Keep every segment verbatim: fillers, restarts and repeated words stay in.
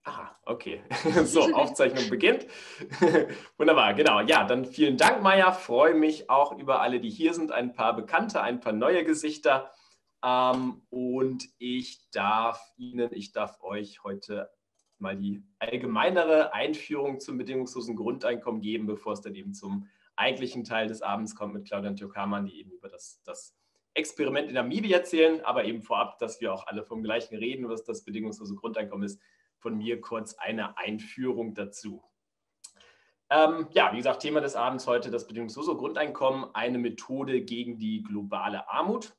Ah, okay. So, Aufzeichnung beginnt. Wunderbar, genau. Ja, dann vielen Dank, Maja. Freue mich auch über alle, die hier sind. Ein paar Bekannte, ein paar neue Gesichter. Ähm, und ich darf Ihnen, ich darf euch heute mal die allgemeinere Einführung zum bedingungslosen Grundeinkommen geben, bevor es dann eben zum eigentlichen Teil des Abends kommt mit Claudia und Türkamann, die eben über das, das Experiment in Namibia erzählen, aber eben vorab, dass wir auch alle vom Gleichen reden, was das bedingungslose Grundeinkommen ist. Von mir kurz eine Einführung dazu. Ähm, ja, wie gesagt, Thema des Abends heute das bedingungslose Grundeinkommen, eine Methode gegen die globale Armut.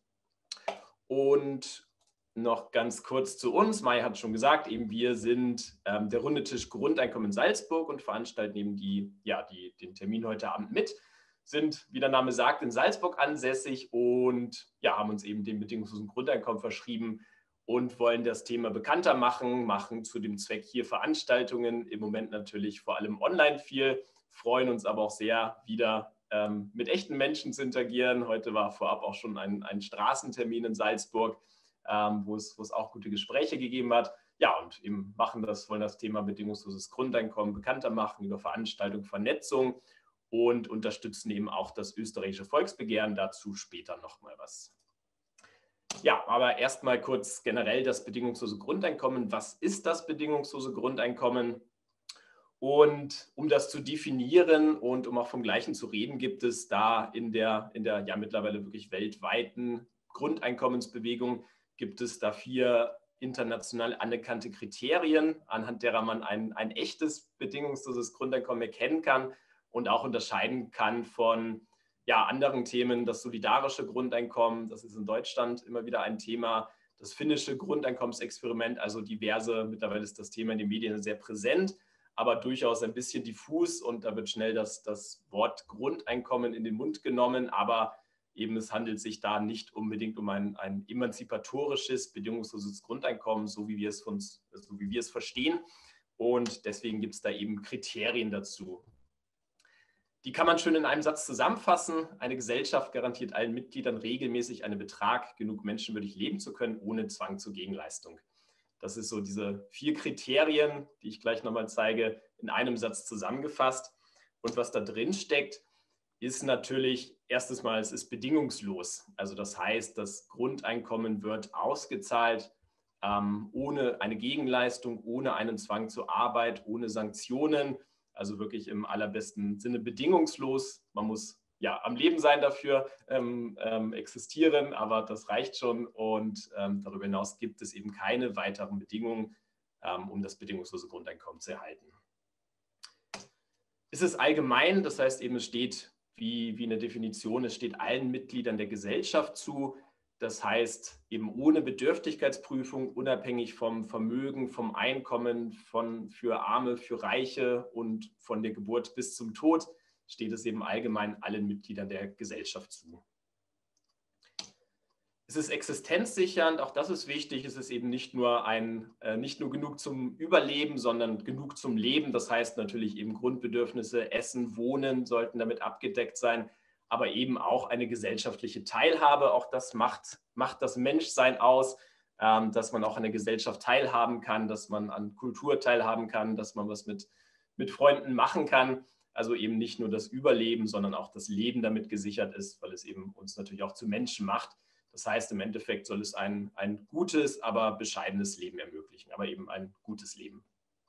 Und noch ganz kurz zu uns. Mai hat schon gesagt, eben wir sind ähm, der Runde Tisch Grundeinkommen in Salzburg und veranstalten eben die, ja, die, den Termin heute Abend mit. Sind, wie der Name sagt, in Salzburg ansässig und ja, haben uns eben dem bedingungslosen Grundeinkommen verschrieben und wollen das Thema bekannter machen, machen zu dem Zweck hier Veranstaltungen, im Moment natürlich vor allem online viel, freuen uns aber auch sehr, wieder ähm, mit echten Menschen zu interagieren. Heute war vorab auch schon ein, ein Straßentermin in Salzburg, ähm, wo, es, wo es auch gute Gespräche gegeben hat. Ja, und eben machen das, wollen das Thema bedingungsloses Grundeinkommen bekannter machen über Veranstaltung, Vernetzung und unterstützen eben auch das österreichische Volksbegehren. Dazu später nochmal was. Ja, aber erstmal kurz generell das bedingungslose Grundeinkommen. Was ist das bedingungslose Grundeinkommen? Und um das zu definieren und um auch vom Gleichen zu reden, gibt es da in der, in der ja mittlerweile wirklich weltweiten Grundeinkommensbewegung, gibt es da vier international anerkannte Kriterien, anhand derer man ein, ein echtes bedingungsloses Grundeinkommen erkennen kann und auch unterscheiden kann von ja, anderen Themen. Das solidarische Grundeinkommen, das ist in Deutschland immer wieder ein Thema. Das finnische Grundeinkommensexperiment, also diverse, mittlerweile ist das Thema in den Medien sehr präsent, aber durchaus ein bisschen diffus und da wird schnell das, das Wort Grundeinkommen in den Mund genommen, aber eben es handelt sich da nicht unbedingt um ein, ein emanzipatorisches, bedingungsloses Grundeinkommen, so wie wir es, uns, so wie wir es verstehen, und deswegen gibt es da eben Kriterien dazu. Die kann man schön in einem Satz zusammenfassen. Eine Gesellschaft garantiert allen Mitgliedern regelmäßig einen Betrag, genug menschenwürdig leben zu können, ohne Zwang zur Gegenleistung. Das ist so diese vier Kriterien, die ich gleich nochmal zeige, in einem Satz zusammengefasst. Und was da drin steckt, ist natürlich erstes Mal, es ist bedingungslos. Also das heißt, das Grundeinkommen wird ausgezahlt ähm, ohne eine Gegenleistung, ohne einen Zwang zur Arbeit, ohne Sanktionen. Also wirklich im allerbesten Sinne bedingungslos. Man muss ja am Leben sein dafür, ähm, ähm, existieren, aber das reicht schon. Und ähm, darüber hinaus gibt es eben keine weiteren Bedingungen, ähm, um das bedingungslose Grundeinkommen zu erhalten. Es ist allgemein, das heißt eben, es steht wie, wie eine Definition, es steht allen Mitgliedern der Gesellschaft zu. Das heißt eben ohne Bedürftigkeitsprüfung, unabhängig vom Vermögen, vom Einkommen, von, für Arme, für Reiche und von der Geburt bis zum Tod, steht es eben allgemein allen Mitgliedern der Gesellschaft zu. Es ist existenzsichernd, auch das ist wichtig. Es ist eben nicht nur, ein, äh, nicht nur genug zum Überleben, sondern genug zum Leben. Das heißt natürlich eben Grundbedürfnisse, Essen, Wohnen sollten damit abgedeckt sein, aber eben auch eine gesellschaftliche Teilhabe. Auch das macht, macht das Menschsein aus, ähm, dass man auch an der Gesellschaft teilhaben kann, dass man an Kultur teilhaben kann, dass man was mit, mit Freunden machen kann. Also eben nicht nur das Überleben, sondern auch das Leben damit gesichert ist, weil es eben uns natürlich auch zu Menschen macht. Das heißt, im Endeffekt soll es ein, ein gutes, aber bescheidenes Leben ermöglichen, aber eben ein gutes Leben.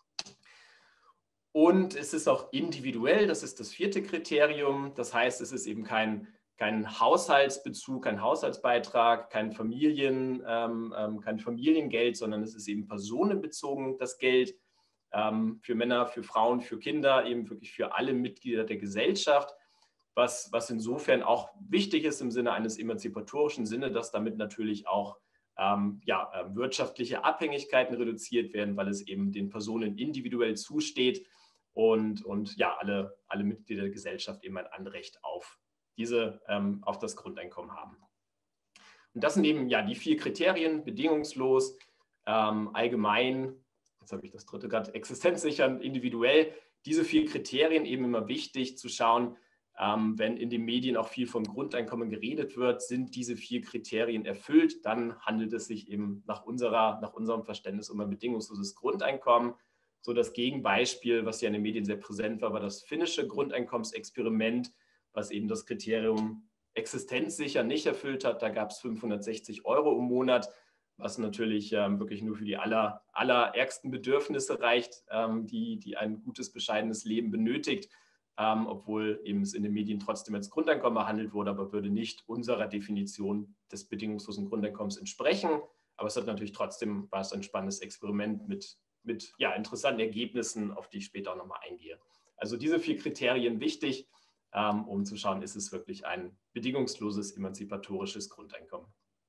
Und es ist auch individuell, das ist das vierte Kriterium. Das heißt, es ist eben kein, kein Haushaltsbezug, kein Haushaltsbeitrag, kein, Familien, ähm, kein Familiengeld, sondern es ist eben personenbezogen, das Geld ähm, für Männer, für Frauen, für Kinder, eben wirklich für alle Mitglieder der Gesellschaft. Was, was insofern auch wichtig ist im Sinne eines emanzipatorischen Sinne, dass damit natürlich auch ähm, ja, äh, wirtschaftliche Abhängigkeiten reduziert werden, weil es eben den Personen individuell zusteht und, und ja, alle, alle Mitglieder der Gesellschaft eben ein Anrecht auf, diese, ähm, auf das Grundeinkommen haben. Und das sind eben ja die vier Kriterien: bedingungslos, ähm, allgemein, jetzt habe ich das dritte gerade, existenzsichernd, individuell. Diese vier Kriterien eben immer wichtig zu schauen, Ähm, wenn in den Medien auch viel vom Grundeinkommen geredet wird, sind diese vier Kriterien erfüllt, dann handelt es sich eben nach, unserer, nach unserem Verständnis um ein bedingungsloses Grundeinkommen. So das Gegenbeispiel, was ja in den Medien sehr präsent war, war das finnische Grundeinkommensexperiment, was eben das Kriterium existenzsicher nicht erfüllt hat. Da gab es fünfhundertsechzig Euro im Monat, was natürlich ähm, wirklich nur für die aller, allerärgsten Bedürfnisse reicht, ähm, die, die ein gutes, bescheidenes Leben benötigt, ähm, obwohl eben es in den Medien trotzdem als Grundeinkommen behandelt wurde, aber würde nicht unserer Definition des bedingungslosen Grundeinkommens entsprechen. Aber es hat natürlich trotzdem, war es ein spannendes Experiment mit, mit ja, interessanten Ergebnissen, auf die ich später auch nochmal eingehe. Also diese vier Kriterien wichtig, ähm, um zu schauen, ist es wirklich ein bedingungsloses, emanzipatorisches Grundeinkommen.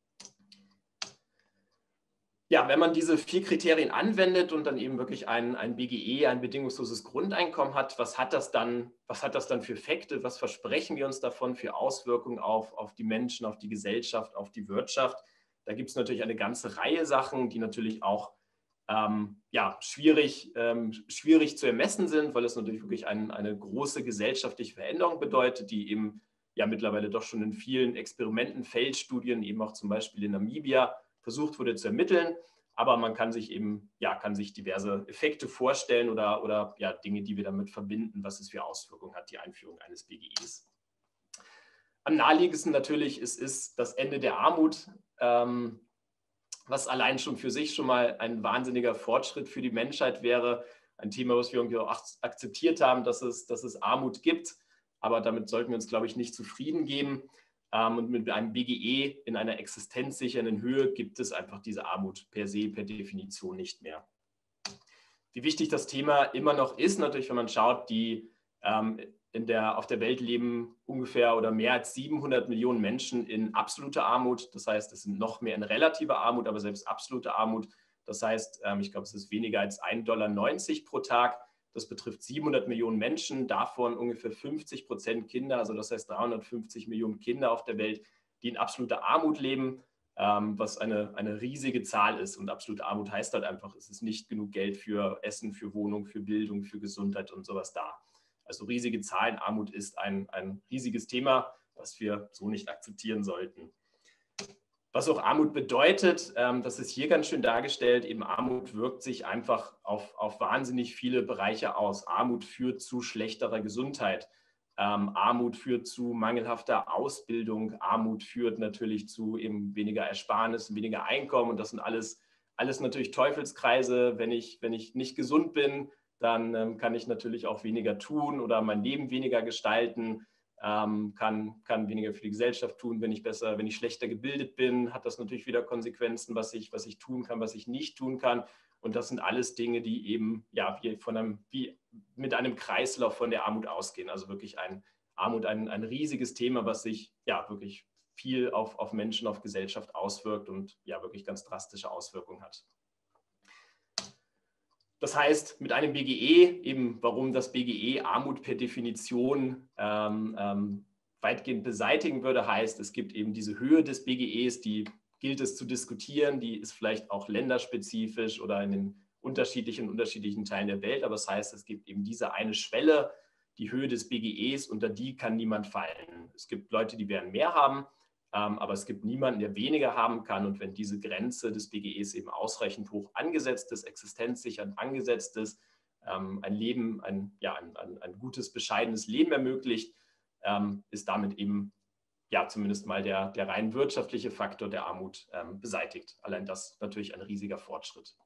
Ja, wenn man diese vier Kriterien anwendet und dann eben wirklich ein, ein B G E, ein bedingungsloses Grundeinkommen hat, was hat das dann, was hat das dann für Effekte, was versprechen wir uns davon für Auswirkungen auf, auf die Menschen, auf die Gesellschaft, auf die Wirtschaft? Da gibt es natürlich eine ganze Reihe Sachen, die natürlich auch ähm, ja, schwierig, ähm, schwierig zu ermessen sind, weil es natürlich wirklich ein, eine große gesellschaftliche Veränderung bedeutet, die eben ja mittlerweile doch schon in vielen Experimenten, Feldstudien, eben auch zum Beispiel in Namibia, versucht wurde zu ermitteln, aber man kann sich eben, ja, kann sich diverse Effekte vorstellen oder, oder ja, Dinge, die wir damit verbinden, was es für Auswirkungen hat, die Einführung eines B G Es. Am naheliegendsten natürlich ist, ist das Ende der Armut, ähm, was allein schon für sich schon mal ein wahnsinniger Fortschritt für die Menschheit wäre. Ein Thema, was wir irgendwie auch akzeptiert haben, dass es, dass es Armut gibt, aber damit sollten wir uns, glaube ich, nicht zufrieden geben. Und mit einem B G E in einer existenzsichernden Höhe gibt es einfach diese Armut per se, per Definition nicht mehr. Wie wichtig das Thema immer noch ist, natürlich, wenn man schaut, die ähm, in der, auf der Welt leben ungefähr oder mehr als siebenhundert Millionen Menschen in absoluter Armut. Das heißt, es sind noch mehr in relativer Armut, aber selbst absolute Armut. Das heißt, ähm, ich glaube, es ist weniger als ein Dollar neunzig pro Tag. Das betrifft siebenhundert Millionen Menschen, davon ungefähr fünfzig Prozent Kinder, also das heißt dreihundertfünfzig Millionen Kinder auf der Welt, die in absoluter Armut leben, ähm, was eine, eine riesige Zahl ist. Und absolute Armut heißt halt einfach, es ist nicht genug Geld für Essen, für Wohnung, für Bildung, für Gesundheit und sowas da. Also riesige Zahlen, Armut ist ein, ein riesiges Thema, was wir so nicht akzeptieren sollten. Was auch Armut bedeutet, ähm, das ist hier ganz schön dargestellt, eben Armut wirkt sich einfach auf, auf wahnsinnig viele Bereiche aus. Armut führt zu schlechterer Gesundheit, ähm, Armut führt zu mangelhafter Ausbildung, Armut führt natürlich zu eben weniger Ersparnis, weniger Einkommen und das sind alles, alles natürlich Teufelskreise. Wenn ich, wenn ich nicht gesund bin, dann ähm, kann ich natürlich auch weniger tun oder mein Leben weniger gestalten. Ähm, kann, kann weniger für die Gesellschaft tun, wenn ich besser, wenn ich schlechter gebildet bin, hat das natürlich wieder Konsequenzen, was ich, was ich tun kann, was ich nicht tun kann. Und das sind alles Dinge, die eben ja, wie, von einem, wie mit einem Kreislauf von der Armut ausgehen. Also wirklich ein Armut, ein, ein riesiges Thema, was sich ja wirklich viel auf, auf Menschen, auf Gesellschaft auswirkt und ja wirklich ganz drastische Auswirkungen hat. Das heißt, mit einem B G E, eben warum das B G E Armut per Definition ähm, ähm, weitgehend beseitigen würde, heißt, es gibt eben diese Höhe des B G Es, die gilt es zu diskutieren, die ist vielleicht auch länderspezifisch oder in den unterschiedlichen, unterschiedlichen Teilen der Welt, aber das heißt, es gibt eben diese eine Schwelle, die Höhe des B G Es, unter die kann niemand fallen. Es gibt Leute, die werden mehr haben, aber es gibt niemanden, der weniger haben kann. Und wenn diese Grenze des B G Es eben ausreichend hoch angesetzt ist, existenzsichernd angesetzt ist, ähm, ein Leben, ein, ja, ein, ein, ein gutes, bescheidenes Leben ermöglicht, ähm, ist damit eben ja zumindest mal der, der rein wirtschaftliche Faktor der Armut ähm, beseitigt. Allein das natürlich ein riesiger Fortschritt.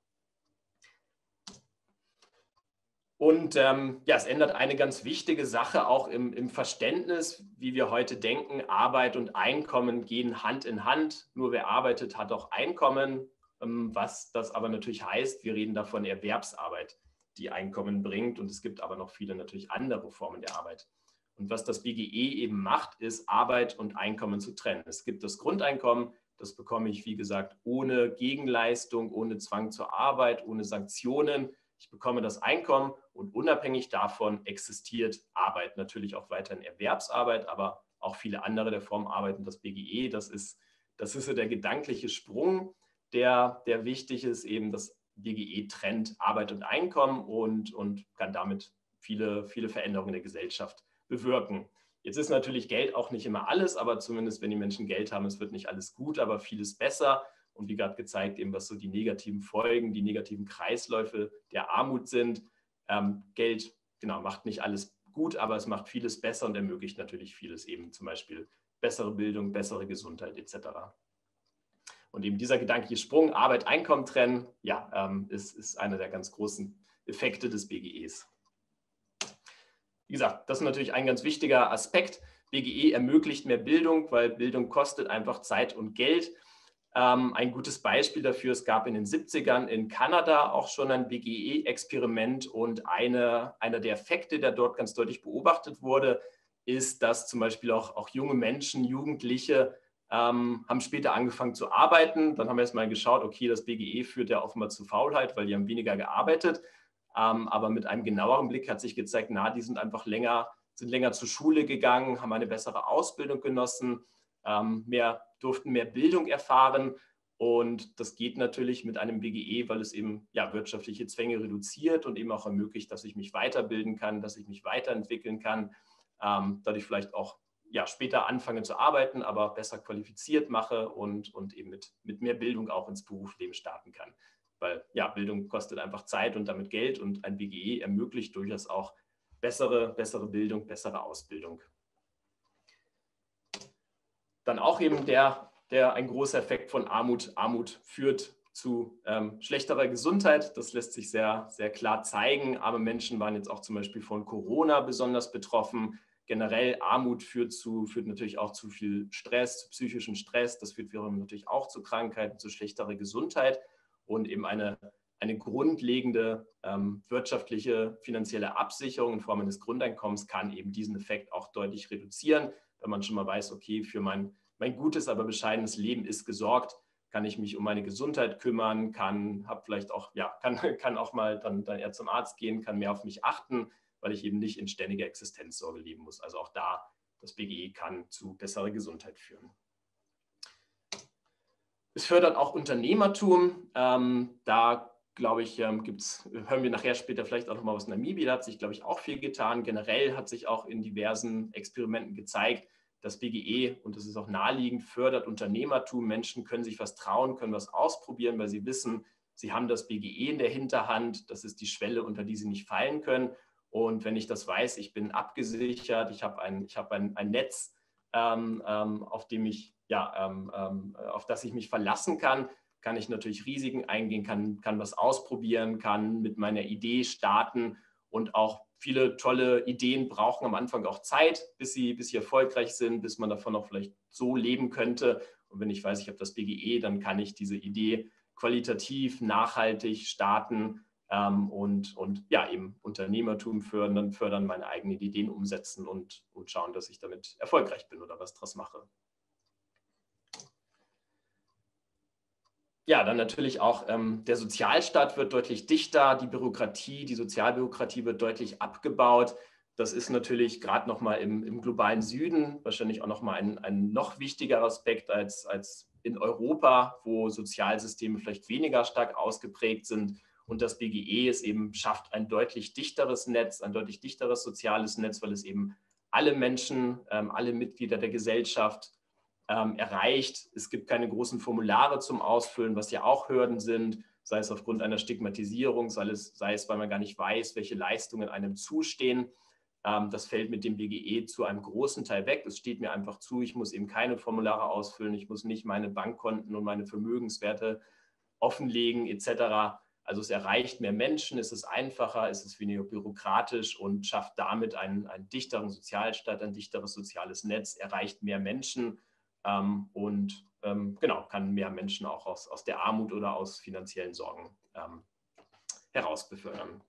Und ähm, ja, es ändert eine ganz wichtige Sache auch im, im Verständnis, wie wir heute denken. Arbeit und Einkommen gehen Hand in Hand. Nur wer arbeitet, hat auch Einkommen. Ähm, was das aber natürlich heißt, wir reden davon Erwerbsarbeit, die Einkommen bringt. Und es gibt aber noch viele natürlich andere Formen der Arbeit. Und was das B G E eben macht, ist Arbeit und Einkommen zu trennen. Es gibt das Grundeinkommen, das bekomme ich, wie gesagt, ohne Gegenleistung, ohne Zwang zur Arbeit, ohne Sanktionen. Ich bekomme das Einkommen und unabhängig davon existiert Arbeit. Natürlich auch weiterhin Erwerbsarbeit, aber auch viele andere der Formen arbeiten das B G E. Das ist, das ist so der gedankliche Sprung, der, der wichtig ist. Eben das B G E trennt Arbeit und Einkommen und, und kann damit viele, viele Veränderungen in der Gesellschaft bewirken. Jetzt ist natürlich Geld auch nicht immer alles, aber zumindest wenn die Menschen Geld haben, es wird nicht alles gut, aber vieles besser. und wie gerade gezeigt, eben was so die negativen Folgen, die negativen Kreisläufe der Armut sind. Ähm, Geld, genau, macht nicht alles gut, aber es macht vieles besser und ermöglicht natürlich vieles, eben zum Beispiel bessere Bildung, bessere Gesundheit et cetera. Und eben dieser gedankliche Sprung, Arbeit, Einkommen trennen, ja, ähm, ist, ist einer der ganz großen Effekte des B G Es. Wie gesagt, das ist natürlich ein ganz wichtiger Aspekt. B G E ermöglicht mehr Bildung, weil Bildung kostet einfach Zeit und Geld. Ähm, ein gutes Beispiel dafür, es gab in den siebzigern in Kanada auch schon ein B G E-Experiment und eine, einer der Effekte, der dort ganz deutlich beobachtet wurde, ist, dass zum Beispiel auch, auch junge Menschen, Jugendliche ähm, haben später angefangen zu arbeiten. Dann haben wir erstmal geschaut, okay, das B G E führt ja offenbar zu Faulheit, weil die haben weniger gearbeitet. Ähm, aber mit einem genaueren Blick hat sich gezeigt, na, die sind einfach länger, sind länger zur Schule gegangen, haben eine bessere Ausbildung genossen, ähm, mehr, durften mehr Bildung erfahren. Und das geht natürlich mit einem B G E, weil es eben ja, wirtschaftliche Zwänge reduziert und eben auch ermöglicht, dass ich mich weiterbilden kann, dass ich mich weiterentwickeln kann, ähm, dadurch vielleicht auch ja, später anfange zu arbeiten, aber besser qualifiziert mache und, und eben mit, mit mehr Bildung auch ins Berufsleben starten kann. Weil ja, Bildung kostet einfach Zeit und damit Geld und ein B G E ermöglicht durchaus auch bessere, bessere Bildung, bessere Ausbildung. Dann auch eben der, der ein großer Effekt von Armut. Armut führt zu ähm, schlechterer Gesundheit. Das lässt sich sehr, sehr klar zeigen. Arme Menschen waren jetzt auch zum Beispiel von Corona besonders betroffen. Generell Armut führt, zu, führt natürlich auch zu viel Stress, zu psychischem Stress. Das führt wiederum natürlich auch zu Krankheiten, zu schlechterer Gesundheit. Und eben eine, eine grundlegende ähm, wirtschaftliche, finanzielle Absicherung in Form eines Grundeinkommens kann eben diesen Effekt auch deutlich reduzieren. Wenn man schon mal weiß, okay, für mein, mein gutes, aber bescheidenes Leben ist gesorgt, kann ich mich um meine Gesundheit kümmern, kann, hab vielleicht auch, ja, kann, kann auch mal dann, dann eher zum Arzt gehen, kann mehr auf mich achten, weil ich eben nicht in ständiger Existenzsorge leben muss. Also auch da, das B G E kann zu besserer Gesundheit führen. Es fördert auch Unternehmertum. Ähm, da, glaube ich, ähm, gibt's, hören wir nachher später vielleicht auch noch mal aus Namibia. Da hat sich, glaube ich, auch viel getan. Generell hat sich auch in diversen Experimenten gezeigt, das B G E, und das ist auch naheliegend, fördert Unternehmertum. Menschen können sich was trauen, können was ausprobieren, weil sie wissen, sie haben das B G E in der Hinterhand. Das ist die Schwelle, unter die sie nicht fallen können. Und wenn ich das weiß, ich bin abgesichert, ich habe ein, ich habe ein, ein Netz, ähm, ähm, auf dem ich ja, ähm, ähm, auf das ich mich verlassen kann, kann ich natürlich Risiken eingehen, kann, kann was ausprobieren, kann mit meiner Idee starten und auch viele tolle Ideen brauchen am Anfang auch Zeit, bis sie, bis sie erfolgreich sind, bis man davon auch vielleicht so leben könnte. Und wenn ich weiß, ich habe das B G E, dann kann ich diese Idee qualitativ, nachhaltig starten ähm, und, und ja, eben Unternehmertum fördern, fördern, meine eigenen Ideen umsetzen und, und schauen, dass ich damit erfolgreich bin oder was draus mache. Ja, dann natürlich auch ähm, der Sozialstaat wird deutlich dichter, die Bürokratie, die Sozialbürokratie wird deutlich abgebaut. Das ist natürlich gerade nochmal im, im globalen Süden wahrscheinlich auch nochmal ein, ein noch wichtigerer Aspekt als, als in Europa, wo Sozialsysteme vielleicht weniger stark ausgeprägt sind. Und das B G E es eben schafft ein deutlich dichteres Netz, ein deutlich dichteres soziales Netz, weil es eben alle Menschen, ähm, alle Mitglieder der Gesellschaft Ähm, erreicht. Es gibt keine großen Formulare zum Ausfüllen, was ja auch Hürden sind, sei es aufgrund einer Stigmatisierung, sei es, sei es weil man gar nicht weiß, welche Leistungen einem zustehen. Ähm, das fällt mit dem B G E zu einem großen Teil weg. Es steht mir einfach zu, ich muss eben keine Formulare ausfüllen, ich muss nicht meine Bankkonten und meine Vermögenswerte offenlegen et cetera. Also es erreicht mehr Menschen, es ist einfacher, es ist weniger bürokratisch und schafft damit einen, einen dichteren Sozialstaat, ein dichteres soziales Netz, erreicht mehr Menschen. Ähm, und ähm, genau, kann mehr Menschen auch aus, aus der Armut oder aus finanziellen Sorgen ähm, heraus befördern.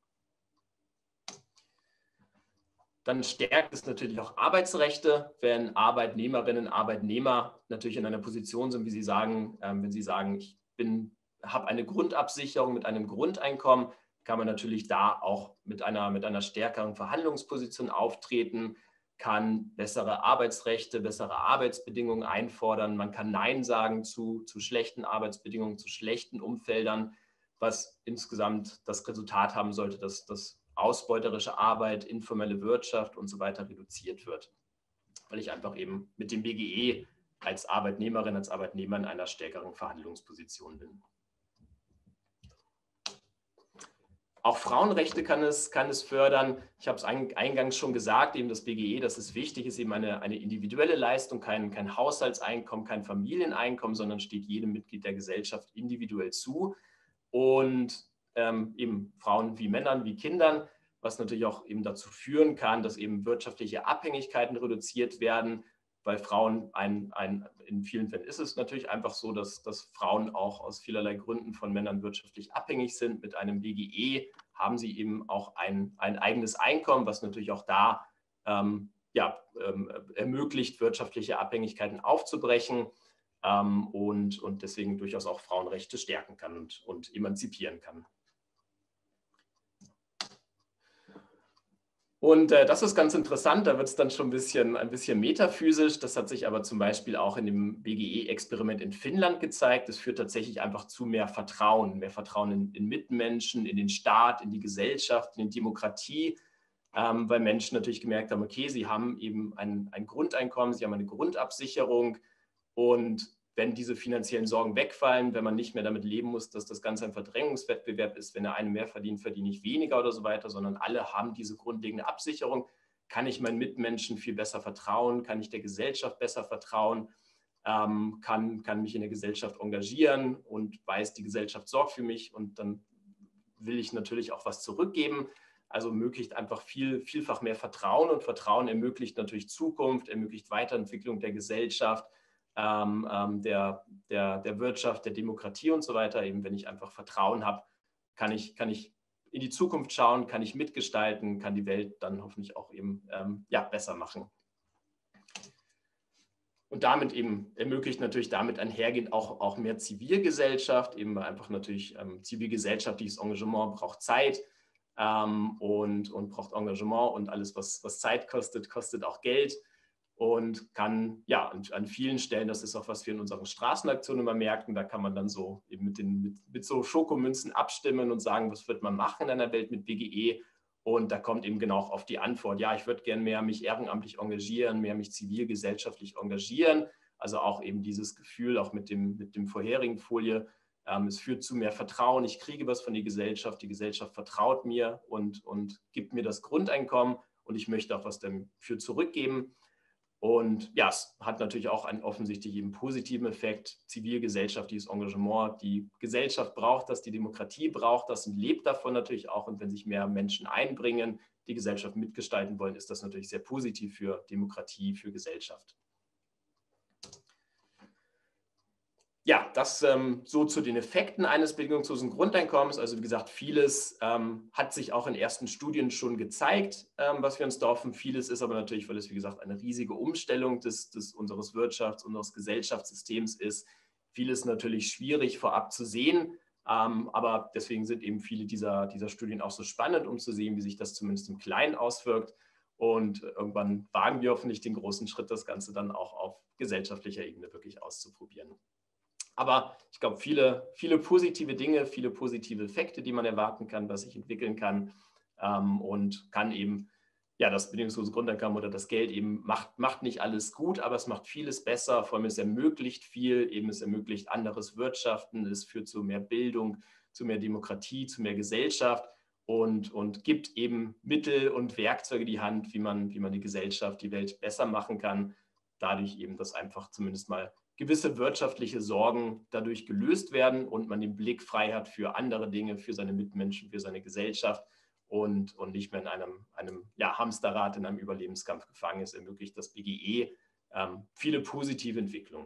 Dann stärkt es natürlich auch Arbeitsrechte, wenn Arbeitnehmerinnen, Arbeitnehmer natürlich in einer Position sind, wie sie sagen, ähm, wenn sie sagen, ich bin, habe eine Grundabsicherung mit einem Grundeinkommen, kann man natürlich da auch mit einer, mit einer stärkeren Verhandlungsposition auftreten, kann bessere Arbeitsrechte, bessere Arbeitsbedingungen einfordern. Man kann Nein sagen zu, zu schlechten Arbeitsbedingungen, zu schlechten Umfeldern, was insgesamt das Resultat haben sollte, dass, dass ausbeuterische Arbeit, informelle Wirtschaft und so weiter reduziert wird. Weil ich einfach eben mit dem B G E als Arbeitnehmerin, als Arbeitnehmer in einer stärkeren Verhandlungsposition bin. Auch Frauenrechte kann es, kann es fördern. Ich habe es eingangs schon gesagt, eben das B G E, dass es wichtig ist, eben eine, eine individuelle Leistung, kein, kein Haushaltseinkommen, kein Familieneinkommen, sondern steht jedem Mitglied der Gesellschaft individuell zu. Und ähm, eben Frauen wie Männern, wie Kindern, was natürlich auch eben dazu führen kann, dass eben wirtschaftliche Abhängigkeiten reduziert werden, weil Frauen, ein, ein, in vielen Fällen ist es natürlich einfach so, dass, dass Frauen auch aus vielerlei Gründen von Männern wirtschaftlich abhängig sind. Mit einem B G E haben sie eben auch ein, ein eigenes Einkommen, was natürlich auch da ähm, ja, ähm, ermöglicht, wirtschaftliche Abhängigkeiten aufzubrechen ähm, und, und deswegen durchaus auch Frauenrechte stärken kann und, und emanzipieren kann. Und äh, das ist ganz interessant, da wird es dann schon ein bisschen, ein bisschen metaphysisch. Das hat sich aber zum Beispiel auch in dem B G E-Experiment in Finnland gezeigt. Es führt tatsächlich einfach zu mehr Vertrauen, mehr Vertrauen in, in Mitmenschen, in den Staat, in die Gesellschaft, in die Demokratie, ähm, weil Menschen natürlich gemerkt haben, okay, sie haben eben ein, ein Grundeinkommen, sie haben eine Grundabsicherung und wenn diese finanziellen Sorgen wegfallen, wenn man nicht mehr damit leben muss, dass das Ganze ein Verdrängungswettbewerb ist, wenn der eine mehr verdient, verdiene ich weniger oder so weiter, sondern alle haben diese grundlegende Absicherung, kann ich meinen Mitmenschen viel besser vertrauen, kann ich der Gesellschaft besser vertrauen, ähm, kann, kann mich in der Gesellschaft engagieren und weiß, die Gesellschaft sorgt für mich und dann will ich natürlich auch was zurückgeben. Also ermöglicht einfach viel, vielfach mehr Vertrauen und Vertrauen ermöglicht natürlich Zukunft, ermöglicht Weiterentwicklung der Gesellschaft, Ähm, ähm, der, der, der Wirtschaft, der Demokratie und so weiter. Eben wenn ich einfach Vertrauen habe, kann ich, kann ich in die Zukunft schauen, kann ich mitgestalten, kann die Welt dann hoffentlich auch eben ähm, ja, besser machen. Und damit eben ermöglicht natürlich damit einhergehend auch, auch mehr Zivilgesellschaft, eben einfach natürlich ähm, zivilgesellschaftliches Engagement braucht Zeit ähm, und, und braucht Engagement und alles, was, was Zeit kostet, kostet auch Geld. Und kann, ja, an, an vielen Stellen, das ist auch, was wir in unseren Straßenaktionen immer merken, da kann man dann so eben mit, den, mit, mit so Schokomünzen abstimmen und sagen, was wird man machen in einer Welt mit B G E? Und da kommt eben genau auf die Antwort, ja, ich würde gerne mehr mich ehrenamtlich engagieren, mehr mich zivilgesellschaftlich engagieren. Also auch eben dieses Gefühl, auch mit dem, mit dem vorherigen Folie, ähm, es führt zu mehr Vertrauen, ich kriege was von der Gesellschaft, die Gesellschaft vertraut mir und, und gibt mir das Grundeinkommen und ich möchte auch was dafür zurückgeben. Und ja, es hat natürlich auch einen offensichtlich eben positiven Effekt. Zivilgesellschaftliches Engagement, die Gesellschaft braucht das, die Demokratie braucht das und lebt davon natürlich auch. Und wenn sich mehr Menschen einbringen, die Gesellschaft mitgestalten wollen, ist das natürlich sehr positiv für Demokratie, für Gesellschaft. Ja, das ähm, so zu den Effekten eines bedingungslosen Grundeinkommens. Also wie gesagt, vieles ähm, hat sich auch in ersten Studien schon gezeigt, ähm, was wir uns da hoffen. Vieles ist aber natürlich, weil es wie gesagt eine riesige Umstellung des, des unseres Wirtschafts-, unseres Gesellschaftssystems ist, vieles natürlich schwierig vorab zu sehen. Ähm, aber deswegen sind eben viele dieser, dieser Studien auch so spannend, um zu sehen, wie sich das zumindest im Kleinen auswirkt. Und irgendwann wagen wir hoffentlich den großen Schritt, das Ganze dann auch auf gesellschaftlicher Ebene wirklich auszuprobieren. Aber ich glaube, viele, viele positive Dinge, viele positive Effekte, die man erwarten kann, was sich entwickeln kann ähm, und kann eben, ja, das bedingungslose Grundeinkommen oder das Geld eben macht, macht nicht alles gut, aber es macht vieles besser, vor allem es ermöglicht viel, eben es ermöglicht anderes Wirtschaften, es führt zu mehr Bildung, zu mehr Demokratie, zu mehr Gesellschaft und, und gibt eben Mittel und Werkzeuge in die Hand, wie man, wie man die Gesellschaft, die Welt besser machen kann, dadurch eben, dass einfach zumindest mal gewisse wirtschaftliche Sorgen dadurch gelöst werden und man den Blick frei hat für andere Dinge, für seine Mitmenschen, für seine Gesellschaft und, und nicht mehr in einem, einem ja, Hamsterrad, in einem Überlebenskampf gefangen ist, ermöglicht das B G E ähm, viele positive Entwicklungen.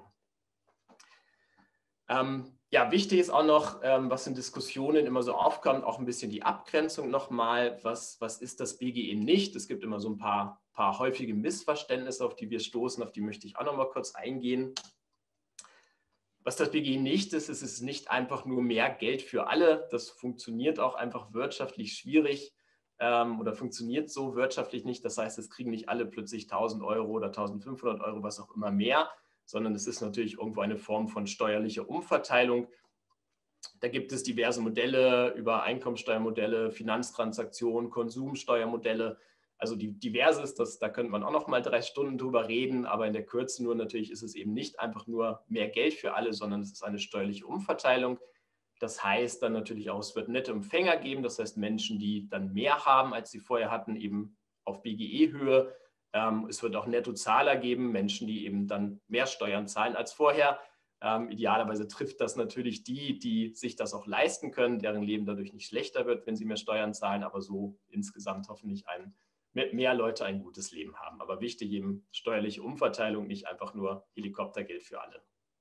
Ähm, ja, wichtig ist auch noch, ähm, was in Diskussionen immer so aufkommt, auch ein bisschen die Abgrenzung nochmal. Was, was ist das B G E nicht? Es gibt immer so ein paar, paar häufige Missverständnisse, auf die wir stoßen, auf die möchte ich auch noch mal kurz eingehen. Was das B G E nicht ist, ist es nicht einfach nur mehr Geld für alle. Das funktioniert auch einfach wirtschaftlich schwierig ähm, oder funktioniert so wirtschaftlich nicht. Das heißt, es kriegen nicht alle plötzlich tausend Euro oder eintausendfünfhundert Euro, was auch immer mehr, sondern es ist natürlich irgendwo eine Form von steuerlicher Umverteilung. Da gibt es diverse Modelle über Einkommensteuermodelle, Finanztransaktionen, Konsumsteuermodelle. Also die Diverses, das, da könnte man auch noch mal drei Stunden drüber reden, aber in der Kürze nur natürlich ist es eben nicht einfach nur mehr Geld für alle, sondern es ist eine steuerliche Umverteilung. Das heißt dann natürlich auch, es wird nette Empfänger geben, das heißt Menschen, die dann mehr haben, als sie vorher hatten, eben auf B G E-Höhe. Ähm, es wird auch Nettozahler geben, Menschen, die eben dann mehr Steuern zahlen als vorher. Ähm, idealerweise trifft das natürlich die, die sich das auch leisten können, deren Leben dadurch nicht schlechter wird, wenn sie mehr Steuern zahlen, aber so insgesamt hoffentlich ein, mehr Leute ein gutes Leben haben. Aber wichtig eben steuerliche Umverteilung, nicht einfach nur Helikoptergeld für alle.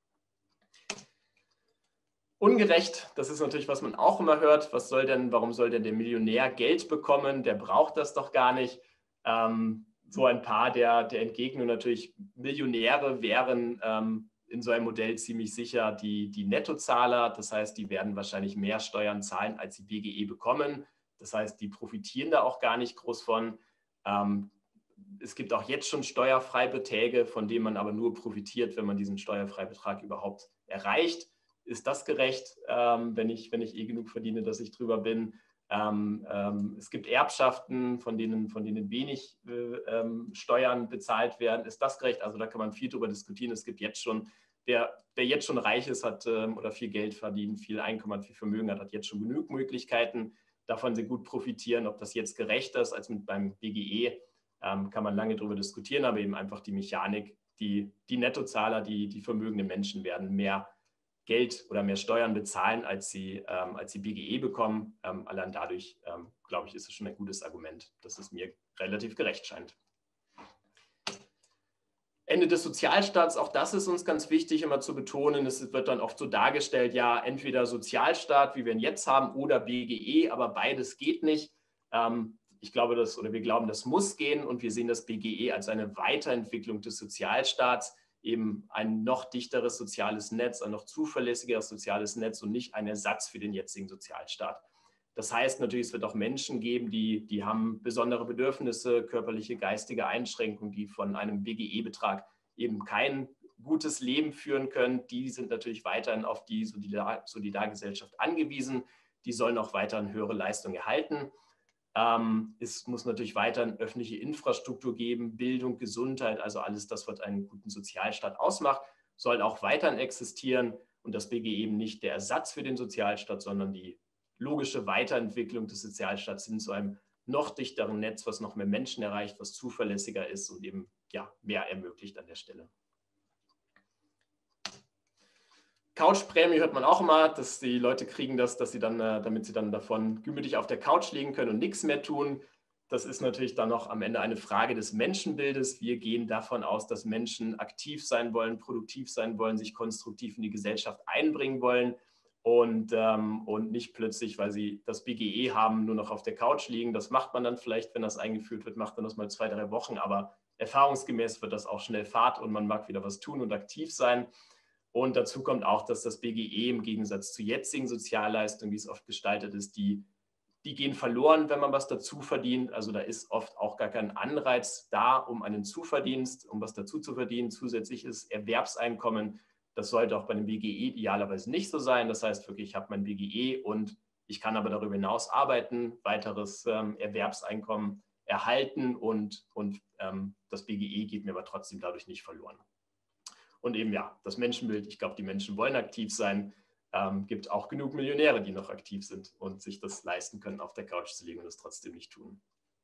Ungerecht, das ist natürlich, was man auch immer hört. Was soll denn, warum soll denn der Millionär Geld bekommen? Der braucht das doch gar nicht. Ähm, so ein paar der, der Entgegnung natürlich, Millionäre wären ähm, in so einem Modell ziemlich sicher die, die Nettozahler. Das heißt, die werden wahrscheinlich mehr Steuern zahlen, als sie B G E bekommen. Das heißt, die profitieren da auch gar nicht groß von. Ähm, es gibt auch jetzt schon Steuerfreibeträge, von denen man aber nur profitiert, wenn man diesen Steuerfreibetrag überhaupt erreicht. Ist das gerecht, ähm, wenn, ich, wenn ich eh genug verdiene, dass ich drüber bin? Ähm, ähm, es gibt Erbschaften, von denen, von denen wenig äh, ähm, Steuern bezahlt werden. Ist das gerecht? Also da kann man viel drüber diskutieren. Es gibt jetzt schon, wer, wer jetzt schon reich ist, hat ähm, oder viel Geld verdient, viel Einkommen hat, viel Vermögen hat, hat jetzt schon genug Möglichkeiten. Davon sie gut profitieren. Ob das jetzt gerechter ist als mit beim B G E, ähm, kann man lange drüber diskutieren, aber eben einfach die Mechanik, die, die Nettozahler, die, die vermögenden Menschen werden mehr Geld oder mehr Steuern bezahlen, als sie, ähm, als sie B G E bekommen. Ähm, allein dadurch, ähm, glaube ich, ist es schon ein gutes Argument, dass es mir relativ gerecht scheint. Ende des Sozialstaats, auch das ist uns ganz wichtig immer zu betonen. Es wird dann oft so dargestellt, ja, entweder Sozialstaat, wie wir ihn jetzt haben, oder B G E, aber beides geht nicht. Ähm, ich glaube, das, oder wir glauben, das muss gehen, und wir sehen das B G E als eine Weiterentwicklung des Sozialstaats, eben ein noch dichteres soziales Netz, ein noch zuverlässigeres soziales Netz und nicht ein Ersatz für den jetzigen Sozialstaat. Das heißt natürlich, es wird auch Menschen geben, die, die haben besondere Bedürfnisse, körperliche, geistige Einschränkungen, die von einem B G E-Betrag eben kein gutes Leben führen können. Die sind natürlich weiterhin auf die Solidar Solidargesellschaft angewiesen. Die sollen auch weiterhin höhere Leistungen erhalten. Ähm, es muss natürlich weiterhin öffentliche Infrastruktur geben, Bildung, Gesundheit, also alles das, was einen guten Sozialstaat ausmacht, soll auch weiterhin existieren, und das B G E eben nicht der Ersatz für den Sozialstaat, sondern die logische Weiterentwicklung des Sozialstaats hin zu einem noch dichteren Netz, was noch mehr Menschen erreicht, was zuverlässiger ist und eben ja, mehr ermöglicht an der Stelle. Couchprämie hört man auch immer, dass die Leute kriegen das, dass sie dann, damit sie dann davon gemütlich auf der Couch liegen können und nichts mehr tun. Das ist natürlich dann noch am Ende eine Frage des Menschenbildes. Wir gehen davon aus, dass Menschen aktiv sein wollen, produktiv sein wollen, sich konstruktiv in die Gesellschaft einbringen wollen und, ähm, und nicht plötzlich, weil sie das B G E haben, nur noch auf der Couch liegen. Das macht man dann vielleicht, wenn das eingeführt wird, macht man das mal zwei, drei Wochen, aber erfahrungsgemäß wird das auch schnell Fahrt und man mag wieder was tun und aktiv sein. Und dazu kommt auch, dass das B G E im Gegensatz zu jetzigen Sozialleistungen, wie es oft gestaltet ist, die, die gehen verloren, wenn man was dazu verdient. Also da ist oft auch gar kein Anreiz da, um einen Zuverdienst, um was dazu zu verdienen. Zusätzliches Erwerbseinkommen, das sollte auch bei dem B G E idealerweise nicht so sein. Das heißt wirklich, ich habe mein B G E und ich kann aber darüber hinaus arbeiten, weiteres ähm, Erwerbseinkommen erhalten und, und ähm, das B G E geht mir aber trotzdem dadurch nicht verloren. Und eben ja, das Menschenbild, ich glaube, die Menschen wollen aktiv sein. Ähm, gibt auch genug Millionäre, die noch aktiv sind und sich das leisten können, auf der Couch zu liegen und es trotzdem nicht tun.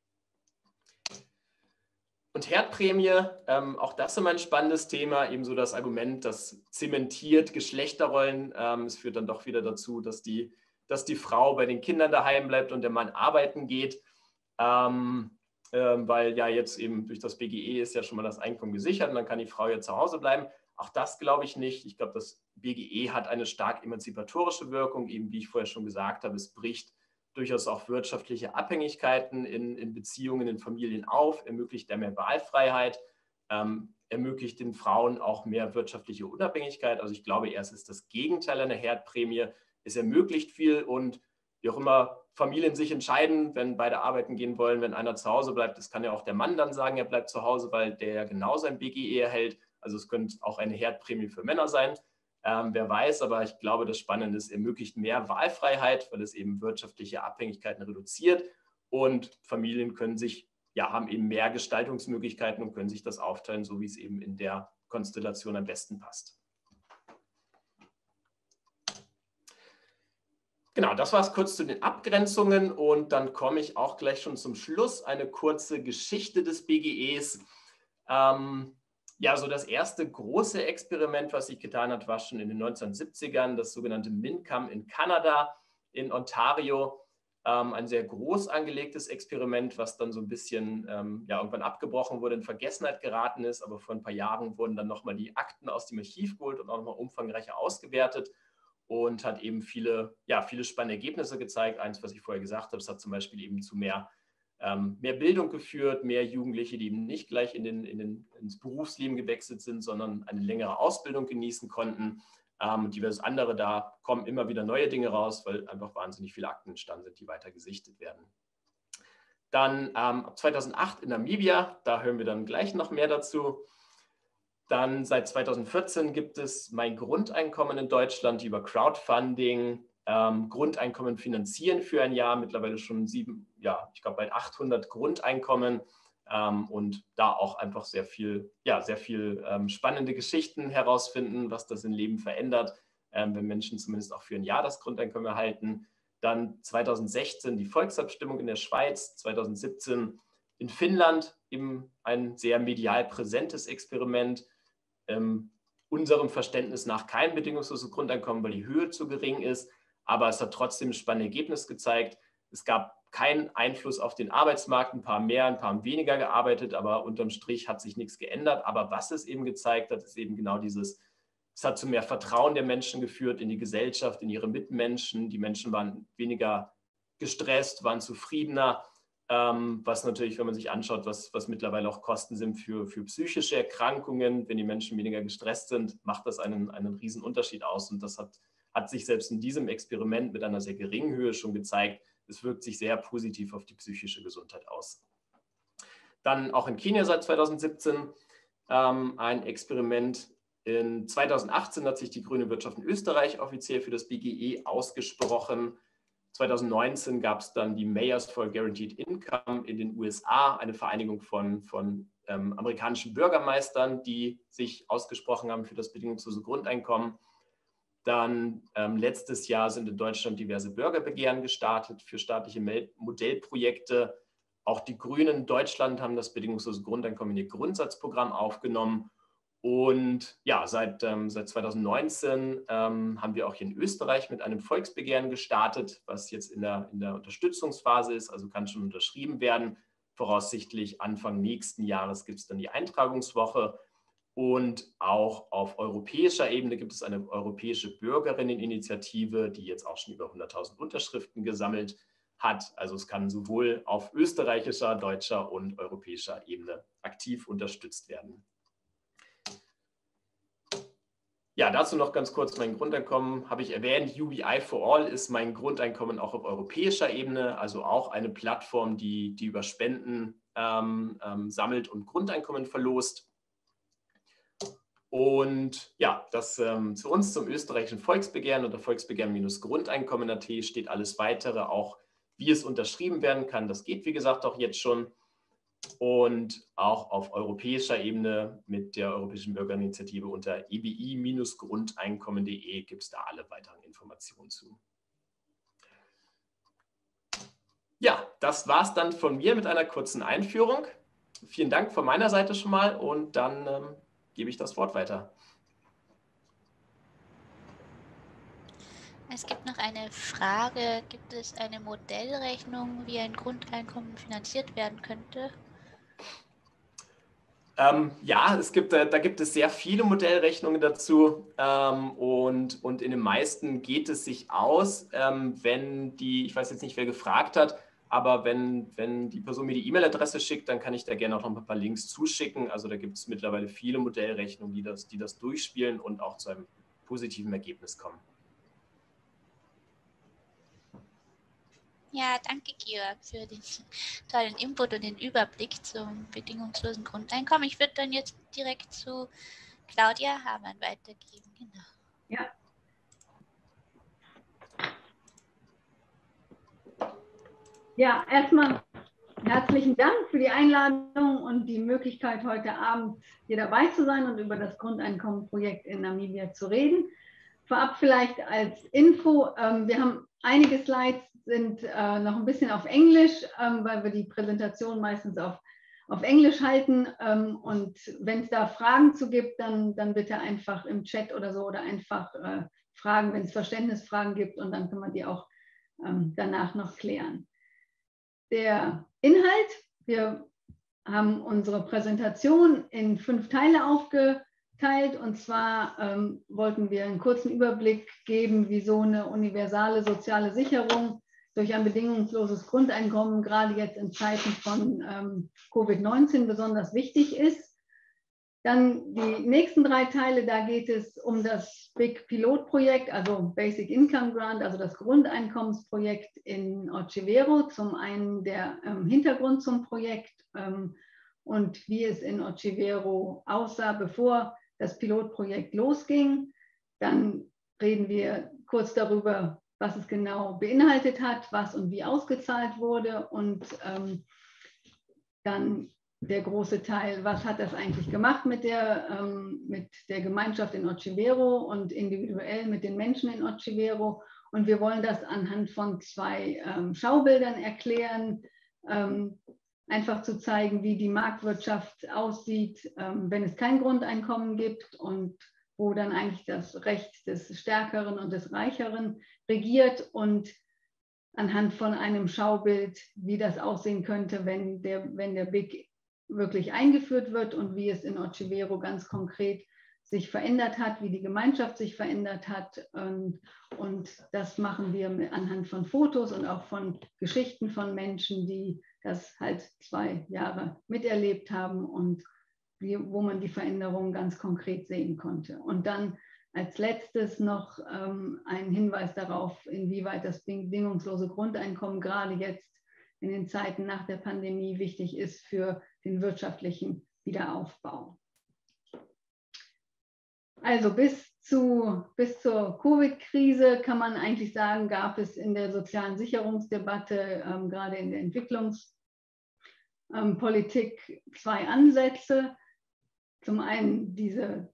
Und Herdprämie, ähm, auch das ist immer ein spannendes Thema, ebenso das Argument, das zementiert Geschlechterrollen. Ähm, es führt dann doch wieder dazu, dass die, dass die Frau bei den Kindern daheim bleibt und der Mann arbeiten geht. Ähm, ähm, weil ja jetzt eben durch das B G E ist ja schon mal das Einkommen gesichert und dann kann die Frau ja zu Hause bleiben. Auch das glaube ich nicht. Ich glaube, das B G E hat eine stark emanzipatorische Wirkung, eben wie ich vorher schon gesagt habe, es bricht durchaus auch wirtschaftliche Abhängigkeiten in, in Beziehungen, in Familien auf, ermöglicht mehr Wahlfreiheit, ähm, ermöglicht den Frauen auch mehr wirtschaftliche Unabhängigkeit. Also ich glaube, erst ist das Gegenteil einer Herdprämie. Es ermöglicht viel und wie auch immer Familien sich entscheiden, wenn beide arbeiten gehen wollen, wenn einer zu Hause bleibt, das kann ja auch der Mann dann sagen, er bleibt zu Hause, weil der ja genauso ein B G E erhält. Also es könnte auch eine Herdprämie für Männer sein. Ähm, wer weiß, aber ich glaube, das Spannende ist, ermöglicht mehr Wahlfreiheit, weil es eben wirtschaftliche Abhängigkeiten reduziert und Familien können sich ja, haben eben mehr Gestaltungsmöglichkeiten und können sich das aufteilen, so wie es eben in der Konstellation am besten passt. Genau, das war es kurz zu den Abgrenzungen und dann komme ich auch gleich schon zum Schluss. Eine kurze Geschichte des B G Es. Ähm, ja, so das erste große Experiment, was sich getan hat, war schon in den neunzehnhundertsiebzigern, das sogenannte MinCam in Kanada, in Ontario. Ähm, ein sehr groß angelegtes Experiment, was dann so ein bisschen ähm, ja, irgendwann abgebrochen wurde, in Vergessenheit geraten ist. Aber vor ein paar Jahren wurden dann nochmal die Akten aus dem Archiv geholt und auch nochmal umfangreicher ausgewertet. Und hat eben viele, ja, viele spannende Ergebnisse gezeigt. Eins, was ich vorher gesagt habe, es hat zum Beispiel eben zu mehr, ähm, mehr Bildung geführt, mehr Jugendliche, die eben nicht gleich in den, in den, ins Berufsleben gewechselt sind, sondern eine längere Ausbildung genießen konnten. Ähm, und diverse andere, da kommen immer wieder neue Dinge raus, weil einfach wahnsinnig viele Akten entstanden sind, die weiter gesichtet werden. Dann ähm, zweitausendacht in Namibia, da hören wir dann gleich noch mehr dazu. Dann seit zweitausendvierzehn gibt es Mein Grundeinkommen in Deutschland, die über Crowdfunding ähm, Grundeinkommen finanzieren für ein Jahr. Mittlerweile schon sieben, ja, ich glaube bald achthundert Grundeinkommen ähm, und da auch einfach sehr viel, ja, sehr viel ähm, spannende Geschichten herausfinden, was das im Leben verändert, ähm, wenn Menschen zumindest auch für ein Jahr das Grundeinkommen erhalten. Dann zweitausendsechzehn die Volksabstimmung in der Schweiz, zweitausendsiebzehn in Finnland eben ein sehr medial präsentes Experiment. Ähm, unserem Verständnis nach kein bedingungsloses Grundeinkommen, weil die Höhe zu gering ist, aber es hat trotzdem ein spannendes Ergebnis gezeigt. Es gab keinen Einfluss auf den Arbeitsmarkt, ein paar mehr, ein paar weniger gearbeitet, aber unterm Strich hat sich nichts geändert. Aber was es eben gezeigt hat, ist eben genau dieses, es hat zu mehr Vertrauen der Menschen geführt in die Gesellschaft, in ihre Mitmenschen. Die Menschen waren weniger gestresst, waren zufriedener. Ähm, was natürlich, wenn man sich anschaut, was, was mittlerweile auch Kosten sind für, für psychische Erkrankungen, wenn die Menschen weniger gestresst sind, macht das einen, einen riesen Unterschied aus. Und das hat, hat sich selbst in diesem Experiment mit einer sehr geringen Höhe schon gezeigt. Es wirkt sich sehr positiv auf die psychische Gesundheit aus. Dann auch in Kenia seit zweitausendsiebzehn ähm, ein Experiment. In zweitausendachtzehn hat sich die Grüne Wirtschaft in Österreich offiziell für das B G E ausgesprochen. zweitausendneunzehn gab es dann die Mayors for Guaranteed Income in den U S A, eine Vereinigung von, von ähm, amerikanischen Bürgermeistern, die sich ausgesprochen haben für das bedingungslose Grundeinkommen. Dann ähm, letztes Jahr sind in Deutschland diverse Bürgerbegehren gestartet für staatliche Modellprojekte. Auch die Grünen in Deutschland haben das bedingungslose Grundeinkommen in ihr Grundsatzprogramm aufgenommen. Und ja, seit, ähm, seit zweitausendneunzehn ähm, haben wir auch hier in Österreich mit einem Volksbegehren gestartet, was jetzt in der, in der Unterstützungsphase ist, also kann schon unterschrieben werden. Voraussichtlich Anfang nächsten Jahres gibt es dann die Eintragungswoche. Und auch auf europäischer Ebene gibt es eine europäische Bürgerinneninitiative, die jetzt auch schon über hunderttausend Unterschriften gesammelt hat. Also es kann sowohl auf österreichischer, deutscher und europäischer Ebene aktiv unterstützt werden. Ja, dazu noch ganz kurz mein Grundeinkommen, habe ich erwähnt. U B I for All ist mein Grundeinkommen auch auf europäischer Ebene, also auch eine Plattform, die, die über Spenden ähm, ähm, sammelt und Grundeinkommen verlost. Und ja, das ähm, zu uns zum österreichischen Volksbegehren unter volksbegehren-grundeinkommen punkt at steht alles Weitere, auch wie es unterschrieben werden kann. Das geht, wie gesagt, auch jetzt schon. Und auch auf europäischer Ebene mit der Europäischen Bürgerinitiative unter e b i Grundeinkommen punkt de gibt es da alle weiteren Informationen zu. Ja, das war es dann von mir mit einer kurzen Einführung. Vielen Dank von meiner Seite schon mal und dann ähm, gebe ich das Wort weiter. Es gibt noch eine Frage. Gibt es eine Modellrechnung, wie ein Grundeinkommen finanziert werden könnte? Ähm, ja, es gibt, da, da gibt es sehr viele Modellrechnungen dazu ähm, und, und in den meisten geht es sich aus, ähm, wenn die, ich weiß jetzt nicht, wer gefragt hat, aber wenn, wenn die Person mir die E-Mail-Adresse schickt, dann kann ich da gerne auch noch ein paar Links zuschicken. Also da gibt es mittlerweile viele Modellrechnungen, die das, die das durchspielen und auch zu einem positiven Ergebnis kommen. Ja, danke Georg für den tollen Input und den Überblick zum bedingungslosen Grundeinkommen. Ich würde dann jetzt direkt zu Claudia Hamann weitergeben. Genau. Ja. Ja, erstmal Herzlichen Dank für die Einladung und die Möglichkeit, heute Abend hier dabei zu sein und über das Grundeinkommenprojekt in Namibia zu reden. Vorab vielleicht als Info, wir haben einige Slides, sind noch ein bisschen auf Englisch, weil wir die Präsentation meistens auf, auf Englisch halten. Und wenn es da Fragen zu gibt, dann, dann bitte einfach im Chat oder so oder einfach fragen, wenn es Verständnisfragen gibt, und dann können wir die auch danach noch klären. Der Inhalt: Wir haben unsere Präsentation in fünf Teile aufgeteilt, und zwar ähm, wollten wir einen kurzen Überblick geben, wie so eine universale soziale Sicherung durch ein bedingungsloses Grundeinkommen gerade jetzt in Zeiten von ähm, Covid neunzehn besonders wichtig ist. Dann die nächsten drei Teile, da geht es um das Big Pilotprojekt, also Basic Income Grant, also das Grundeinkommensprojekt in Otjivero. Zum einen der ähm, Hintergrund zum Projekt ähm, und wie es in Otjivero aussah, bevor das Pilotprojekt losging. Dann reden wir kurz darüber, was es genau beinhaltet hat, was und wie ausgezahlt wurde, und ähm, dann der große Teil, was hat das eigentlich gemacht mit der, ähm, mit der Gemeinschaft in Otjivero und individuell mit den Menschen in Otjivero. Und wir wollen das anhand von zwei ähm, Schaubildern erklären, ähm, einfach zu zeigen, wie die Marktwirtschaft aussieht, ähm, wenn es kein Grundeinkommen gibt und wo dann eigentlich das Recht des Stärkeren und des Reicheren regiert, und anhand von einem Schaubild, wie das aussehen könnte, wenn der, wenn der Big wirklich eingeführt wird und wie es in Otjivero ganz konkret sich verändert hat, wie die Gemeinschaft sich verändert hat. Und, und das machen wir anhand von Fotos und auch von Geschichten von Menschen, die das halt zwei Jahre miterlebt haben und wie, wo man die Veränderung ganz konkret sehen konnte. Und dann als letztes noch ähm, ein Hinweis darauf, inwieweit das bedingungslose Grundeinkommen gerade jetzt in den Zeiten nach der Pandemie wichtig ist für den wirtschaftlichen Wiederaufbau. Also bis, zu, bis zur Covid-Krise kann man eigentlich sagen, gab es in der sozialen Sicherungsdebatte, ähm, gerade in der Entwicklungspolitik, ähm, zwei Ansätze. Zum einen diese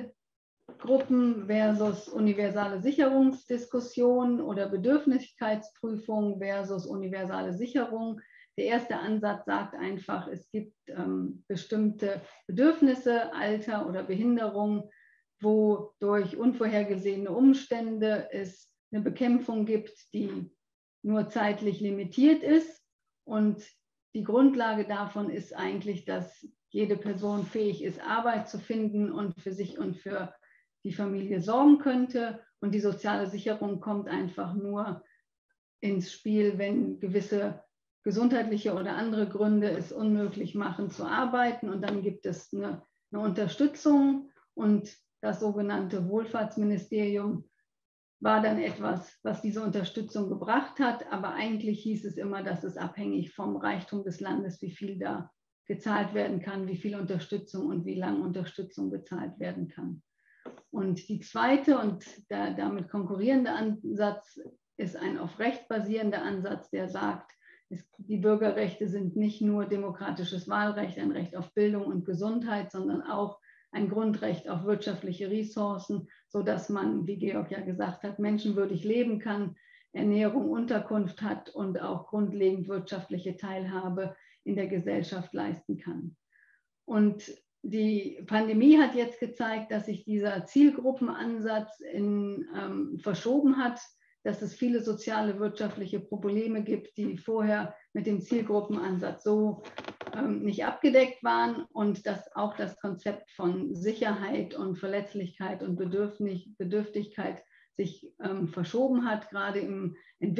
Zielgruppen versus universale Sicherungsdiskussion oder Bedürftigkeitsprüfung versus universale Sicherung. Der erste Ansatz sagt einfach, es gibt ähm, bestimmte Bedürfnisse, Alter oder Behinderung, wo durch unvorhergesehene Umstände es eine Bekämpfung gibt, die nur zeitlich limitiert ist. Und die Grundlage davon ist eigentlich, dass jede Person fähig ist, Arbeit zu finden und für sich und für die Familie sorgen könnte. Und die soziale Sicherung kommt einfach nur ins Spiel, wenn gewisse gesundheitliche oder andere Gründe es unmöglich machen zu arbeiten. Und dann gibt es eine, eine Unterstützung, und das sogenannte Wohlfahrtsministerium war dann etwas, was diese Unterstützung gebracht hat. Aber eigentlich hieß es immer, dass es abhängig vom Reichtum des Landes, wie viel da gezahlt werden kann, wie viel Unterstützung und wie lange Unterstützung bezahlt werden kann. Und die zweite und der damit konkurrierende Ansatz ist ein auf Recht basierender Ansatz, der sagt, es, die Bürgerrechte sind nicht nur demokratisches Wahlrecht, ein Recht auf Bildung und Gesundheit, sondern auch ein Grundrecht auf wirtschaftliche Ressourcen, sodass man, wie Georg ja gesagt hat, menschenwürdig leben kann, Ernährung, Unterkunft hat und auch grundlegend wirtschaftliche Teilhabe in der Gesellschaft leisten kann. Und die Pandemie hat jetzt gezeigt, dass sich dieser Zielgruppenansatz in, ähm, verschoben hat, dass es viele soziale, wirtschaftliche Probleme gibt, die vorher mit dem Zielgruppenansatz so ähm, nicht abgedeckt waren, und dass auch das Konzept von Sicherheit und Verletzlichkeit und Bedürfnis, Bedürftigkeit sich ähm, verschoben hat, gerade im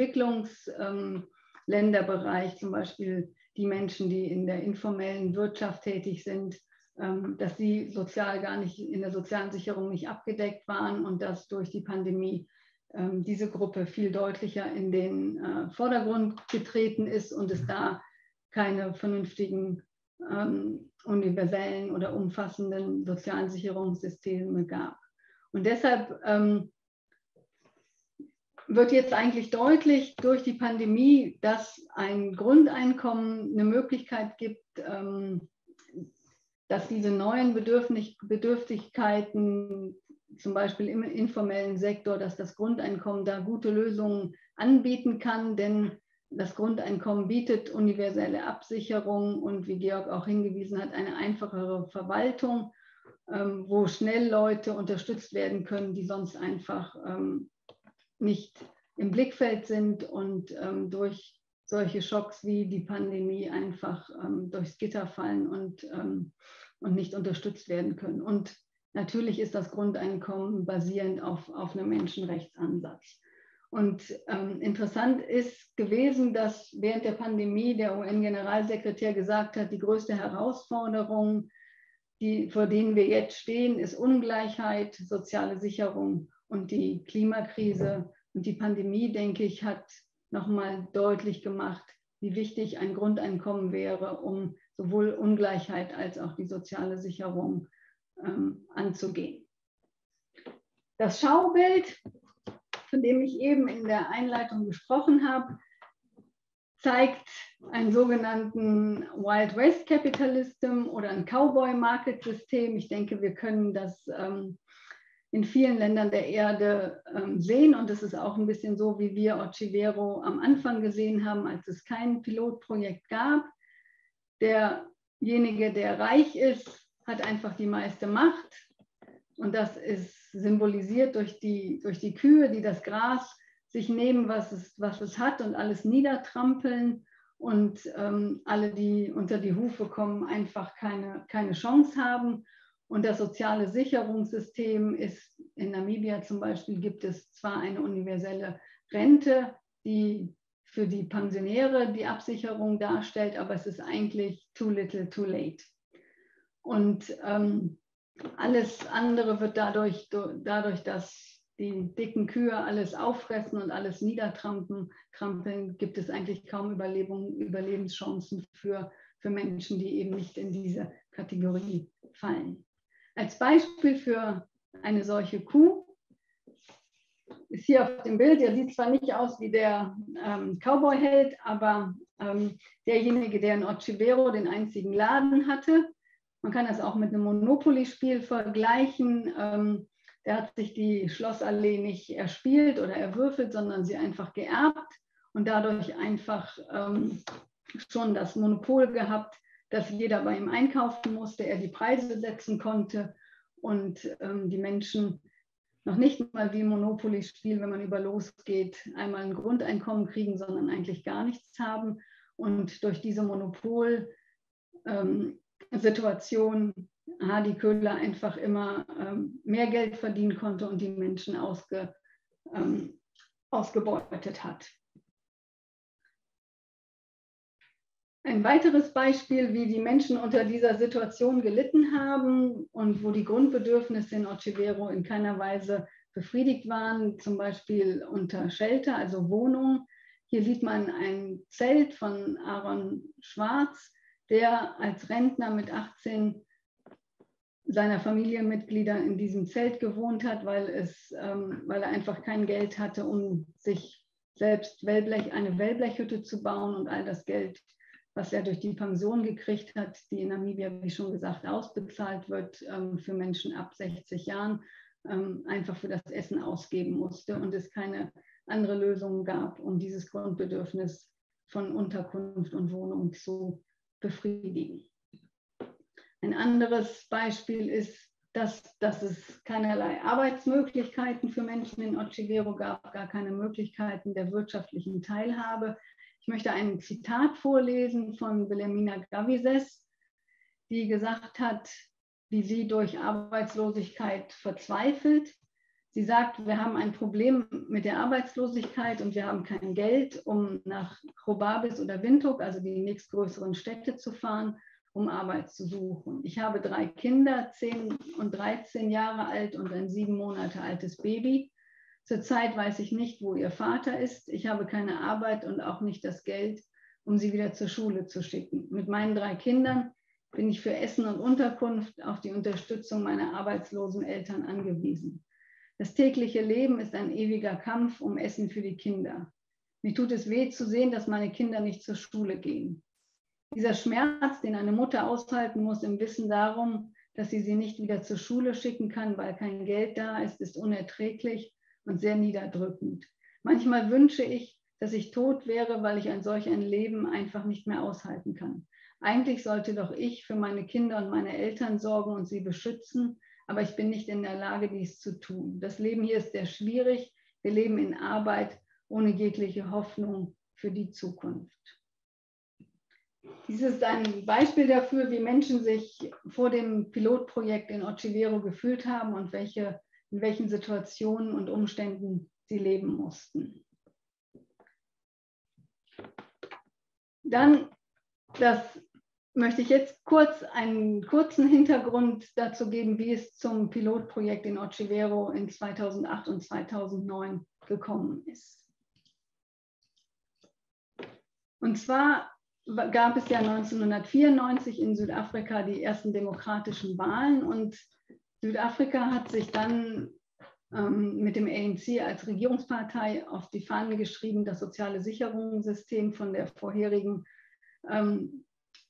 Entwicklungsländerbereich, ähm, zum Beispiel die Menschen, die in der informellen Wirtschaft tätig sind, ähm, dass sie sozial gar nicht in der sozialen Sicherung nicht abgedeckt waren, und dass durch die Pandemie ähm, diese Gruppe viel deutlicher in den äh, Vordergrund getreten ist und es da keine vernünftigen ähm, universellen oder umfassenden sozialen Sicherungssysteme gab. Und deshalb ähm, wird jetzt eigentlich deutlich durch die Pandemie, dass ein Grundeinkommen eine Möglichkeit gibt, ähm, dass diese neuen Bedürfnis Bedürftigkeiten, zum Beispiel im informellen Sektor, dass das Grundeinkommen da gute Lösungen anbieten kann, denn das Grundeinkommen bietet universelle Absicherung und, wie Georg auch hingewiesen hat, eine einfachere Verwaltung, ähm, wo schnell Leute unterstützt werden können, die sonst einfach ähm, nicht im Blickfeld sind und ähm, durch solche Schocks wie die Pandemie einfach ähm, durchs Gitter fallen und, ähm, und nicht unterstützt werden können. Und natürlich ist das Grundeinkommen basierend auf, auf einem Menschenrechtsansatz. Und ähm, interessant ist gewesen, dass während der Pandemie der U N-Generalsekretär gesagt hat, die größte Herausforderung, die, vor denen wir jetzt stehen, ist Ungleichheit, soziale Sicherung und die Klimakrise. Und die Pandemie, denke ich, hat nochmal deutlich gemacht, wie wichtig ein Grundeinkommen wäre, um sowohl Ungleichheit als auch die soziale Sicherung ähm, anzugehen. Das Schaubild, von dem ich eben in der Einleitung gesprochen habe, zeigt einen sogenannten Wild West Capitalism oder ein Cowboy Market System. Ich denke, wir können das ähm, in vielen Ländern der Erde ähm, sehen und es ist auch ein bisschen so, wie wir Ochivero am Anfang gesehen haben, als es kein Pilotprojekt gab. Derjenige, der reich ist, hat einfach die meiste Macht und das ist symbolisiert durch die, durch die Kühe, die das Gras sich nehmen, was es, was es hat und alles niedertrampeln und ähm, alle, die unter die Hufe kommen, einfach keine, keine Chance haben. Und das soziale Sicherungssystem ist, in Namibia zum Beispiel gibt es zwar eine universelle Rente, die für die Pensionäre die Absicherung darstellt, aber es ist eigentlich too little, too late. Und ähm, alles andere wird dadurch, dadurch, dass die dicken Kühe alles auffressen und alles niedertrampeln, trampeln, gibt es eigentlich kaum Überlebung, Überlebenschancen für, für Menschen, die eben nicht in diese Kategorie fallen. Als Beispiel für eine solche Kuh ist hier auf dem Bild, der sieht zwar nicht aus wie der ähm, Cowboy-Held, aber ähm, derjenige, der in Ochivero den einzigen Laden hatte. Man kann das auch mit einem Monopoly-Spiel vergleichen. Ähm, der hat sich die Schlossallee nicht erspielt oder erwürfelt, sondern sie einfach geerbt und dadurch einfach ähm, schon das Monopol gehabt, dass jeder bei ihm einkaufen musste, er die Preise setzen konnte und ähm, die Menschen noch nicht mal wie im Monopoly-Spiel, wenn man über losgeht, einmal ein Grundeinkommen kriegen, sondern eigentlich gar nichts haben. Und durch diese Monopol-Situation ähm, Hardy Köhler einfach immer ähm, mehr Geld verdienen konnte und die Menschen ausge, ähm, ausgebeutet hat. Ein weiteres Beispiel, wie die Menschen unter dieser Situation gelitten haben und wo die Grundbedürfnisse in Ochivero in keiner Weise befriedigt waren, zum Beispiel unter Shelter, also Wohnung. Hier sieht man ein Zelt von Aaron Schwarz, der als Rentner mit achtzehn seiner Familienmitglieder in diesem Zelt gewohnt hat, weil, es, ähm, weil er einfach kein Geld hatte, um sich selbst Wellblech, eine Wellblechhütte zu bauen und all das Geld, was er durch die Pension gekriegt hat, die in Namibia, wie schon gesagt, ausbezahlt wird ähm, für Menschen ab sechzig Jahren, ähm, einfach für das Essen ausgeben musste und es keine andere Lösung gab, um dieses Grundbedürfnis von Unterkunft und Wohnung zu befriedigen. Ein anderes Beispiel ist, dass, dass es keinerlei Arbeitsmöglichkeiten für Menschen in Ochivero gab, gar keine Möglichkeiten der wirtschaftlichen Teilhabe. Ich möchte ein Zitat vorlesen von Wilhelmina Gavises, die gesagt hat, wie sie durch Arbeitslosigkeit verzweifelt. Sie sagt, wir haben ein Problem mit der Arbeitslosigkeit und wir haben kein Geld, um nach Chrobabis oder Windhoek, also die nächstgrößeren Städte, zu fahren, um Arbeit zu suchen. Ich habe drei Kinder, zehn und dreizehn Jahre alt und ein sieben Monate altes Baby. Zurzeit weiß ich nicht, wo ihr Vater ist. Ich habe keine Arbeit und auch nicht das Geld, um sie wieder zur Schule zu schicken. Mit meinen drei Kindern bin ich für Essen und Unterkunft auf die Unterstützung meiner arbeitslosen Eltern angewiesen. Das tägliche Leben ist ein ewiger Kampf um Essen für die Kinder. Mir tut es weh zu sehen, dass meine Kinder nicht zur Schule gehen. Dieser Schmerz, den eine Mutter aushalten muss im Wissen darum, dass sie sie nicht wieder zur Schule schicken kann, weil kein Geld da ist, ist unerträglich und sehr niederdrückend. Manchmal wünsche ich, dass ich tot wäre, weil ich ein solch ein Leben einfach nicht mehr aushalten kann. Eigentlich sollte doch ich für meine Kinder und meine Eltern sorgen und sie beschützen, aber ich bin nicht in der Lage, dies zu tun. Das Leben hier ist sehr schwierig. Wir leben in Arbeit ohne jegliche Hoffnung für die Zukunft. Dies ist ein Beispiel dafür, wie Menschen sich vor dem Pilotprojekt in Ochivero gefühlt haben und welche, in welchen Situationen und Umständen sie leben mussten. Dann, das möchte ich jetzt kurz einen kurzen Hintergrund dazu geben, wie es zum Pilotprojekt in Ochivero in zweitausendacht und zweitausendneun gekommen ist. Und zwar gab es ja neunzehnhundertvierundneunzig in Südafrika die ersten demokratischen Wahlen und Südafrika hat sich dann ähm, mit dem A N C als Regierungspartei auf die Fahne geschrieben, das soziale Sicherungssystem von der vorherigen ähm,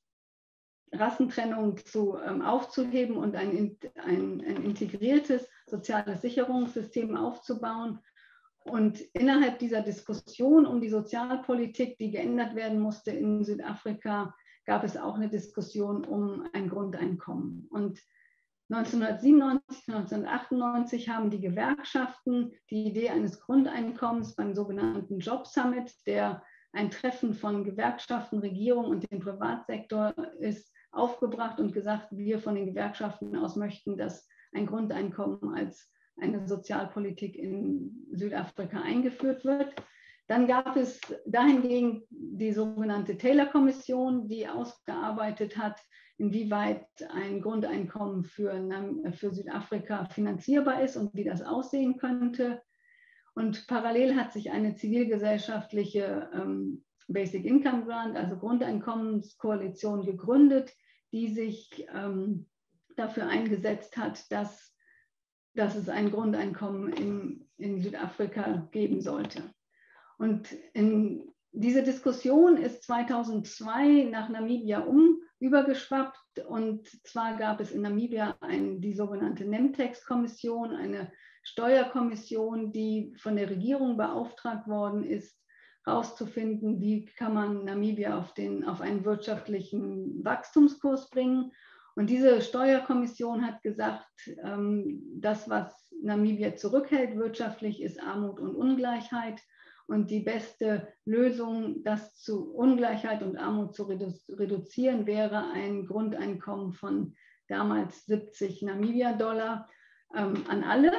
Rassentrennung zu, ähm, aufzuheben und ein, ein, ein integriertes soziales Sicherungssystem aufzubauen. Und innerhalb dieser Diskussion um die Sozialpolitik, die geändert werden musste in Südafrika, gab es auch eine Diskussion um ein Grundeinkommen. Und neunzehnhundertsiebenundneunzig, neunzehnhundertachtundneunzig haben die Gewerkschaften die Idee eines Grundeinkommens beim sogenannten Job Summit, der ein Treffen von Gewerkschaften, Regierung und dem Privatsektor ist, aufgebracht und gesagt, wir von den Gewerkschaften aus möchten, dass ein Grundeinkommen als eine Sozialpolitik in Südafrika eingeführt wird. Dann gab es dahingegen die sogenannte Taylor-Kommission, die ausgearbeitet hat, inwieweit ein Grundeinkommen für, für Südafrika finanzierbar ist und wie das aussehen könnte. Und parallel hat sich eine zivilgesellschaftliche ähm, Basic Income Grant, also Grundeinkommenskoalition gegründet, die sich ähm, dafür eingesetzt hat, dass, dass es ein Grundeinkommen in, in Südafrika geben sollte. Und in diese Diskussion ist zweitausendzwei nach Namibia um übergeschwappt. Und zwar gab es in Namibia ein, die sogenannte Nemtex-Kommission, eine Steuerkommission, die von der Regierung beauftragt worden ist, herauszufinden, wie kann man Namibia auf, den, auf einen wirtschaftlichen Wachstumskurs bringen. Und diese Steuerkommission hat gesagt, ähm, das, was Namibia zurückhält wirtschaftlich, ist Armut und Ungleichheit. Und die beste Lösung, das zu Ungleichheit und Armut zu redu reduzieren, wäre ein Grundeinkommen von damals siebzig Namibia-Dollar ähm, an alle.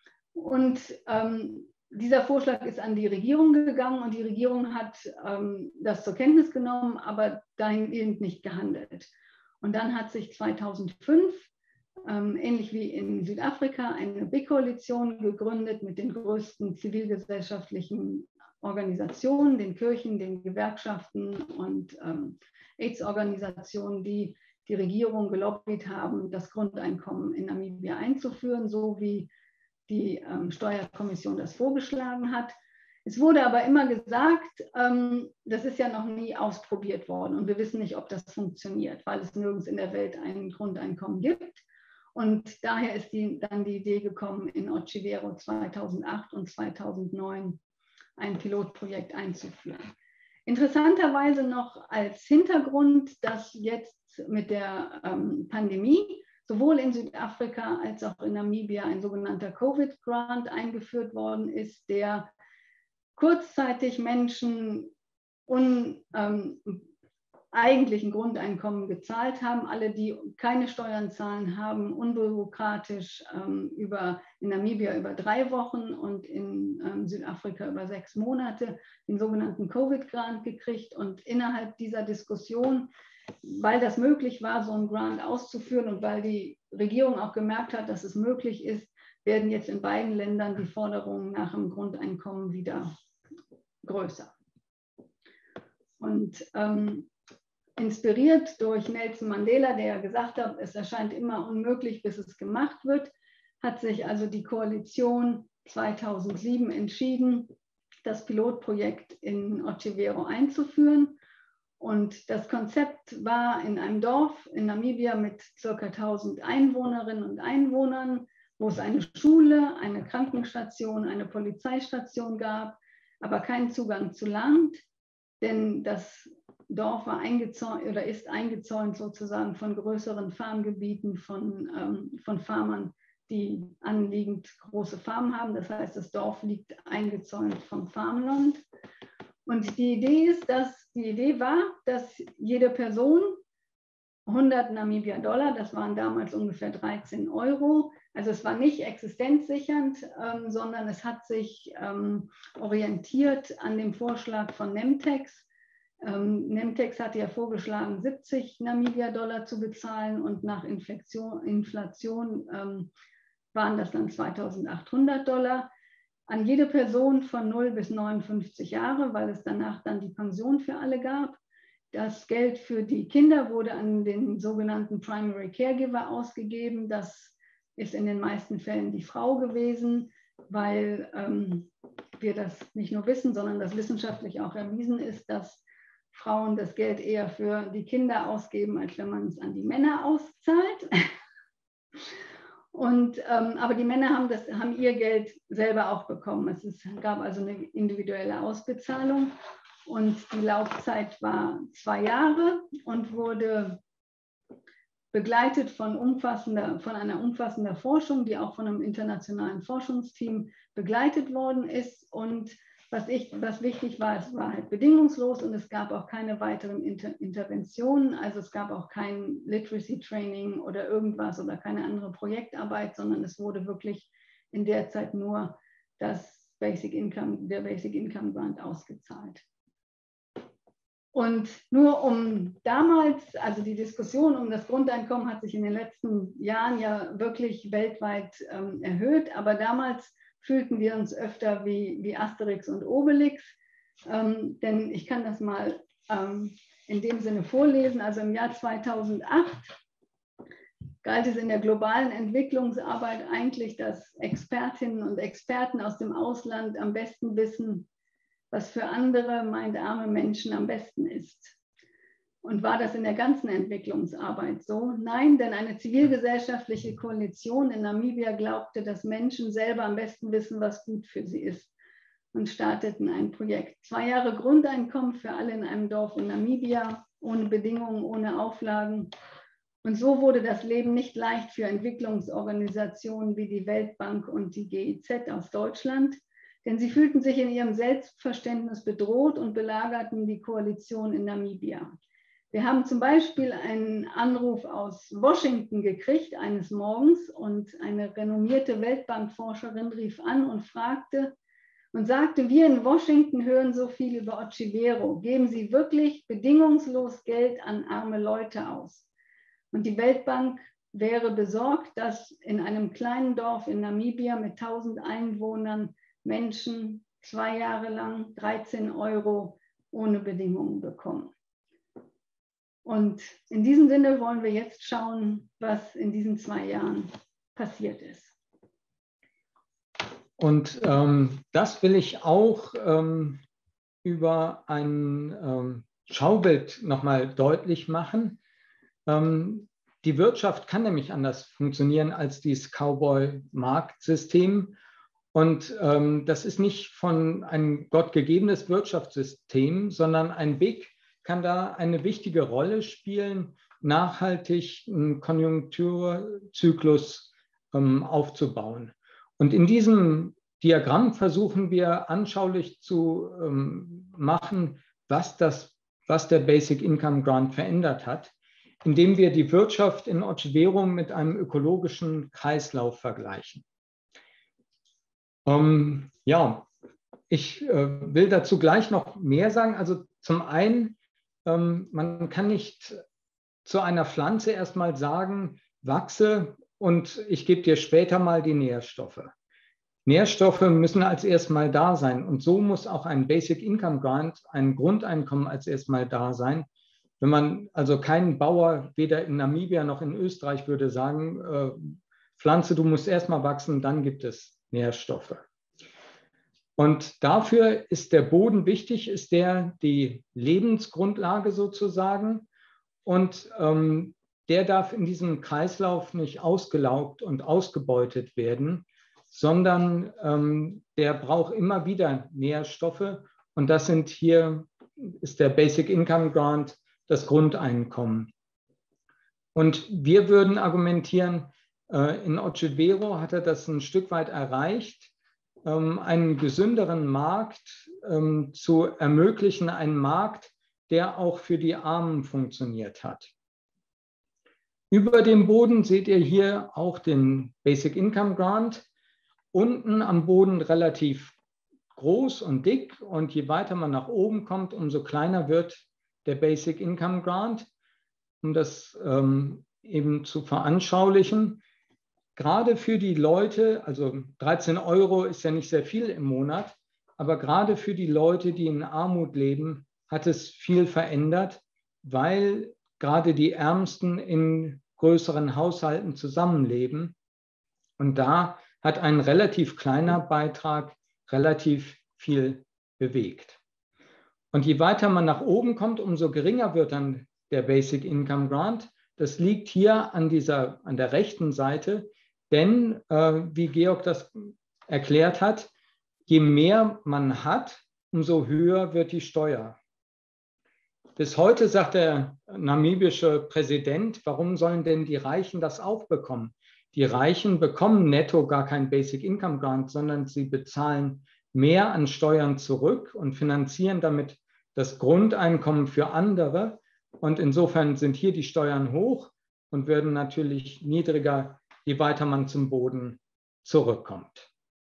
Und ähm, dieser Vorschlag ist an die Regierung gegangen und die Regierung hat ähm, das zur Kenntnis genommen, aber dahingehend nicht gehandelt. Und dann hat sich zweitausendfünf, ähm, ähnlich wie in Südafrika, eine B-Koalition gegründet mit den größten zivilgesellschaftlichen Organisationen, den Kirchen, den Gewerkschaften und ähm, AIDS-Organisationen, die die Regierung gelobbyt haben, das Grundeinkommen in Namibia einzuführen, so wie die ähm, Steuerkommission das vorgeschlagen hat. Es wurde aber immer gesagt, ähm, das ist ja noch nie ausprobiert worden und wir wissen nicht, ob das funktioniert, weil es nirgends in der Welt ein Grundeinkommen gibt. Und daher ist die, dann die Idee gekommen, in Ochivero zweitausendacht und zweitausendneun ein Pilotprojekt einzuführen. Interessanterweise noch als Hintergrund, dass jetzt mit der ähm, Pandemie sowohl in Südafrika als auch in Namibia ein sogenannter Covid-Grant eingeführt worden ist, der kurzzeitig Menschen un, ähm, eigentlich ein Grundeinkommen gezahlt haben. Alle, die keine Steuern zahlen, haben unbürokratisch ähm, über, in Namibia über drei Wochen und in ähm, Südafrika über sechs Monate den sogenannten Covid-Grant gekriegt. Und innerhalb dieser Diskussion, weil das möglich war, so einen Grant auszuführen und weil die Regierung auch gemerkt hat, dass es möglich ist, werden jetzt in beiden Ländern die Forderungen nach dem Grundeinkommen wieder größer. Und ähm, inspiriert durch Nelson Mandela, der gesagt hat, es erscheint immer unmöglich, bis es gemacht wird, hat sich also die Koalition zweitausendsieben entschieden, das Pilotprojekt in Otjivero einzuführen. Und das Konzept war in einem Dorf in Namibia mit ca. tausend Einwohnerinnen und Einwohnern, wo es eine Schule, eine Krankenstation, eine Polizeistation gab, aber keinen Zugang zu Land, denn das Dorf war eingezäunt oder ist eingezäunt sozusagen von größeren Farmgebieten, von, ähm, von Farmern, die anliegend große Farmen haben. Das heißt, das Dorf liegt eingezäunt vom Farmland. Und die Idee ist, dass die Idee war, dass jede Person hundert Namibia-Dollar, das waren damals ungefähr dreizehn Euro, also es war nicht existenzsichernd, ähm, sondern es hat sich ähm, orientiert an dem Vorschlag von Nemtex. Ähm, Nemtex hatte ja vorgeschlagen, siebzig Namibia-Dollar zu bezahlen und nach Inflation, Inflation ähm, waren das dann zweitausendachthundert Dollar. An jede Person von null bis neunundfünfzig Jahre, weil es danach dann die Pension für alle gab. Das Geld für die Kinder wurde an den sogenannten Primary Caregiver ausgegeben. Das ist in den meisten Fällen die Frau gewesen, weil ähm, wir das nicht nur wissen, sondern das wissenschaftlich auch erwiesen ist, dass Frauen das Geld eher für die Kinder ausgeben, als wenn man es an die Männer auszahlt. Und, ähm, aber die Männer haben, das, haben ihr Geld selber auch bekommen. Es ist, gab also eine individuelle Ausbezahlung und die Laufzeit war zwei Jahre und wurde begleitet von, umfassender, von einer umfassenden Forschung, die auch von einem internationalen Forschungsteam begleitet worden ist. Und was, ich, was wichtig war, es war halt bedingungslos und es gab auch keine weiteren Inter Interventionen. Also es gab auch kein Literacy Training oder irgendwas oder keine andere Projektarbeit, sondern es wurde wirklich in der Zeit nur das Basic Income, der Basic Income Grant ausgezahlt. Und nur um damals, also die Diskussion um das Grundeinkommen hat sich in den letzten Jahren ja wirklich weltweit ähm, erhöht, aber damals fühlten wir uns öfter wie, wie Asterix und Obelix, ähm, denn ich kann das mal ähm, in dem Sinne vorlesen. Also im Jahr zweitausendacht galt es in der globalen Entwicklungsarbeit eigentlich, dass Expertinnen und Experten aus dem Ausland am besten wissen, was für andere, meint arme Menschen, am besten ist. Und war das in der ganzen Entwicklungsarbeit so? Nein, denn eine zivilgesellschaftliche Koalition in Namibia glaubte, dass Menschen selber am besten wissen, was gut für sie ist und starteten ein Projekt. Zwei Jahre Grundeinkommen für alle in einem Dorf in Namibia, ohne Bedingungen, ohne Auflagen. Und so wurde das Leben nicht leicht für Entwicklungsorganisationen wie die Weltbank und die G I Z aus Deutschland, denn sie fühlten sich in ihrem Selbstverständnis bedroht und belagerten die Koalition in Namibia. Wir haben zum Beispiel einen Anruf aus Washington gekriegt eines Morgens und eine renommierte Weltbankforscherin rief an und fragte und sagte, wir in Washington hören so viel über Otjivero, geben Sie wirklich bedingungslos Geld an arme Leute aus? Und die Weltbank wäre besorgt, dass in einem kleinen Dorf in Namibia mit tausend Einwohnern Menschen zwei Jahre lang dreizehn Euro ohne Bedingungen bekommen. Und in diesem Sinne wollen wir jetzt schauen, was in diesen zwei Jahren passiert ist. Und ähm, das will ich auch ähm, über ein ähm, Schaubild nochmal deutlich machen. Ähm, die Wirtschaft kann nämlich anders funktionieren als dieses Cowboy-Marktsystem. Und ähm, das ist nicht von einem gottgegebenes Wirtschaftssystem, sondern ein Big kann da eine wichtige Rolle spielen, nachhaltig einen Konjunkturzyklus ähm, aufzubauen. Und in diesem Diagramm versuchen wir anschaulich zu ähm, machen, was, das, was der Basic Income Grant verändert hat, indem wir die Wirtschaft in Otjivero mit einem ökologischen Kreislauf vergleichen. Ähm, ja, ich äh, will dazu gleich noch mehr sagen. Also zum einen, ähm, man kann nicht zu einer Pflanze erstmal sagen, wachse und ich gebe dir später mal die Nährstoffe. Nährstoffe müssen als erstmal da sein und so muss auch ein Basic Income Grant, ein Grundeinkommen als erstmal da sein. Wenn man, also kein Bauer, weder in Namibia noch in Österreich würde sagen, äh, Pflanze, du musst erstmal wachsen, dann gibt es Nährstoffe. Und dafür ist der Boden wichtig, ist der die Lebensgrundlage sozusagen. Und ähm, der darf in diesem Kreislauf nicht ausgelaugt und ausgebeutet werden, sondern ähm, der braucht immer wieder Nährstoffe. Und das sind hier, ist der Basic Income Grant, das Grundeinkommen. Und wir würden argumentieren, äh, in Ochevero hat er das ein Stück weit erreicht, ähm, einen gesünderen Markt ähm, zu ermöglichen, einen Markt, der auch für die Armen funktioniert hat. Über dem Boden seht ihr hier auch den Basic Income Grant. Unten am Boden relativ groß und dick und je weiter man nach oben kommt, umso kleiner wird der Basic Income Grant, um das ähm, eben zu veranschaulichen. Gerade für die Leute, also dreizehn Euro ist ja nicht sehr viel im Monat, aber gerade für die Leute, die in Armut leben, hat es viel verändert, weil gerade die Ärmsten in größeren Haushalten zusammenleben. Und da hat ein relativ kleiner Beitrag relativ viel bewegt. Und je weiter man nach oben kommt, umso geringer wird dann der Basic Income Grant. Das liegt hier an, dieser, an der rechten Seite, denn äh, wie Georg das erklärt hat, je mehr man hat, umso höher wird die Steuer. Bis heute sagt der namibische Präsident, warum sollen denn die Reichen das auch bekommen? Die Reichen bekommen netto gar kein Basic Income Grant, sondern sie bezahlen mehr an Steuern zurück und finanzieren damit das Grundeinkommen für andere. Und insofern sind hier die Steuern hoch und werden natürlich niedriger, je weiter man zum Boden zurückkommt.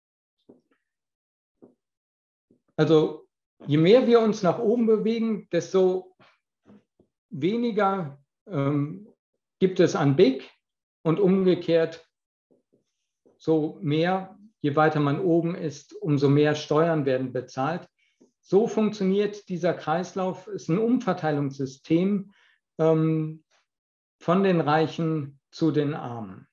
Also je mehr wir uns nach oben bewegen, desto weniger ähm, gibt es an Big und umgekehrt, so mehr, je weiter man oben ist, umso mehr Steuern werden bezahlt. So funktioniert dieser Kreislauf, ist ein Umverteilungssystem ähm, von den Reichen zu den Armen.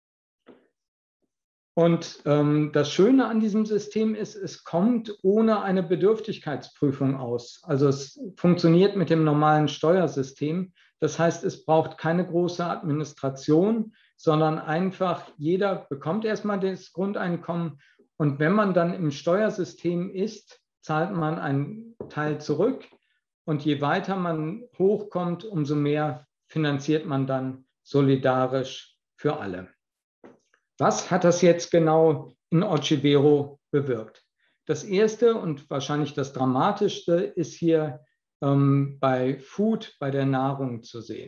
Und ähm, das Schöne an diesem System ist, es kommt ohne eine Bedürftigkeitsprüfung aus. Also es funktioniert mit dem normalen Steuersystem. Das heißt, es braucht keine große Administration, sondern einfach jeder bekommt erstmal das Grundeinkommen. Und wenn man dann im Steuersystem ist, zahlt man einen Teil zurück. Und je weiter man hochkommt, umso mehr finanziert man dann solidarisch für alle. Was hat das jetzt genau in Ochevero bewirkt? Das erste und wahrscheinlich das dramatischste ist hier ähm, bei Food, bei der Nahrung zu sehen.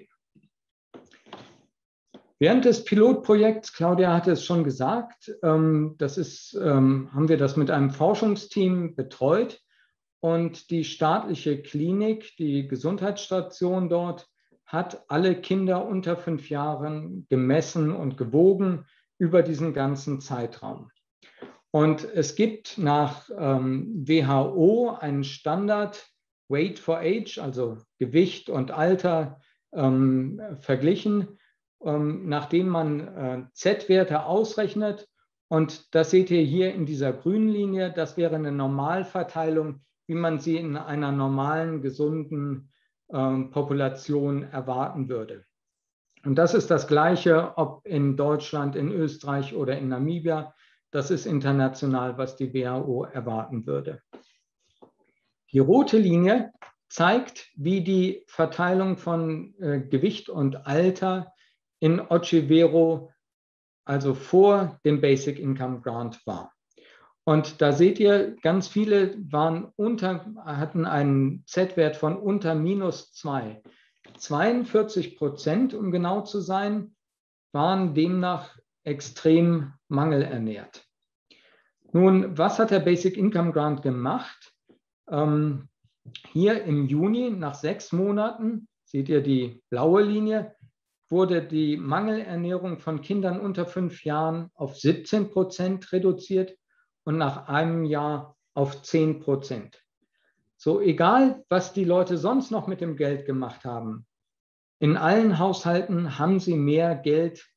Während des Pilotprojekts, Claudia hatte es schon gesagt, ähm, das ist, ähm, haben wir das mit einem Forschungsteam betreut und die staatliche Klinik, die Gesundheitsstation dort, hat alle Kinder unter fünf Jahren gemessen und gewogen über diesen ganzen Zeitraum. Und es gibt nach ähm, W H O einen Standard Weight for Age, also Gewicht und Alter ähm, verglichen, ähm, nachdem man äh, Z-Werte ausrechnet. Und das seht ihr hier in dieser grünen Linie. Das wäre eine Normalverteilung, wie man sie in einer normalen, gesunden ähm, Population erwarten würde. Und das ist das Gleiche, ob in Deutschland, in Österreich oder in Namibia. Das ist international, was die W H O erwarten würde. Die rote Linie zeigt, wie die Verteilung von äh, Gewicht und Alter in Ochevero, also vor dem Basic Income Grant war. Und da seht ihr, ganz viele waren unter, hatten einen Z-Wert von unter minus zwei. zweiundvierzig Prozent, um genau zu sein, waren demnach extrem mangelernährt. Nun, was hat der Basic Income Grant gemacht? Ähm, hier im Juni, nach sechs Monaten, seht ihr die blaue Linie, wurde die Mangelernährung von Kindern unter fünf Jahren auf siebzehn Prozent reduziert und nach einem Jahr auf zehn Prozent. So, egal, was die Leute sonst noch mit dem Geld gemacht haben, in allen Haushalten haben sie mehr Geld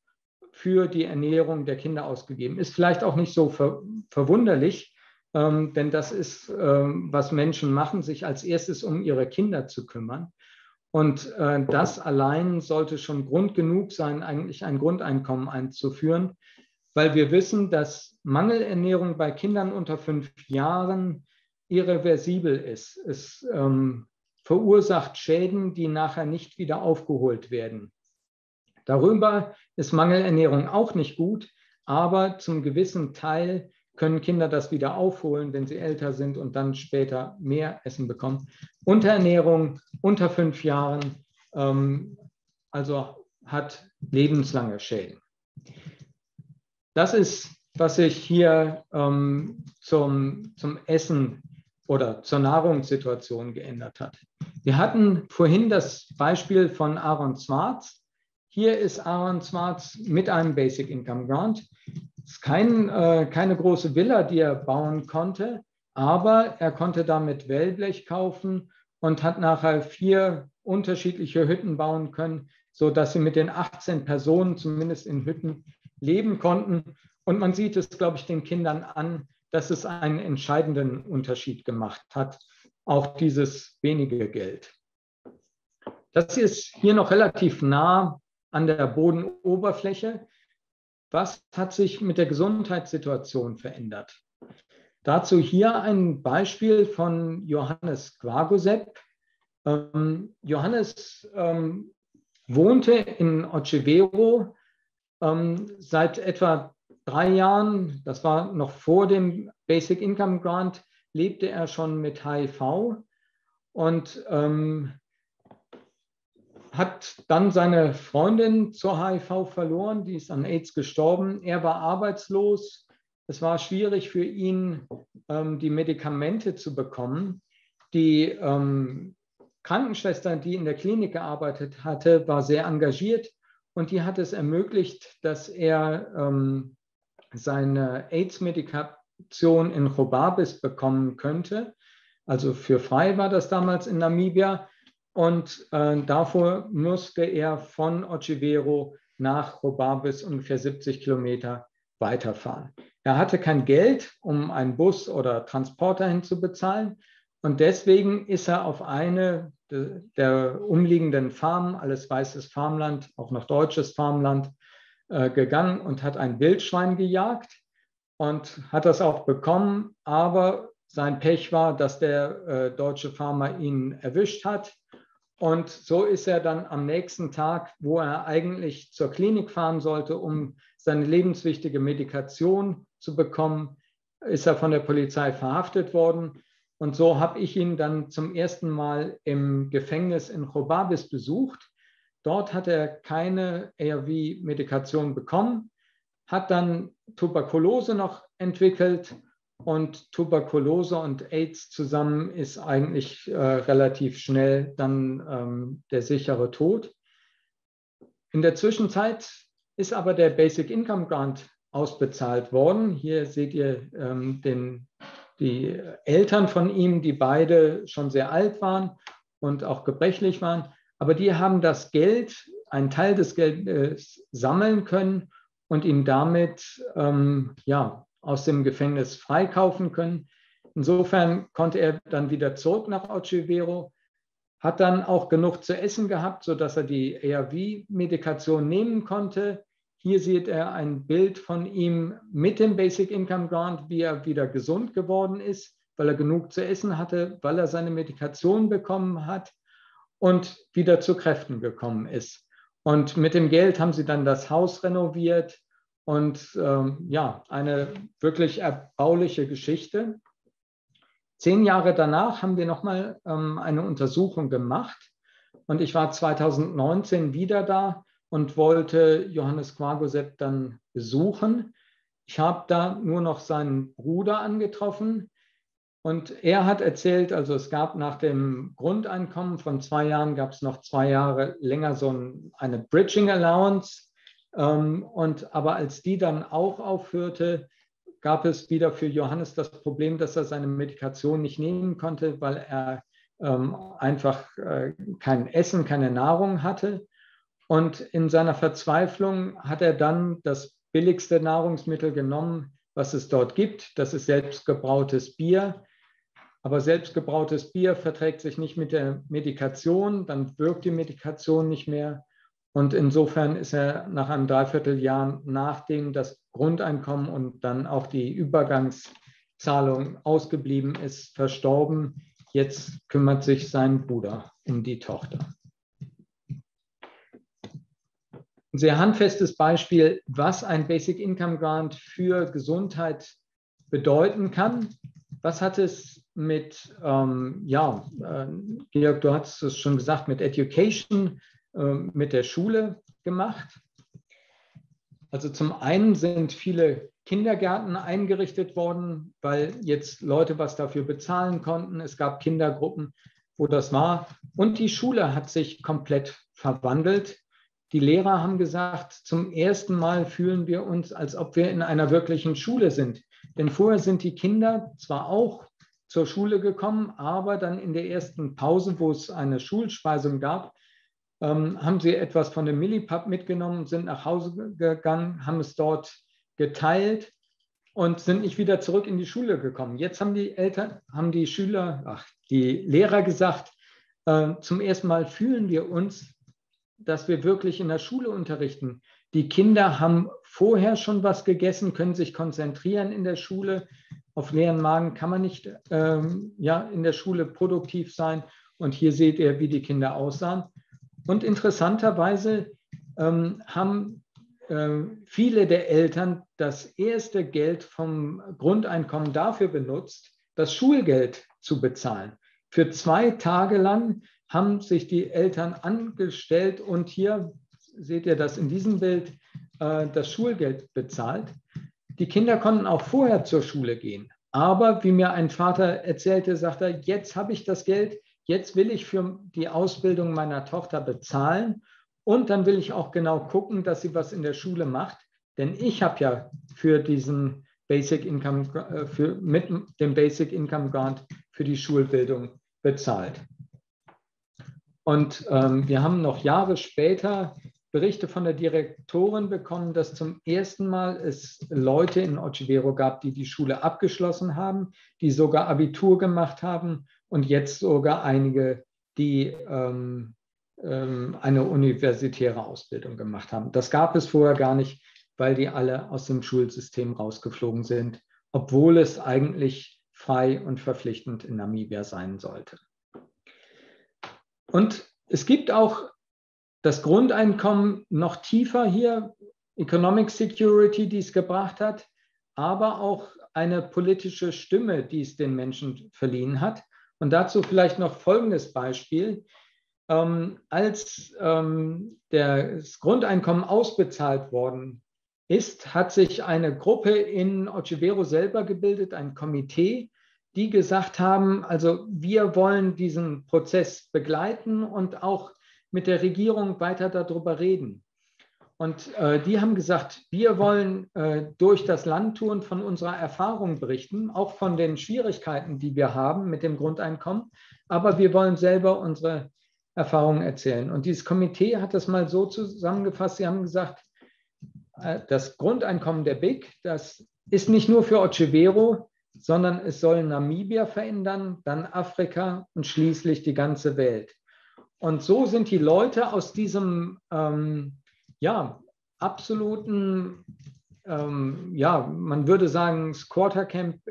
für die Ernährung der Kinder ausgegeben. Ist vielleicht auch nicht so ver verwunderlich, ähm, denn das ist, ähm, was Menschen machen, sich als erstes um ihre Kinder zu kümmern. Und äh, das allein sollte schon Grund genug sein, eigentlich ein Grundeinkommen einzuführen, weil wir wissen, dass Mangelernährung bei Kindern unter fünf Jahren irreversibel ist. Es ähm, verursacht Schäden, die nachher nicht wieder aufgeholt werden. Darüber ist Mangelernährung auch nicht gut, aber zum gewissen Teil können Kinder das wieder aufholen, wenn sie älter sind und dann später mehr Essen bekommen. Unterernährung unter fünf Jahren ähm, also hat lebenslange Schäden. Das ist, was sich hier ähm, zum, zum Essen oder zur Nahrungssituation geändert hat. Wir hatten vorhin das Beispiel von Aaron Swartz. Hier ist Aaron Swartz mit einem Basic Income Grant. Es ist kein, äh, keine große Villa, die er bauen konnte, aber er konnte damit Wellblech kaufen und hat nachher vier unterschiedliche Hütten bauen können, sodass sie mit den achtzehn Personen zumindest in Hütten leben konnten. Und man sieht es, glaube ich, den Kindern an, dass es einen entscheidenden Unterschied gemacht hat, auch dieses wenige Geld. Das ist hier noch relativ nah an der Bodenoberfläche. Was hat sich mit der Gesundheitssituation verändert? Dazu hier ein Beispiel von Johannes Quagosepp. Ähm, Johannes ähm, wohnte in Ochevero ähm, seit etwa drei Jahren, das war noch vor dem Basic Income Grant, lebte er schon mit H I V und ähm, hat dann seine Freundin zur H I V verloren, die ist an AIDS gestorben. Er war arbeitslos. Es war schwierig für ihn, ähm, die Medikamente zu bekommen. Die ähm, Krankenschwester, die in der Klinik gearbeitet hatte, war sehr engagiert und die hat es ermöglicht, dass er ähm, seine AIDS-Medikation in Chobabis bekommen könnte. Also für frei war das damals in Namibia. Und äh, davor musste er von Ochevero nach Chobabis ungefähr siebzig Kilometer weiterfahren. Er hatte kein Geld, um einen Bus oder Transporter hinzubezahlen. Und deswegen ist er auf eine de, der umliegenden Farmen, alles weißes Farmland, auch noch deutsches Farmland, äh, gegangen und hat ein Wildschwein gejagt und hat das auch bekommen. Aber sein Pech war, dass der äh, deutsche Farmer ihn erwischt hat. Und so ist er dann am nächsten Tag, wo er eigentlich zur Klinik fahren sollte, um seine lebenswichtige Medikation zu bekommen, ist er von der Polizei verhaftet worden. Und so habe ich ihn dann zum ersten Mal im Gefängnis in Chobabis besucht. Dort hat er keine A R V-Medikation bekommen, hat dann Tuberkulose noch entwickelt. Und Tuberkulose und AIDS zusammen ist eigentlich äh, relativ schnell dann ähm, der sichere Tod. In der Zwischenzeit ist aber der Basic Income Grant ausbezahlt worden. Hier seht ihr ähm, den, die Eltern von ihm, die beide schon sehr alt waren und auch gebrechlich waren. Aber die haben das Geld, einen Teil des Geldes sammeln können und ihn damit ähm, ja, aus dem Gefängnis freikaufen können. Insofern konnte er dann wieder zurück nach Ochevero, hat dann auch genug zu essen gehabt, sodass er die A R V-Medikation nehmen konnte. Hier sieht er ein Bild von ihm mit dem Basic Income Grant, wie er wieder gesund geworden ist, weil er genug zu essen hatte, weil er seine Medikation bekommen hat und wieder zu Kräften gekommen ist. Und mit dem Geld haben sie dann das Haus renoviert. Und ähm, ja, eine wirklich erbauliche Geschichte. Zehn Jahre danach haben wir nochmal ähm, eine Untersuchung gemacht. Und ich war zweitausendneunzehn wieder da und wollte Johannes Quagosepp dann besuchen. Ich habe da nur noch seinen Bruder angetroffen. Und er hat erzählt, also es gab nach dem Grundeinkommen von zwei Jahren, gab es noch zwei Jahre länger so ein, eine Bridging Allowance. Ähm, und, aber als die dann auch aufhörte, gab es wieder für Johannes das Problem, dass er seine Medikation nicht nehmen konnte, weil er ähm, einfach äh, kein Essen, keine Nahrung hatte. Und in seiner Verzweiflung hat er dann das billigste Nahrungsmittel genommen, was es dort gibt. Das ist selbstgebrautes Bier. Aber selbstgebrautes Bier verträgt sich nicht mit der Medikation, dann wirkt die Medikation nicht mehr. Und insofern ist er nach einem Dreivierteljahr, nachdem das Grundeinkommen und dann auch die Übergangszahlung ausgeblieben ist, verstorben. Jetzt kümmert sich sein Bruder um die Tochter. Ein sehr handfestes Beispiel, was ein Basic Income Grant für Gesundheit bedeuten kann. Was hat es mit, ähm, ja, äh, Georg, du hast es schon gesagt, mit Education, äh, mit der Schule gemacht? Also zum einen sind viele Kindergärten eingerichtet worden, weil jetzt Leute was dafür bezahlen konnten. Es gab Kindergruppen, wo das war. Und die Schule hat sich komplett verwandelt. Die Lehrer haben gesagt, zum ersten Mal fühlen wir uns, als ob wir in einer wirklichen Schule sind. Denn vorher sind die Kinder zwar auch zur Schule gekommen, aber dann in der ersten Pause, wo es eine Schulspeisung gab, ähm, haben sie etwas von dem Millipap mitgenommen, sind nach Hause gegangen, haben es dort geteilt und sind nicht wieder zurück in die Schule gekommen. Jetzt haben die Eltern, haben die Schüler, ach, die Lehrer gesagt, äh, zum ersten Mal fühlen wir uns, dass wir wirklich in der Schule unterrichten. Die Kinder haben vorher schon was gegessen, können sich konzentrieren in der Schule. Auf leeren Magen kann man nicht ähm, ja, in der Schule produktiv sein. Und hier seht ihr, wie die Kinder aussahen. Und interessanterweise ähm, haben äh, viele der Eltern das erste Geld vom Grundeinkommen dafür benutzt, das Schulgeld zu bezahlen. Für zwei Tage lang haben sich die Eltern angestellt und hier seht ihr das in diesem Bild, äh, das Schulgeld bezahlt. Die Kinder konnten auch vorher zur Schule gehen. Aber wie mir ein Vater erzählte, sagte er, jetzt habe ich das Geld, jetzt will ich für die Ausbildung meiner Tochter bezahlen und dann will ich auch genau gucken, dass sie was in der Schule macht. Denn ich habe ja für diesen Basic Income, äh, für, mit dem Basic Income Grant für die Schulbildung bezahlt. Und ähm, wir haben noch Jahre später Berichte von der Direktorin bekommen, dass zum ersten Mal es Leute in Ochevero gab, die die Schule abgeschlossen haben, die sogar Abitur gemacht haben und jetzt sogar einige, die ähm, ähm, eine universitäre Ausbildung gemacht haben. Das gab es vorher gar nicht, weil die alle aus dem Schulsystem rausgeflogen sind, obwohl es eigentlich frei und verpflichtend in Namibia sein sollte. Und es gibt auch das Grundeinkommen noch tiefer hier, Economic Security, die es gebracht hat, aber auch eine politische Stimme, die es den Menschen verliehen hat. Und dazu vielleicht noch folgendes Beispiel. Ähm, als ähm, das Grundeinkommen ausbezahlt worden ist, hat sich eine Gruppe in Ochevero selber gebildet, ein Komitee, die gesagt haben, also wir wollen diesen Prozess begleiten und auch mit der Regierung weiter darüber reden. Und äh, die haben gesagt, wir wollen äh, durch das Land touren, von unserer Erfahrung berichten, auch von den Schwierigkeiten, die wir haben mit dem Grundeinkommen, aber wir wollen selber unsere Erfahrungen erzählen. Und dieses Komitee hat das mal so zusammengefasst, sie haben gesagt, äh, das Grundeinkommen der B I C, das ist nicht nur für Ochevero, sondern es soll Namibia verändern, dann Afrika und schließlich die ganze Welt. Und so sind die Leute aus diesem ähm, ja, absoluten, ähm, ja, man würde sagen, Squattercamp,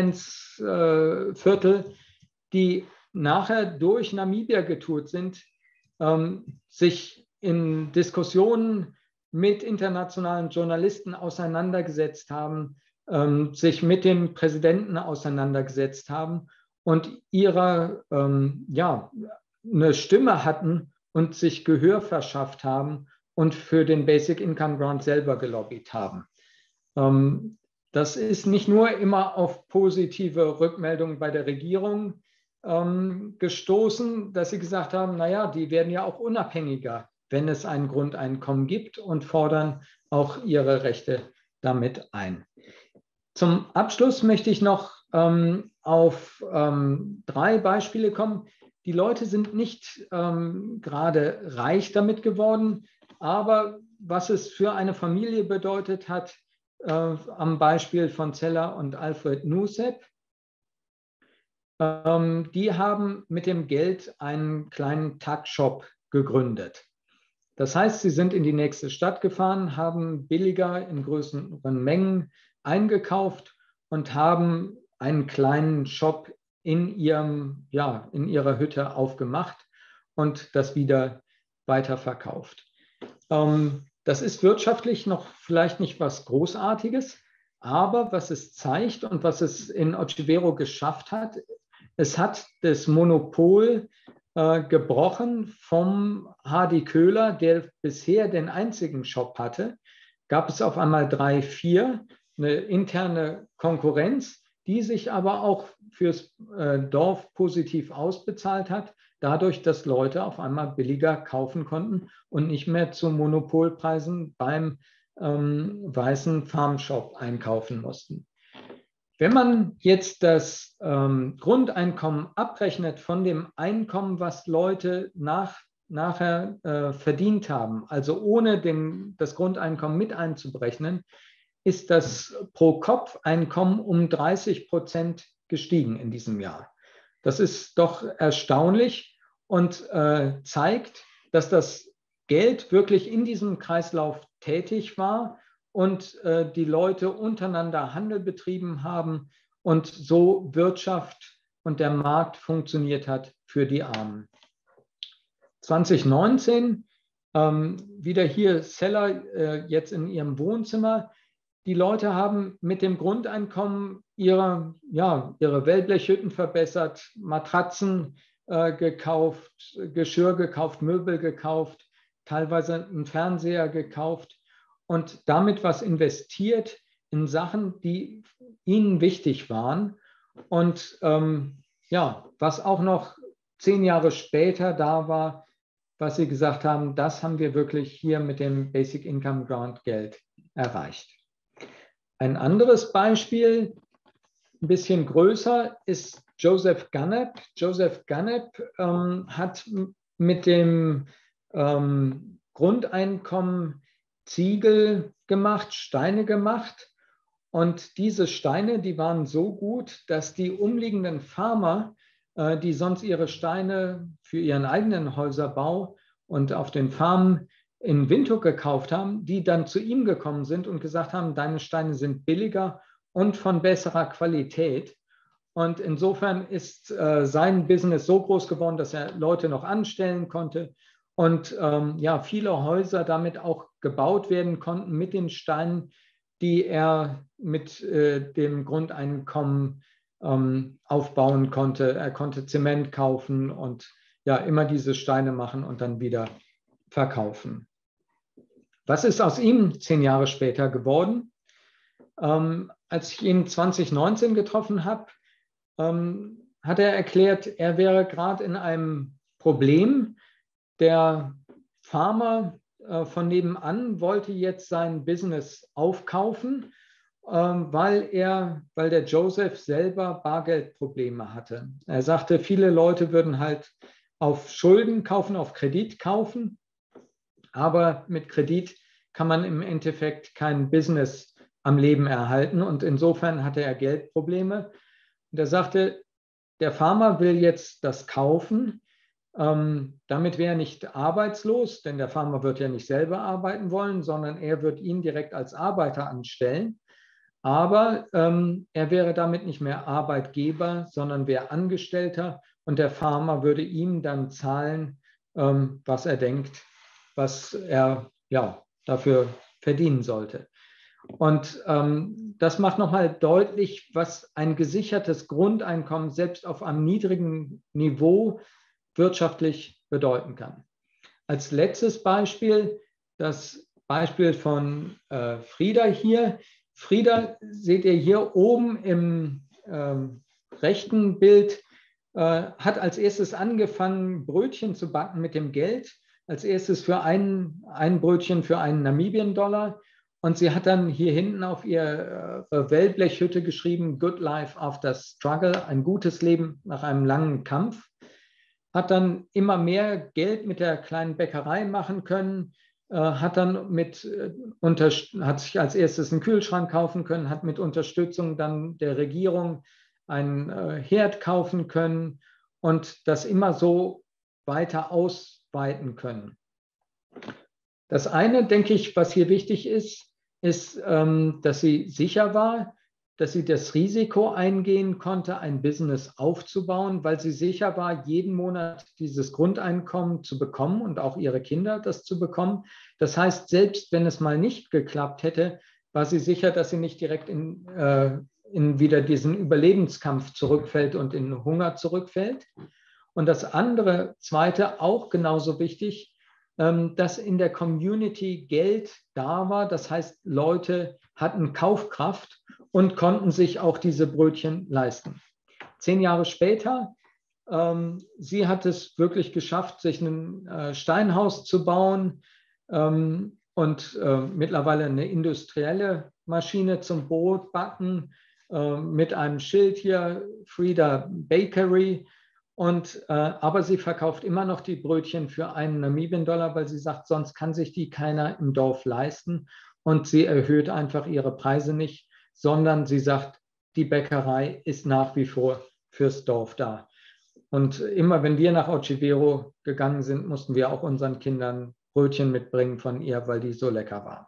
Elendsviertel, äh, die nachher durch Namibia getourt sind, ähm, sich in Diskussionen mit internationalen Journalisten auseinandergesetzt haben, ähm, sich mit dem Präsidenten auseinandergesetzt haben und ihrer, ähm, ja, eine Stimme hatten und sich Gehör verschafft haben und für den Basic Income Grant selber gelobbyt haben. Ähm, das ist nicht nur immer auf positive Rückmeldungen bei der Regierung ähm, gestoßen, dass sie gesagt haben, naja, die werden ja auch unabhängiger, wenn es ein Grundeinkommen gibt und fordern auch ihre Rechte damit ein. Zum Abschluss möchte ich noch ähm, auf ähm, drei Beispiele kommen, die Leute sind nicht ähm, gerade reich damit geworden, aber was es für eine Familie bedeutet hat, äh, am Beispiel von Zeller und Alfred Nusep, ähm, die haben mit dem Geld einen kleinen Tuck-Shop gegründet. Das heißt, sie sind in die nächste Stadt gefahren, haben billiger in größeren Mengen eingekauft und haben einen kleinen Shop in, ihrem, ja, in ihrer Hütte aufgemacht und das wieder weiterverkauft. Ähm, das ist wirtschaftlich noch vielleicht nicht was Großartiges, aber was es zeigt und was es in Ochivero geschafft hat, es hat das Monopol äh, gebrochen vom Hardy Köhler, der bisher den einzigen Shop hatte. Gab es auf einmal drei, vier, eine interne Konkurrenz, die sich aber auch fürs äh, Dorf positiv ausbezahlt hat, dadurch, dass Leute auf einmal billiger kaufen konnten und nicht mehr zu Monopolpreisen beim ähm, weißen Farmshop einkaufen mussten. Wenn man jetzt das ähm, Grundeinkommen abrechnet von dem Einkommen, was Leute nach, nachher äh, verdient haben, also ohne den, das Grundeinkommen mit einzuberechnen, ist das Pro-Kopf-Einkommen um dreißig Prozent gestiegen in diesem Jahr. Das ist doch erstaunlich und äh, zeigt, dass das Geld wirklich in diesem Kreislauf tätig war und äh, die Leute untereinander Handel betrieben haben und so Wirtschaft und der Markt funktioniert hat für die Armen. zwanzig neunzehn, ähm, wieder hier Seller äh, jetzt in ihrem Wohnzimmer. Die Leute haben mit dem Grundeinkommen ihre, ja, ihre Wellblechhütten verbessert, Matratzen äh, gekauft, Geschirr gekauft, Möbel gekauft, teilweise einen Fernseher gekauft und damit was investiert in Sachen, die ihnen wichtig waren. Und ähm, ja, was auch noch zehn Jahre später da war, was sie gesagt haben, das haben wir wirklich hier mit dem Basic Income Grant Geld erreicht. Ein anderes Beispiel, ein bisschen größer, ist Joseph Gunnep. Joseph Gunnep ähm, hat mit dem ähm, Grundeinkommen Ziegel gemacht, Steine gemacht. Und diese Steine, die waren so gut, dass die umliegenden Farmer, äh, die sonst ihre Steine für ihren eigenen Häuserbau und auf den Farmen in Windhoek gekauft haben, die dann zu ihm gekommen sind und gesagt haben, deine Steine sind billiger und von besserer Qualität. Und insofern ist äh, sein Business so groß geworden, dass er Leute noch anstellen konnte und ähm, ja, viele Häuser damit auch gebaut werden konnten mit den Steinen, die er mit äh, dem Grundeinkommen ähm, aufbauen konnte. Er konnte Zement kaufen und ja, immer diese Steine machen und dann wieder verkaufen. Was ist aus ihm zehn Jahre später geworden? Ähm, als ich ihn zwanzig neunzehn getroffen habe, ähm, hat er erklärt, er wäre gerade in einem Problem. Der Farmer äh, von nebenan wollte jetzt sein Business aufkaufen, ähm, weil, er, weil der Joseph selber Bargeldprobleme hatte. Er sagte, viele Leute würden halt auf Schulden kaufen, auf Kredit kaufen. Aber mit Kredit kann man im Endeffekt kein Business am Leben erhalten. Und insofern hatte er Geldprobleme. Und er sagte, der Farmer will jetzt das kaufen. Ähm, damit wäre er nicht arbeitslos, denn der Farmer wird ja nicht selber arbeiten wollen, sondern er wird ihn direkt als Arbeiter anstellen. Aber ähm, er wäre damit nicht mehr Arbeitgeber, sondern wäre Angestellter. Und der Farmer würde ihm dann zahlen, ähm, was er denkt, was er ja, dafür verdienen sollte. Und ähm, das macht nochmal deutlich, was ein gesichertes Grundeinkommen selbst auf einem niedrigen Niveau wirtschaftlich bedeuten kann. Als letztes Beispiel das Beispiel von äh, Frieda hier. Frieda seht ihr hier oben im ähm, rechten Bild, äh, hat als erstes angefangen, Brötchen zu backen mit dem Geld. Als erstes für ein, ein Brötchen für einen Namibien-Dollar. Und sie hat dann hier hinten auf ihre Wellblechhütte geschrieben, Good Life After Struggle, ein gutes Leben nach einem langen Kampf. hat dann immer mehr Geld mit der kleinen Bäckerei machen können, äh, hat dann mit, äh, unter, hat sich als erstes einen Kühlschrank kaufen können, hat mit Unterstützung dann der Regierung einen äh, Herd kaufen können und das immer so weiter ausweiten können. Das eine, denke ich, was hier wichtig ist, ist, ähm, dass sie sicher war, dass sie das Risiko eingehen konnte, ein Business aufzubauen, weil sie sicher war, jeden Monat dieses Grundeinkommen zu bekommen und auch ihre Kinder das zu bekommen. Das heißt, selbst wenn es mal nicht geklappt hätte, war sie sicher, dass sie nicht direkt in, äh, in wieder diesen Überlebenskampf zurückfällt und in Hunger zurückfällt. Und das andere, zweite, auch genauso wichtig, ähm, dass in der Community Geld da war. Das heißt, Leute hatten Kaufkraft und konnten sich auch diese Brötchen leisten. Zehn Jahre später, ähm, sie hat es wirklich geschafft, sich ein äh, Steinhaus zu bauen ähm, und äh, mittlerweile eine industrielle Maschine zum Brotbacken äh, mit einem Schild hier, Frida Bakery. Und, äh, aber sie verkauft immer noch die Brötchen für einen Namibien-Dollar, weil sie sagt, sonst kann sich die keiner im Dorf leisten. Und sie erhöht einfach ihre Preise nicht, sondern sie sagt, die Bäckerei ist nach wie vor fürs Dorf da. Und immer wenn wir nach Ochivero gegangen sind, mussten wir auch unseren Kindern Brötchen mitbringen von ihr, weil die so lecker waren.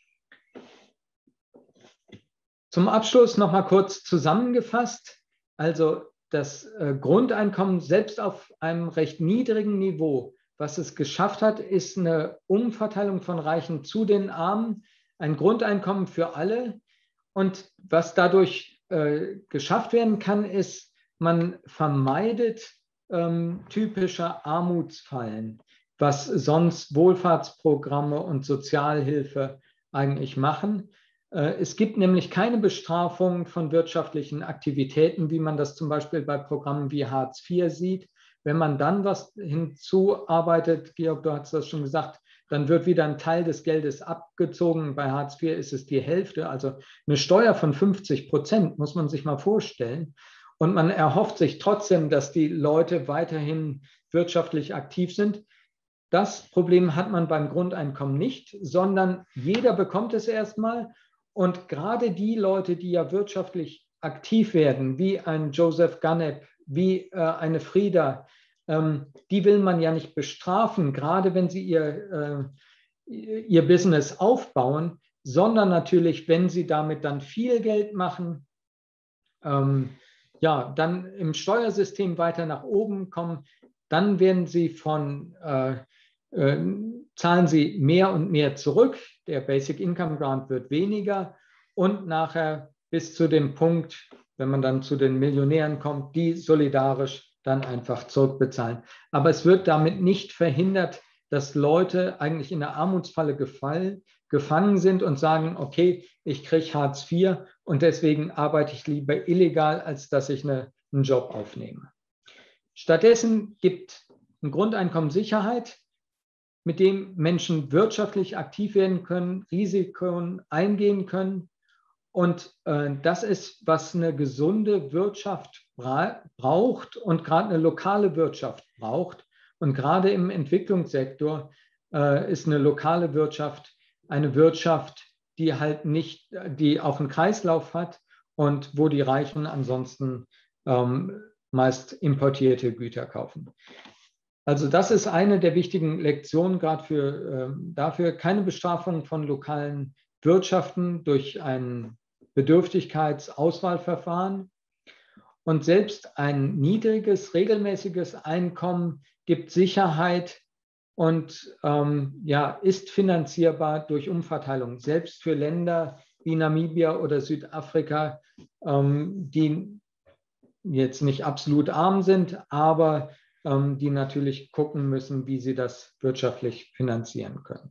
Zum Abschluss noch mal kurz zusammengefasst. Also das äh, Grundeinkommen selbst auf einem recht niedrigen Niveau, was es geschafft hat, ist eine Umverteilung von Reichen zu den Armen, ein Grundeinkommen für alle. Und was dadurch äh, geschafft werden kann, ist, man vermeidet ähm, typische Armutsfallen, was sonst Wohlfahrtsprogramme und Sozialhilfe eigentlich machen. Äh, es gibt nämlich keine Bestrafung von wirtschaftlichen Aktivitäten, wie man das zum Beispiel bei Programmen wie Hartz vier sieht. Wenn man dann was hinzuarbeitet, Georg, du hast das schon gesagt, dann wird wieder ein Teil des Geldes abgezogen. Bei Hartz vier ist es die Hälfte, also eine Steuer von fünfzig Prozent, muss man sich mal vorstellen. Und man erhofft sich trotzdem, dass die Leute weiterhin wirtschaftlich aktiv sind. Das Problem hat man beim Grundeinkommen nicht, sondern jeder bekommt es erstmal. Und gerade die Leute, die ja wirtschaftlich aktiv werden, wie ein Joseph Ganep, wie äh, eine Frida, ähm, die will man ja nicht bestrafen, gerade wenn sie ihr, äh, ihr Business aufbauen, sondern natürlich, wenn sie damit dann viel Geld machen, ähm, ja, dann im Steuersystem weiter nach oben kommen, dann werden sie von, äh, äh, zahlen sie mehr und mehr zurück, der Basic Income Grant wird weniger und nachher bis zu dem Punkt, wenn man dann zu den Millionären kommt, die solidarisch dann einfach zurückbezahlen. Aber es wird damit nicht verhindert, dass Leute eigentlich in der Armutsfalle gefallen, gefangen sind und sagen, okay, ich kriege Hartz vier und deswegen arbeite ich lieber illegal, als dass ich eine, einen Job aufnehme. Stattdessen gibt ein Grundeinkommen Sicherheit, mit dem Menschen wirtschaftlich aktiv werden können, Risiken eingehen können. Und äh, das ist, was eine gesunde Wirtschaft bra braucht und gerade eine lokale Wirtschaft braucht. Und gerade im Entwicklungssektor äh, ist eine lokale Wirtschaft eine Wirtschaft, die halt nicht, die auch einen Kreislauf hat und wo die Reichen ansonsten ähm, meist importierte Güter kaufen. Also das ist eine der wichtigen Lektionen gerade für, äh, dafür, keine Bestrafung von lokalen Wirtschaften durch ein Bedürftigkeitsauswahlverfahren. Und selbst ein niedriges, regelmäßiges Einkommen gibt Sicherheit und ähm, ja, ist finanzierbar durch Umverteilung. Selbst für Länder wie Namibia oder Südafrika, ähm, die jetzt nicht absolut arm sind, aber ähm, die natürlich gucken müssen, wie sie das wirtschaftlich finanzieren können.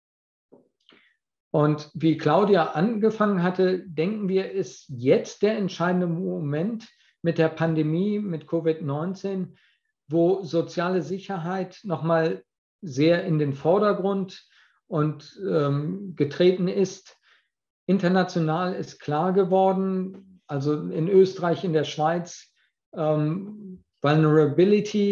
Und wie Claudia angefangen hatte, denken wir, ist jetzt der entscheidende Moment mit der Pandemie, mit Covid neunzehn, wo soziale Sicherheit nochmal sehr in den Vordergrund und ähm, getreten ist. International ist klar geworden, also in Österreich, in der Schweiz, ähm, Vulnerability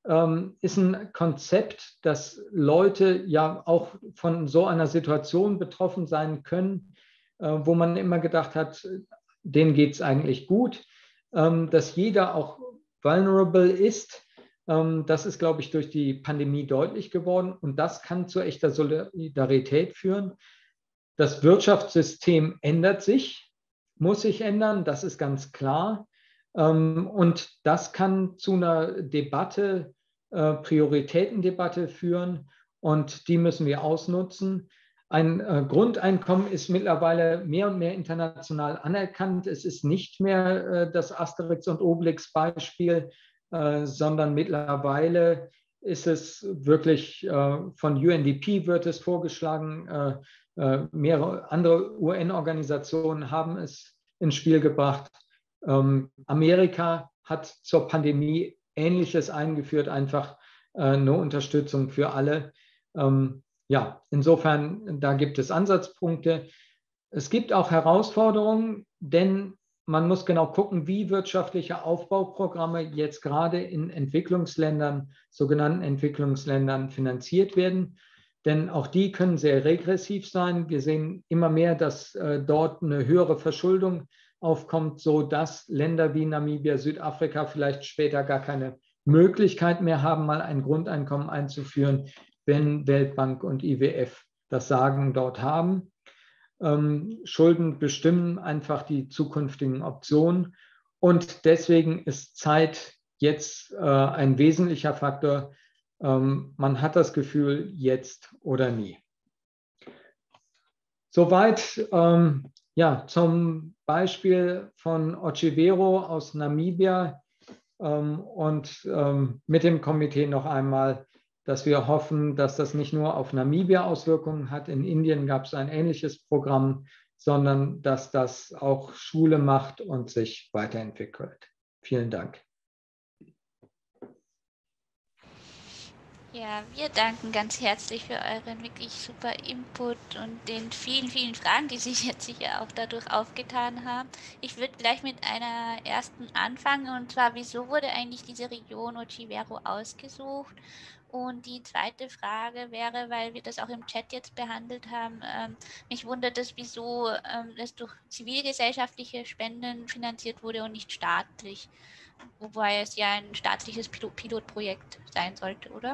ähm, ist ein Konzept, dass Leute ja auch von so einer Situation betroffen sein können, äh, wo man immer gedacht hat, denen geht es eigentlich gut, ähm, dass jeder auch vulnerable ist. Ähm, das ist, glaube ich, durch die Pandemie deutlich geworden und das kann zu echter Solidarität führen. Das Wirtschaftssystem ändert sich, muss sich ändern, das ist ganz klar. Und das kann zu einer Debatte, Prioritätendebatte führen und die müssen wir ausnutzen. Ein Grundeinkommen ist mittlerweile mehr und mehr international anerkannt. Es ist nicht mehr das Asterix- und Obelix-Beispiel, sondern mittlerweile ist es wirklich von U N D P wird es vorgeschlagen, mehrere andere U N-Organisationen haben es ins Spiel gebracht. Ähm, Amerika hat zur Pandemie Ähnliches eingeführt, einfach äh, eine Unterstützung für alle. Ähm, ja, insofern, da gibt es Ansatzpunkte. Es gibt auch Herausforderungen, denn man muss genau gucken, wie wirtschaftliche Aufbauprogramme jetzt gerade in Entwicklungsländern, sogenannten Entwicklungsländern, finanziert werden. Denn auch die können sehr regressiv sein. Wir sehen immer mehr, dass äh, dort eine höhere Verschuldung aufkommt, sodass Länder wie Namibia, Südafrika vielleicht später gar keine Möglichkeit mehr haben, mal ein Grundeinkommen einzuführen, wenn Weltbank und I W F das Sagen dort haben. Ähm, Schulden bestimmen einfach die zukünftigen Optionen und deswegen ist Zeit jetzt äh, ein wesentlicher Faktor. Ähm, man hat das Gefühl, jetzt oder nie. Soweit ähm, ja, zum Beispiel von Ochivero aus Namibia ähm, und ähm, mit dem Komitee noch einmal, dass wir hoffen, dass das nicht nur auf Namibia Auswirkungen hat. In Indien gab es ein ähnliches Programm, sondern dass das auch Schule macht und sich weiterentwickelt. Vielen Dank. Ja, wir danken ganz herzlich für euren wirklich super Input und den vielen, vielen Fragen, die sich jetzt sicher auch dadurch aufgetan haben. Ich würde gleich mit einer ersten anfangen, und zwar, wieso wurde eigentlich diese Region Ochivero ausgesucht? Und die zweite Frage wäre, weil wir das auch im Chat jetzt behandelt haben, ähm, mich wundert es, wieso ähm, es durch zivilgesellschaftliche Spenden finanziert wurde und nicht staatlich, wobei es ja ein staatliches Pilot- Pilotprojekt sein sollte, oder?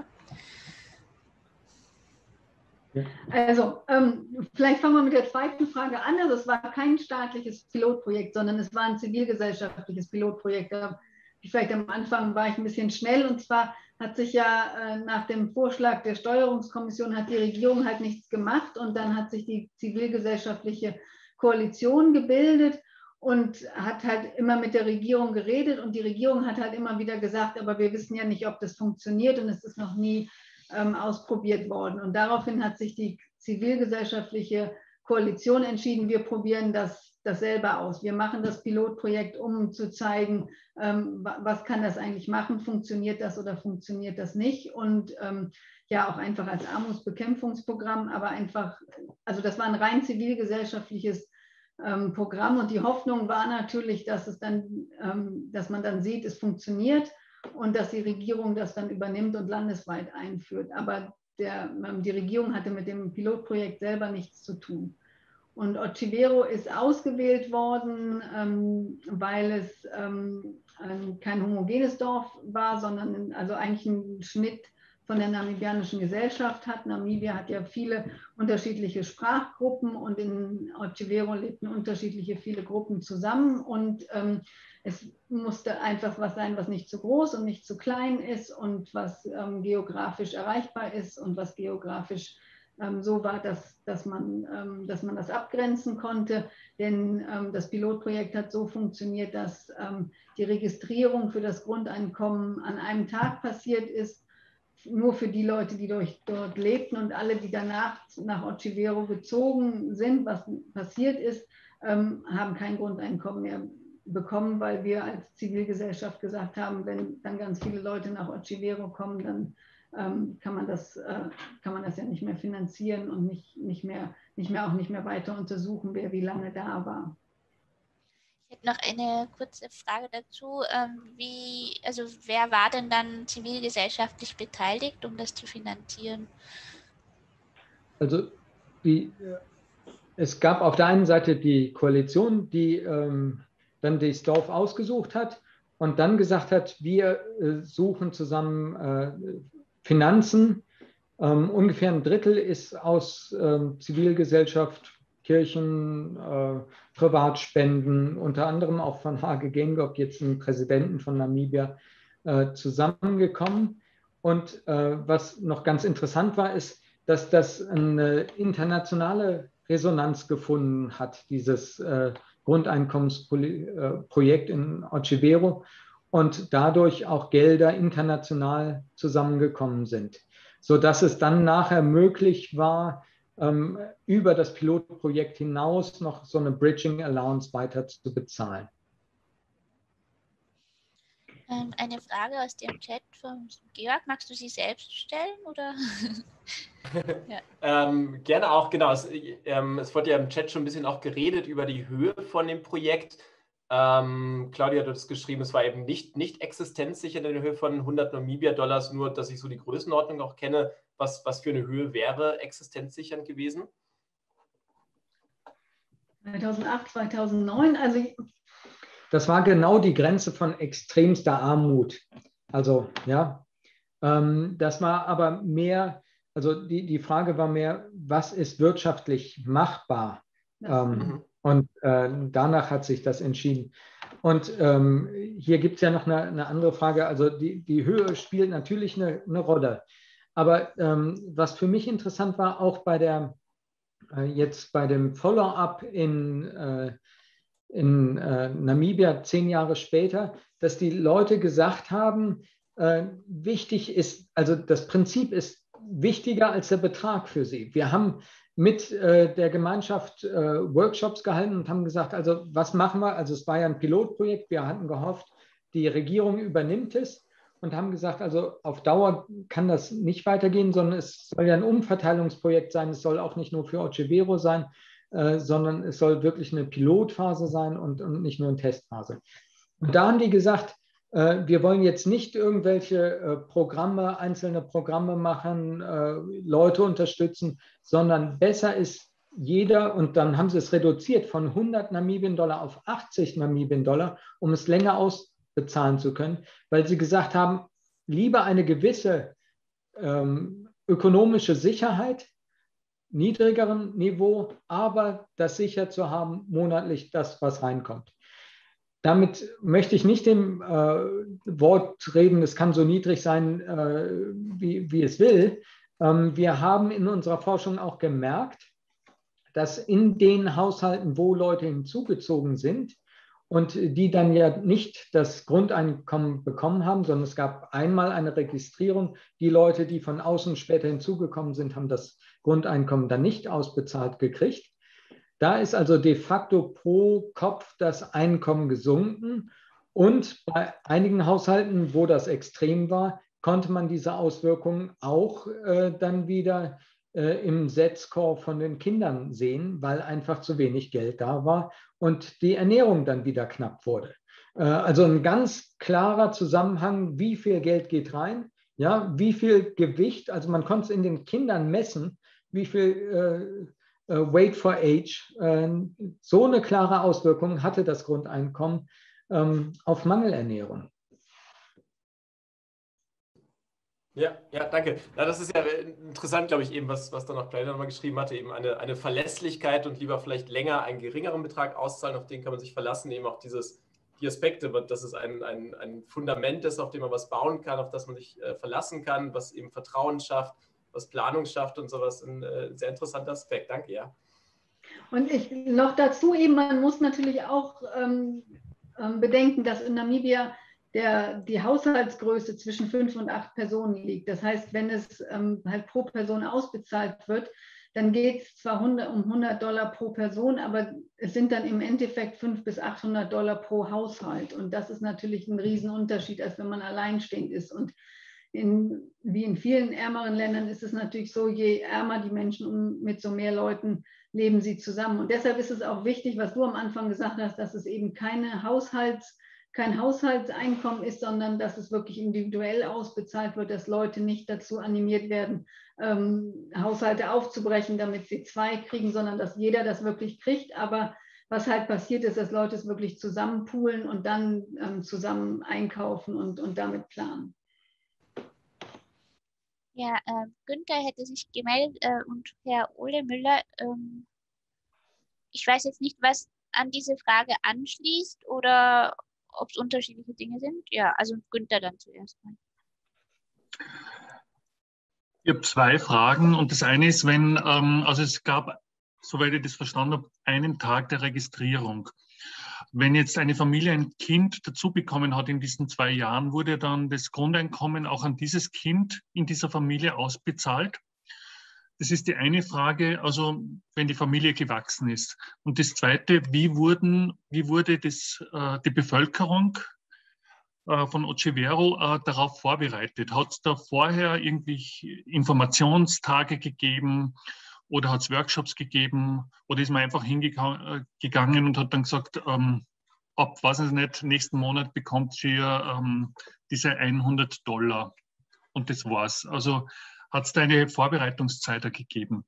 Also, ähm, vielleicht fangen wir mit der zweiten Frage an. Also, es war kein staatliches Pilotprojekt, sondern es war ein zivilgesellschaftliches Pilotprojekt. Da, vielleicht am Anfang war ich ein bisschen schnell. Und zwar hat sich ja äh, nach dem Vorschlag der Steuerungskommission hat die Regierung halt nichts gemacht. Und dann hat sich die zivilgesellschaftliche Koalition gebildet und hat halt immer mit der Regierung geredet. Und die Regierung hat halt immer wieder gesagt, aber wir wissen ja nicht, ob das funktioniert. Und es ist noch nie Ähm, ausprobiert worden. Und daraufhin hat sich die zivilgesellschaftliche Koalition entschieden, wir probieren das, das selber aus. Wir machen das Pilotprojekt, um zu zeigen, ähm, was kann das eigentlich machen, funktioniert das oder funktioniert das nicht. Und ähm, ja, auch einfach als Armutsbekämpfungsprogramm, aber einfach, also das war ein rein zivilgesellschaftliches ähm, Programm und die Hoffnung war natürlich, dass es dann, ähm, dass man dann sieht, es funktioniert und dass die Regierung das dann übernimmt und landesweit einführt. Aber der, die Regierung hatte mit dem Pilotprojekt selber nichts zu tun. Und Ochivero ist ausgewählt worden, ähm, weil es ähm, kein homogenes Dorf war, sondern also eigentlich ein Schnitt von der namibianischen Gesellschaft hat. Namibia hat ja viele unterschiedliche Sprachgruppen und in Ochivero lebten unterschiedliche viele Gruppen zusammen und ähm, es musste einfach was sein, was nicht zu groß und nicht zu klein ist und was ähm, geografisch erreichbar ist und was geografisch ähm, so war, dass, dass, man, ähm, dass man das abgrenzen konnte. Denn ähm, das Pilotprojekt hat so funktioniert, dass ähm, die Registrierung für das Grundeinkommen an einem Tag passiert ist, nur für die Leute, die durch, dort lebten und alle, die danach nach Ochivero gezogen sind, was passiert ist, ähm, haben kein Grundeinkommen mehr bekommen, weil wir als Zivilgesellschaft gesagt haben, wenn dann ganz viele Leute nach Ochivero kommen, dann ähm, kann man das, äh, kann man das ja nicht mehr finanzieren und nicht, nicht, mehr, nicht mehr auch nicht mehr weiter untersuchen, wer wie lange da war. Ich hätte noch eine kurze Frage dazu. Ähm, wie, also wer war denn dann zivilgesellschaftlich beteiligt, um das zu finanzieren? Also die, es gab auf der einen Seite die Koalition, die ähm, dann das Dorf ausgesucht hat und dann gesagt hat, wir äh, suchen zusammen äh, Finanzen. Ähm, ungefähr ein Drittel ist aus ähm, Zivilgesellschaft, Kirchen, äh, Privatspenden, unter anderem auch von Hage Geingob, jetzt dem Präsidenten von Namibia, äh, zusammengekommen. Und äh, was noch ganz interessant war, ist, dass das eine internationale Resonanz gefunden hat, dieses äh, Grundeinkommensprojekt in Otjivero, und dadurch auch Gelder international zusammengekommen sind, sodass es dann nachher möglich war, ähm, über das Pilotprojekt hinaus noch so eine Bridging Allowance weiter zu bezahlen. Ähm, eine Frage aus dem Chat von Georg. Magst du sie selbst stellen, oder? Ja. ähm, gerne auch, genau. Es, ähm, es wurde ja im Chat schon ein bisschen auch geredet über die Höhe von dem Projekt. Ähm, Claudia hat das geschrieben, es war eben nicht, nicht existenzsicher in der Höhe von hundert Namibia-Dollars, nur dass ich so die Größenordnung auch kenne. Was, was für eine Höhe wäre existenzsichernd gewesen? zweitausendacht, zweitausendneun, also das war genau die Grenze von extremster Armut. Also ja, ähm, das war aber mehr, also die, die Frage war mehr, was ist wirtschaftlich machbar? Ähm, mhm. Und äh, danach hat sich das entschieden. Und ähm, hier gibt es ja noch eine, eine andere Frage. Also die, die Höhe spielt natürlich eine, eine Rolle. Aber ähm, was für mich interessant war, auch bei der, äh, jetzt bei dem Follow-up in, äh, in äh, Namibia zehn Jahre später, dass die Leute gesagt haben, äh, wichtig ist, also das Prinzip ist wichtiger als der Betrag für sie. Wir haben mit äh, der Gemeinschaft äh, Workshops gehalten und haben gesagt, also was machen wir? Also es war ja ein Pilotprojekt, wir hatten gehofft, die Regierung übernimmt es und haben gesagt, also auf Dauer kann das nicht weitergehen, sondern es soll ja ein Umverteilungsprojekt sein, es soll auch nicht nur für Otjivero sein, äh, sondern es soll wirklich eine Pilotphase sein und, und nicht nur eine Testphase. Und da haben die gesagt, äh, wir wollen jetzt nicht irgendwelche äh, Programme, einzelne Programme machen, äh, Leute unterstützen, sondern besser ist jeder, und dann haben sie es reduziert von hundert Namibien-Dollar auf achtzig Namibien-Dollar, um es länger ausbezahlen zu können, weil sie gesagt haben, lieber eine gewisse ähm, ökonomische Sicherheit, niedrigeren Niveau, aber das sicher zu haben, monatlich das, was reinkommt. Damit möchte ich nicht dem äh, Wort reden, es kann so niedrig sein, äh, wie, wie es will. Ähm, wir haben in unserer Forschung auch gemerkt, dass in den Haushalten, wo Leute hinzugezogen sind und die dann ja nicht das Grundeinkommen bekommen haben, sondern es gab einmal eine Registrierung, die Leute, die von außen später hinzugekommen sind, haben das Grundeinkommen dann nicht ausbezahlt gekriegt. Da ist also de facto pro Kopf das Einkommen gesunken und bei einigen Haushalten, wo das extrem war, konnte man diese Auswirkungen auch äh, dann wieder äh, im Z-Score von den Kindern sehen, weil einfach zu wenig Geld da war und die Ernährung dann wieder knapp wurde. Äh, also ein ganz klarer Zusammenhang, wie viel Geld geht rein, ja, wie viel Gewicht, also man konnte es in den Kindern messen, wie viel äh, Uh, Weight for Age, uh, so eine klare Auswirkung hatte das Grundeinkommen um, auf Mangelernährung. Ja, ja, danke. Ja, das ist ja interessant, glaube ich, eben, was, was da noch Claudia nochmal geschrieben hatte, eben eine, eine Verlässlichkeit und lieber vielleicht länger einen geringeren Betrag auszahlen, auf den kann man sich verlassen, eben auch dieses, die Aspekte, dass es ein, ein, ein Fundament ist, auf dem man was bauen kann, auf das man sich äh, verlassen kann, was eben Vertrauen schafft, was Planung schafft und sowas. Ein äh, sehr interessanter Aspekt. Danke, ja. Und ich noch dazu eben, man muss natürlich auch ähm, ähm, bedenken, dass in Namibia der, die Haushaltsgröße zwischen fünf und acht Personen liegt. Das heißt, wenn es ähm, halt pro Person ausbezahlt wird, dann geht es zwar hundert, um hundert Dollar pro Person, aber es sind dann im Endeffekt fünfhundert bis achthundert Dollar pro Haushalt. Und das ist natürlich ein Riesenunterschied, als wenn man alleinstehend ist. Und in, wie in vielen ärmeren Ländern ist es natürlich so, je ärmer die Menschen um, mit so mehr Leuten leben sie zusammen. Und deshalb ist es auch wichtig, was du am Anfang gesagt hast, dass es eben keine Haushalts, kein Haushaltseinkommen ist, sondern dass es wirklich individuell ausbezahlt wird, dass Leute nicht dazu animiert werden, ähm, Haushalte aufzubrechen, damit sie zwei kriegen, sondern dass jeder das wirklich kriegt. Aber was halt passiert ist, dass Leute es wirklich zusammen poolen und dann ähm, zusammen einkaufen und, und damit planen. Ja, äh, Günther hätte sich gemeldet äh, und Herr Ole Müller, ähm, ich weiß jetzt nicht, was an diese Frage anschließt oder ob es unterschiedliche Dinge sind. Ja, also Günther dann zuerst mal. Ich habe zwei Fragen und das eine ist, wenn, ähm, also es gab, soweit ich das verstanden habe, einen Tag der Registrierung. Wenn jetzt eine Familie ein Kind dazu bekommen hat in diesen zwei Jahren, wurde dann das Grundeinkommen auch an dieses Kind in dieser Familie ausbezahlt? Das ist die eine Frage, also wenn die Familie gewachsen ist. Und das zweite, wie, wurden, wie wurde das, äh, die Bevölkerung äh, von Ochevero äh, darauf vorbereitet? Hat es da vorher irgendwie Informationstage gegeben? Oder hat es Workshops gegeben? Oder ist man einfach hingegangen und hat dann gesagt, ähm, ab, weiß ich nicht, nächsten Monat bekommt ihr ähm, diese hundert Dollar. Und das war's. Also hat es da eine Vorbereitungszeit gegeben?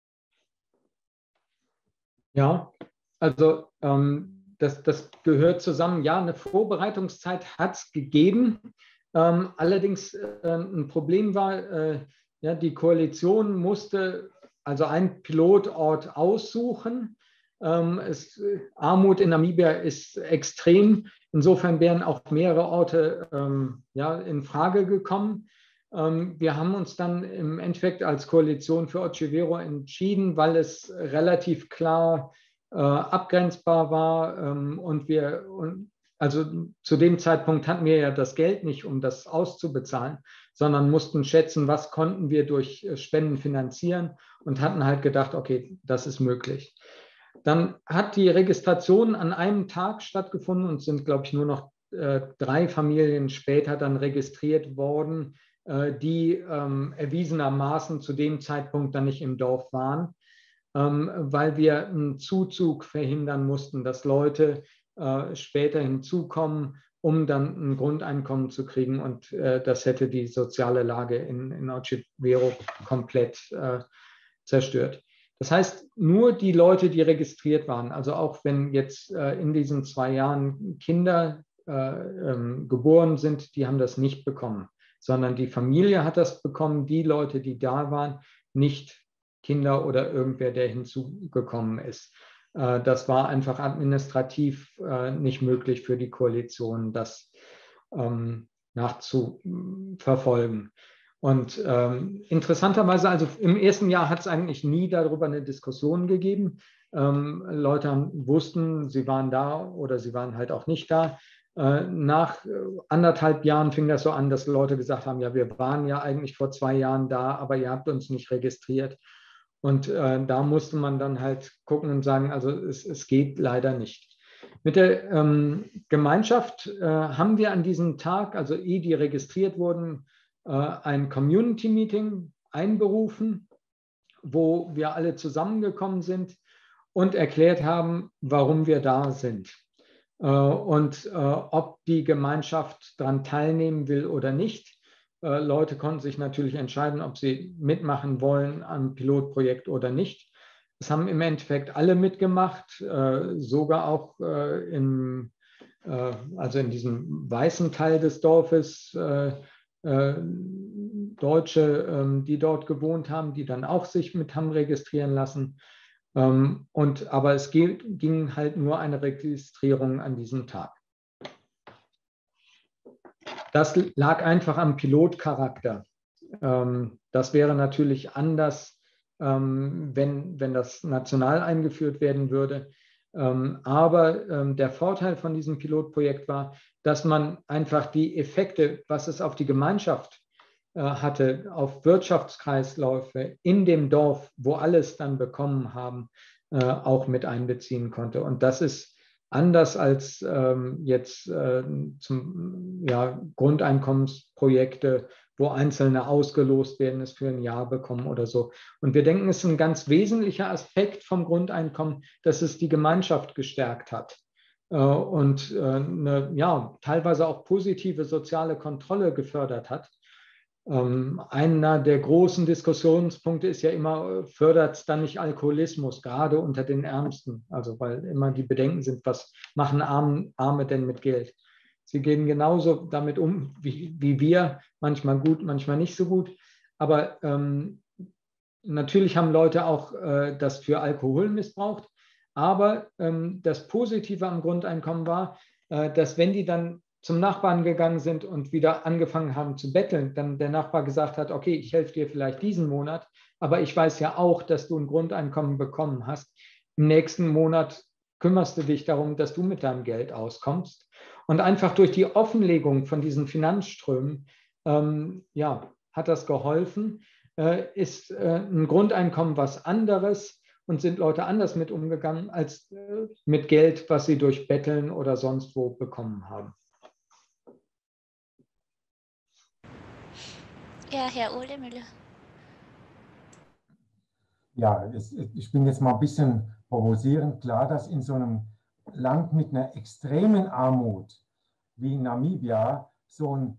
Ja, also ähm, das, das gehört zusammen. Ja, eine Vorbereitungszeit hat es gegeben. Ähm, allerdings äh, ein Problem war, äh, ja, die Koalition musste also einen Pilotort aussuchen. Ähm, es, Armut in Namibia ist extrem. Insofern wären auch mehrere Orte ähm, ja, in Frage gekommen. Ähm, wir haben uns dann im Endeffekt als Koalition für Ochevero entschieden, weil es relativ klar äh, abgrenzbar war. Ähm, und wir, und, also zu dem Zeitpunkt hatten wir ja das Geld nicht, um das auszubezahlen, sondern mussten schätzen, was konnten wir durch Spenden finanzieren und hatten halt gedacht, okay, das ist möglich. Dann hat die Registration an einem Tag stattgefunden und sind, glaube ich, nur noch äh, drei Familien später dann registriert worden, äh, die ähm, erwiesenermaßen zu dem Zeitpunkt dann nicht im Dorf waren, ähm, weil wir einen Zuzug verhindern mussten, dass Leute äh, später hinzukommen, um dann ein Grundeinkommen zu kriegen. Und äh, das hätte die soziale Lage in, in Ochevero komplett äh, zerstört. Das heißt, nur die Leute, die registriert waren, also auch wenn jetzt äh, in diesen zwei Jahren Kinder äh, ähm, geboren sind, die haben das nicht bekommen, sondern die Familie hat das bekommen, die Leute, die da waren, nicht Kinder oder irgendwer, der hinzugekommen ist. Äh, das war einfach administrativ äh, nicht möglich für die Koalition, das ähm, nachzuverfolgen. Und ähm, interessanterweise, also im ersten Jahr hat es eigentlich nie darüber eine Diskussion gegeben. Ähm, Leute haben, wussten, sie waren da oder sie waren halt auch nicht da. Äh, nach äh, anderthalb Jahren fing das so an, dass Leute gesagt haben, ja, wir waren ja eigentlich vor zwei Jahren da, aber ihr habt uns nicht registriert. Und äh, da musste man dann halt gucken und sagen, also es, es geht leider nicht. Mit der ähm, Gemeinschaft äh, haben wir an diesem Tag, also ehe die registriert wurden, ein Community-Meeting einberufen, wo wir alle zusammengekommen sind und erklärt haben, warum wir da sind und ob die Gemeinschaft daran teilnehmen will oder nicht. Leute konnten sich natürlich entscheiden, ob sie mitmachen wollen am Pilotprojekt oder nicht. Es haben im Endeffekt alle mitgemacht, sogar auch im, also in diesem weißen Teil des Dorfes, Deutsche, die dort gewohnt haben, die dann auch sich mit haben registrieren lassen. Und, aber es ging halt nur eine Registrierung an diesem Tag. Das lag einfach am Pilotcharakter. Das wäre natürlich anders, wenn, wenn das national eingeführt werden würde. Aber der Vorteil von diesem Pilotprojekt war, dass man einfach die Effekte, was es auf die Gemeinschaft hatte, auf Wirtschaftskreisläufe in dem Dorf, wo alles dann bekommen haben, auch mit einbeziehen konnte. Und das ist anders als jetzt zum, ja, Grundeinkommensprojekte, wo Einzelne ausgelost werden, es für ein Jahr bekommen oder so. Und wir denken, es ist ein ganz wesentlicher Aspekt vom Grundeinkommen, dass es die Gemeinschaft gestärkt hat äh, und äh, eine, ja, teilweise auch positive soziale Kontrolle gefördert hat. Ähm, einer der großen Diskussionspunkte ist ja immer, fördert es dann nicht Alkoholismus, gerade unter den Ärmsten? Also weil immer die Bedenken sind, was machen Arme, Arme denn mit Geld? Sie gehen genauso damit um wie, wie wir, manchmal gut, manchmal nicht so gut. Aber ähm, natürlich haben Leute auch äh, das für Alkohol missbraucht. Aber ähm, das Positive am Grundeinkommen war, äh, dass wenn die dann zum Nachbarn gegangen sind und wieder angefangen haben zu betteln, dann der Nachbar gesagt hat, okay, ich helfe dir vielleicht diesen Monat, aber ich weiß ja auch, dass du ein Grundeinkommen bekommen hast. Im nächsten Monat kümmerst du dich darum, dass du mit deinem Geld auskommst. Und einfach durch die Offenlegung von diesen Finanzströmen, ähm, ja, hat das geholfen. Äh, ist äh, ein Grundeinkommen was anderes und sind Leute anders mit umgegangen als äh, mit Geld, was sie durch Betteln oder sonst wo bekommen haben. Ja, Herr Ole Müller. Ja, es, ich bin jetzt mal ein bisschen provozierend. Klar, dass in so einem Land mit einer extremen Armut wie in Namibia so ein,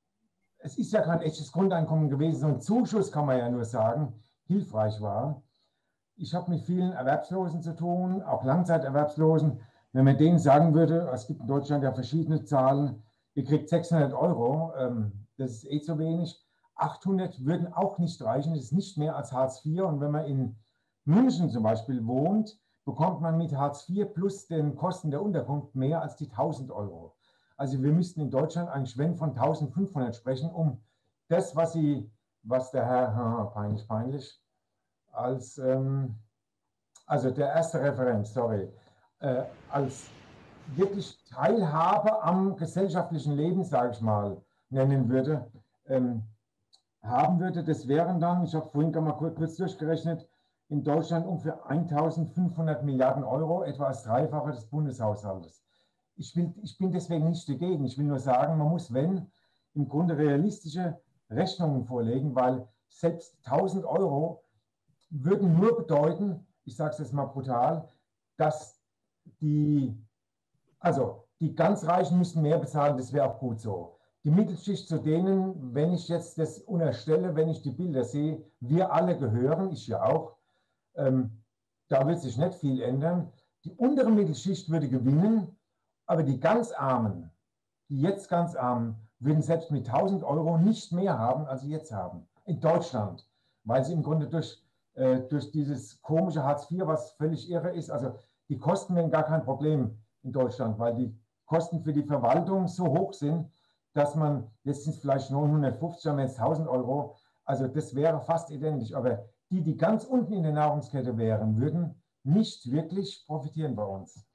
es ist ja kein echtes Grundeinkommen gewesen, so ein Zuschuss kann man ja nur sagen, hilfreich war. Ich habe mit vielen Erwerbslosen zu tun, auch Langzeiterwerbslosen. Wenn man denen sagen würde, es gibt in Deutschland ja verschiedene Zahlen, ihr kriegt sechshundert Euro, ähm, das ist eh zu wenig. achthundert würden auch nicht reichen, das ist nicht mehr als Hartz vier. Und wenn man in München zum Beispiel wohnt, bekommt man mit Hartz vier plus den Kosten der Unterkunft mehr als die tausend Euro. Also wir müssten in Deutschland eigentlich wenn von eintausendfünfhundert sprechen, um das, was Sie, was der Herr, peinlich, peinlich, als, ähm, also der erste Referent, sorry, äh, als wirklich Teilhabe am gesellschaftlichen Leben, sage ich mal, nennen würde, ähm, haben würde. Das wären dann, ich habe vorhin mal kurz, kurz durchgerechnet, in Deutschland ungefähr eintausendfünfhundert Milliarden Euro, etwa das Dreifache des Bundeshaushaltes. Ich, will, ich bin deswegen nicht dagegen. Ich will nur sagen, man muss, wenn, im Grunde realistische Rechnungen vorlegen, weil selbst tausend Euro würden nur bedeuten, ich sage es jetzt mal brutal, dass die, also die ganz Reichen müssen mehr bezahlen, das wäre auch gut so. Die Mittelschicht, zu denen, wenn ich jetzt das unterstelle, wenn ich die Bilder sehe, wir alle gehören, ich ja auch, ähm, da wird sich nicht viel ändern. Die untere Mittelschicht würde gewinnen, aber die ganz Armen, die jetzt ganz Armen, würden selbst mit tausend Euro nicht mehr haben, als sie jetzt haben, in Deutschland, weil sie im Grunde durch, äh, durch dieses komische Hartz vier, was völlig irre ist, also die Kosten wären gar kein Problem in Deutschland, weil die Kosten für die Verwaltung so hoch sind, dass man, jetzt sind es vielleicht neunhundertfünfzig, haben wir jetzt tausend Euro, also das wäre fast identisch, aber die, die ganz unten in der Nahrungskette wären, würden nicht wirklich profitieren bei uns.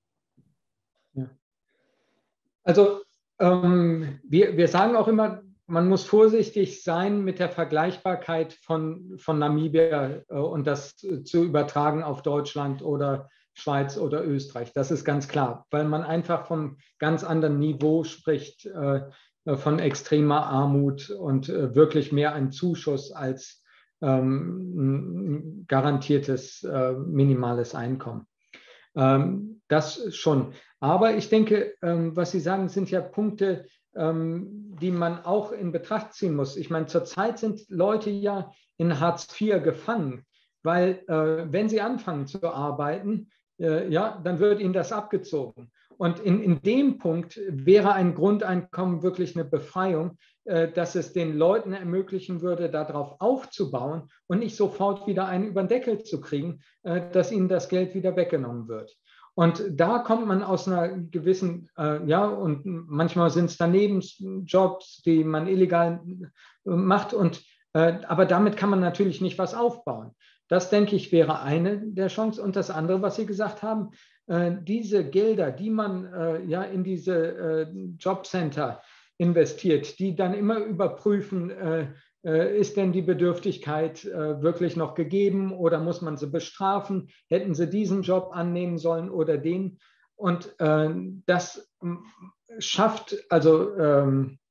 Ja. Also ähm, wir, wir sagen auch immer, man muss vorsichtig sein mit der Vergleichbarkeit von, von Namibia äh, und das zu übertragen auf Deutschland oder Schweiz oder Österreich. Das ist ganz klar, weil man einfach vom ganz anderen Niveau spricht, äh, von extremer Armut und äh, wirklich mehr ein Zuschuss als ähm, ein garantiertes äh, minimales Einkommen. Ähm, das schon. Aber ich denke, ähm, was Sie sagen, sind ja Punkte, ähm, die man auch in Betracht ziehen muss. Ich meine, zurzeit sind Leute ja in Hartz vier gefangen, weil äh, wenn sie anfangen zu arbeiten, äh, ja, dann wird ihnen das abgezogen. Und in, in dem Punkt wäre ein Grundeinkommen wirklich eine Befreiung, äh, dass es den Leuten ermöglichen würde, darauf aufzubauen und nicht sofort wieder einen über den Deckel zu kriegen, äh, dass ihnen das Geld wieder weggenommen wird. Und da kommt man aus einer gewissen, äh, ja, und manchmal sind es daneben Jobs, die man illegal macht, und, äh, aber damit kann man natürlich nicht was aufbauen. Das, denke ich, wäre eine der Chancen. Und das andere, was Sie gesagt haben, äh, diese Gelder, die man äh, ja in diese äh, Jobcenter investiert, die dann immer überprüfen, äh, äh, ist denn die Bedürftigkeit äh, wirklich noch gegeben oder muss man sie bestrafen? Hätten sie diesen Job annehmen sollen oder den? Und äh, das schafft also ähm,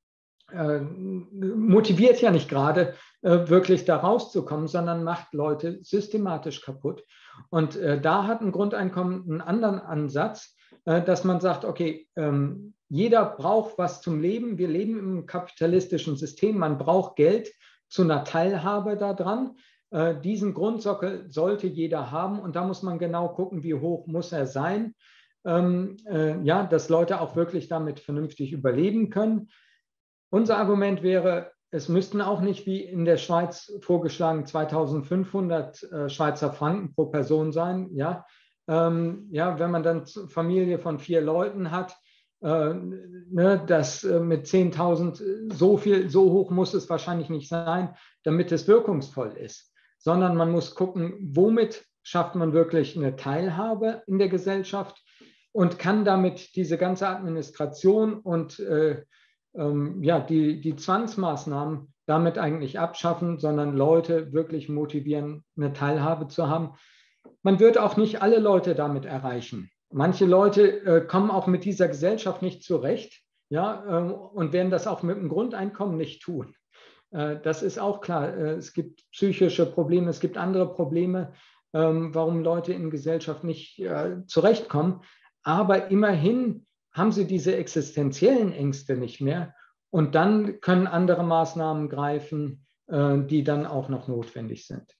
äh, motiviert ja nicht gerade, äh, wirklich da rauszukommen, sondern macht Leute systematisch kaputt. Und äh, da hat ein Grundeinkommen einen anderen Ansatz, äh, dass man sagt, okay, ähm, jeder braucht was zum Leben. Wir leben im kapitalistischen System. Man braucht Geld zu einer Teilhabe daran. Äh, diesen Grundsockel sollte jeder haben. Und da muss man genau gucken, wie hoch muss er sein, ähm, äh, ja, dass Leute auch wirklich damit vernünftig überleben können. Unser Argument wäre, es müssten auch nicht wie in der Schweiz vorgeschlagen zweitausendfünfhundert äh, Schweizer Franken pro Person sein. Ja? Ähm, ja, wenn man dann eine Familie von vier Leuten hat, äh, ne, das äh, mit zehntausend, so viel, so hoch muss es wahrscheinlich nicht sein, damit es wirkungsvoll ist, sondern man muss gucken, womit schafft man wirklich eine Teilhabe in der Gesellschaft und kann damit diese ganze Administration und äh, ähm, ja, die, die Zwangsmaßnahmen damit eigentlich abschaffen, sondern Leute wirklich motivieren, eine Teilhabe zu haben. Man wird auch nicht alle Leute damit erreichen. Manche Leute äh, kommen auch mit dieser Gesellschaft nicht zurecht, ja, äh, und werden das auch mit dem Grundeinkommen nicht tun. Äh, das ist auch klar. Äh, es gibt psychische Probleme, es gibt andere Probleme, äh, warum Leute in Gesellschaft nicht äh, zurechtkommen. Aber immerhin haben sie diese existenziellen Ängste nicht mehr. Und dann können andere Maßnahmen greifen, äh, die dann auch noch notwendig sind.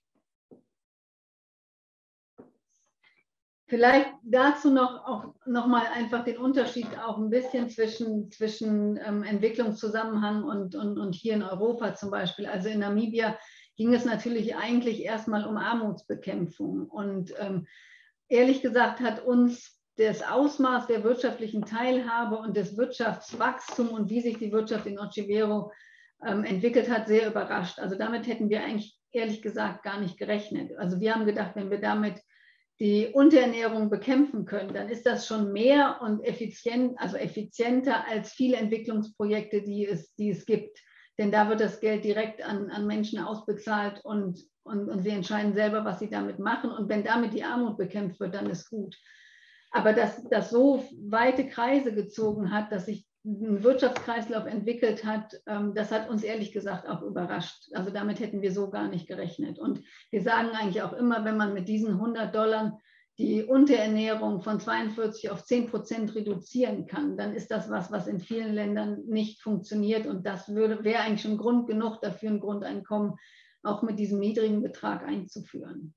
Vielleicht dazu noch, auch noch mal einfach den Unterschied auch ein bisschen zwischen, zwischen ähm, Entwicklungszusammenhang und, und, und hier in Europa zum Beispiel. Also in Namibia ging es natürlich eigentlich erstmal um Armutsbekämpfung. Und ähm, ehrlich gesagt hat uns das Ausmaß der wirtschaftlichen Teilhabe und des Wirtschaftswachstums und wie sich die Wirtschaft in Ochivero ähm, entwickelt hat, sehr überrascht. Also damit hätten wir eigentlich ehrlich gesagt gar nicht gerechnet. Also wir haben gedacht, wenn wir damit die Unterernährung bekämpfen können, dann ist das schon mehr und effizient, also effizienter als viele Entwicklungsprojekte, die es, die es gibt. Denn da wird das Geld direkt an, an Menschen ausbezahlt und, und, und sie entscheiden selber, was sie damit machen. Und wenn damit die Armut bekämpft wird, dann ist gut. Aber dass das so weite Kreise gezogen hat, dass sich ein Wirtschaftskreislauf entwickelt hat, das hat uns ehrlich gesagt auch überrascht. Also damit hätten wir so gar nicht gerechnet. Und wir sagen eigentlich auch immer, wenn man mit diesen hundert Dollar die Unterernährung von zweiundvierzig auf zehn Prozent reduzieren kann, dann ist das was, was in vielen Ländern nicht funktioniert. Und das würde, wäre eigentlich schon Grund genug dafür, ein Grundeinkommen auch mit diesem niedrigen Betrag einzuführen.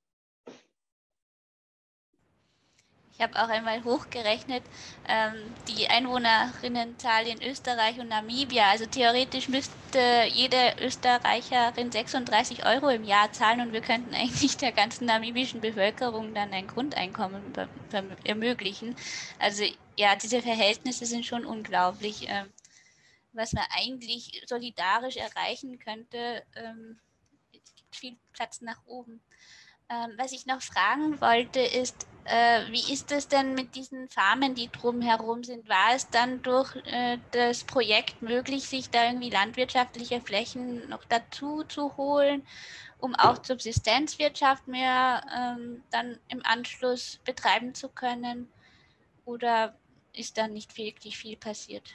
Ich habe auch einmal hochgerechnet, ähm, die Einwohnerinnenzahl in Österreich und Namibia. Also theoretisch müsste jede Österreicherin sechsunddreißig Euro im Jahr zahlen und wir könnten eigentlich der ganzen namibischen Bevölkerung dann ein Grundeinkommen ermöglichen. Also ja, diese Verhältnisse sind schon unglaublich. Ähm, was man eigentlich solidarisch erreichen könnte, ähm, es gibt viel Platz nach oben. Ähm, was ich noch fragen wollte, ist, äh, wie ist es denn mit diesen Farmen, die drumherum sind? War es dann durch äh, das Projekt möglich, sich da irgendwie landwirtschaftliche Flächen noch dazu zu holen, um auch Subsistenzwirtschaft mehr ähm, dann im Anschluss betreiben zu können? Oder ist da nicht wirklich viel passiert?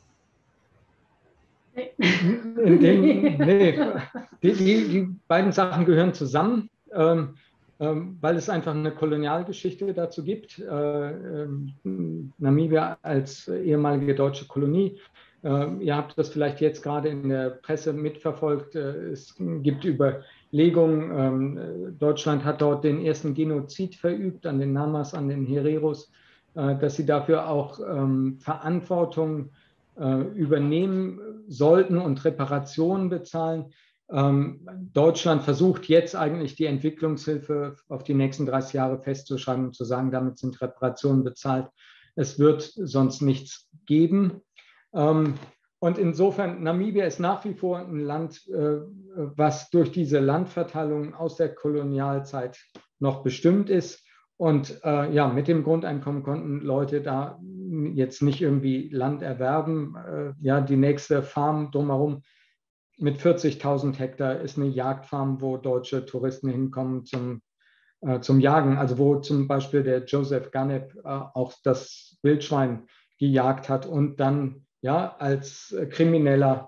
In dem, nee, die, die, die beiden Sachen gehören zusammen. Ähm, ähm, weil es einfach eine Kolonialgeschichte dazu gibt. Äh, ähm, Namibia als ehemalige deutsche Kolonie. Äh, ihr habt das vielleicht jetzt gerade in der Presse mitverfolgt. Äh, es gibt Überlegungen, ähm, Deutschland hat dort den ersten Genozid verübt an den Namas, an den Hereros, äh, dass sie dafür auch ähm, Verantwortung äh, übernehmen sollten und Reparationen bezahlen. Ähm, Deutschland versucht jetzt eigentlich die Entwicklungshilfe auf die nächsten dreißig Jahre festzuschreiben und zu sagen, damit sind Reparationen bezahlt. Es wird sonst nichts geben. Ähm, und insofern, Namibia ist nach wie vor ein Land, äh, was durch diese Landverteilung aus der Kolonialzeit noch bestimmt ist. Und äh, ja, mit dem Grundeinkommen konnten Leute da jetzt nicht irgendwie Land erwerben. Äh, ja, die nächste Farm drumherum mit vierzigtausend Hektar ist eine Jagdfarm, wo deutsche Touristen hinkommen zum, äh, zum Jagen. Also wo zum Beispiel der Joseph Ganep äh, auch das Wildschwein gejagt hat und dann ja als Krimineller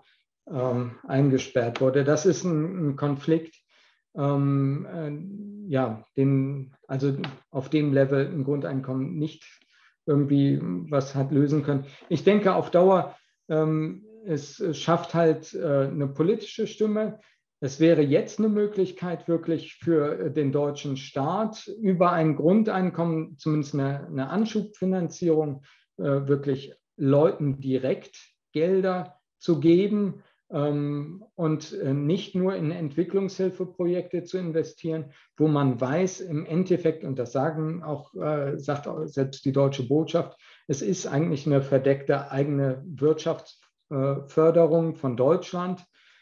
ähm, eingesperrt wurde. Das ist ein, ein Konflikt, ähm, äh, ja, den, also auf dem Level ein Grundeinkommen nicht irgendwie was hat lösen können. Ich denke auf Dauer, ähm, es schafft halt äh, eine politische Stimme. Es wäre jetzt eine Möglichkeit, wirklich für den deutschen Staat über ein Grundeinkommen, zumindest eine, eine Anschubfinanzierung, äh, wirklich Leuten direkt Gelder zu geben ähm, und äh, nicht nur in Entwicklungshilfeprojekte zu investieren, wo man weiß, im Endeffekt, und das sagen auch, äh, sagt auch selbst die deutsche Botschaft, es ist eigentlich eine verdeckte eigene Wirtschaftsförderung von Deutschland.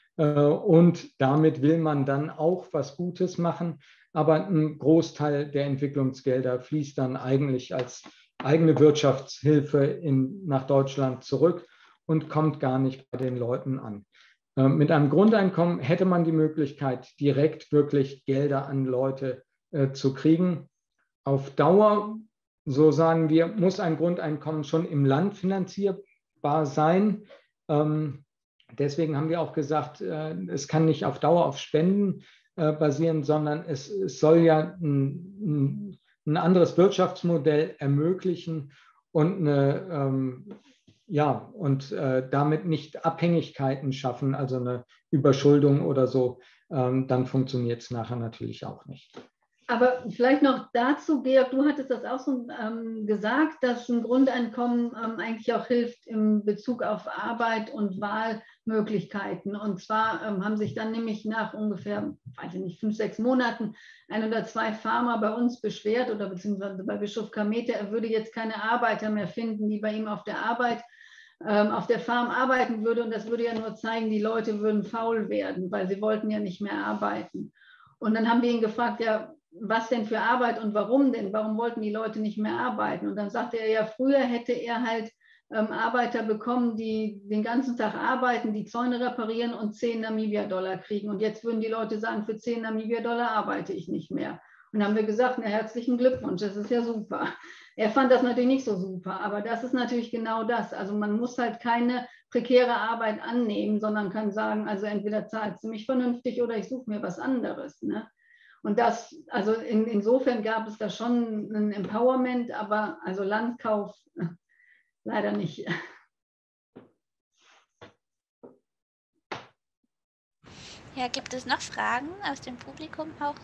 Und damit will man dann auch was Gutes machen. Aber ein Großteil der Entwicklungsgelder fließt dann eigentlich als eigene Wirtschaftshilfe in, nach Deutschland zurück und kommt gar nicht bei den Leuten an. Mit einem Grundeinkommen hätte man die Möglichkeit, direkt wirklich Gelder an Leute äh, zu kriegen. Auf Dauer, so sagen wir, muss ein Grundeinkommen schon im Land finanzierbar sein. Ähm, Deswegen haben wir auch gesagt, es kann nicht auf Dauer auf Spenden basieren, sondern es, es soll ja ein, ein anderes Wirtschaftsmodell ermöglichen und, eine, ja, und damit nicht Abhängigkeiten schaffen, also eine Überschuldung oder so. Dann funktioniert es nachher natürlich auch nicht. Aber vielleicht noch dazu, Georg, du hattest das auch so ähm, gesagt, dass ein Grundeinkommen ähm, eigentlich auch hilft in Bezug auf Arbeit und Wahlmöglichkeiten. Und zwar ähm, haben sich dann nämlich nach ungefähr, weiß ich nicht, fünf, sechs Monaten ein oder zwei Farmer bei uns beschwert oder beziehungsweise bei Bischof Kamete, er würde jetzt keine Arbeiter mehr finden, die bei ihm auf der Arbeit ähm, auf der Farm arbeiten würde. Und das würde ja nur zeigen, die Leute würden faul werden, weil sie wollten ja nicht mehr arbeiten. Und dann haben wir ihn gefragt, ja, was denn für Arbeit und warum denn? Warum wollten die Leute nicht mehr arbeiten? Und dann sagte er ja, früher hätte er halt ähm, Arbeiter bekommen, die den ganzen Tag arbeiten, die Zäune reparieren und zehn Namibia-Dollar kriegen. Und jetzt würden die Leute sagen, für zehn Namibia-Dollar arbeite ich nicht mehr. Und dann haben wir gesagt, na, herzlichen Glückwunsch, das ist ja super. Er fand das natürlich nicht so super, aber das ist natürlich genau das. Also man muss halt keine prekäre Arbeit annehmen, sondern kann sagen, also entweder zahlst du mich vernünftig oder ich suche mir was anderes, ne? Und das, also in, insofern gab es da schon ein Empowerment, aber also Landkauf leider nicht. Ja, gibt es noch Fragen aus dem Publikum auch?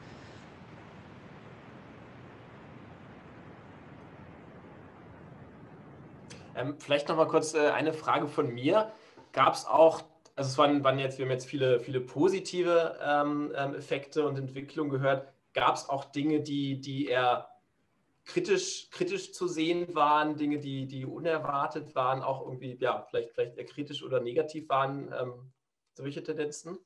Ähm, vielleicht noch mal kurz äh, eine Frage von mir. Gab es auch, also es waren, waren jetzt, wir haben jetzt viele, viele positive ähm, Effekte und Entwicklungen gehört. Gab es auch Dinge, die, die eher kritisch, kritisch zu sehen waren, Dinge, die, die unerwartet waren, auch irgendwie, ja, vielleicht, vielleicht eher kritisch oder negativ waren, ähm, solche Tendenzen?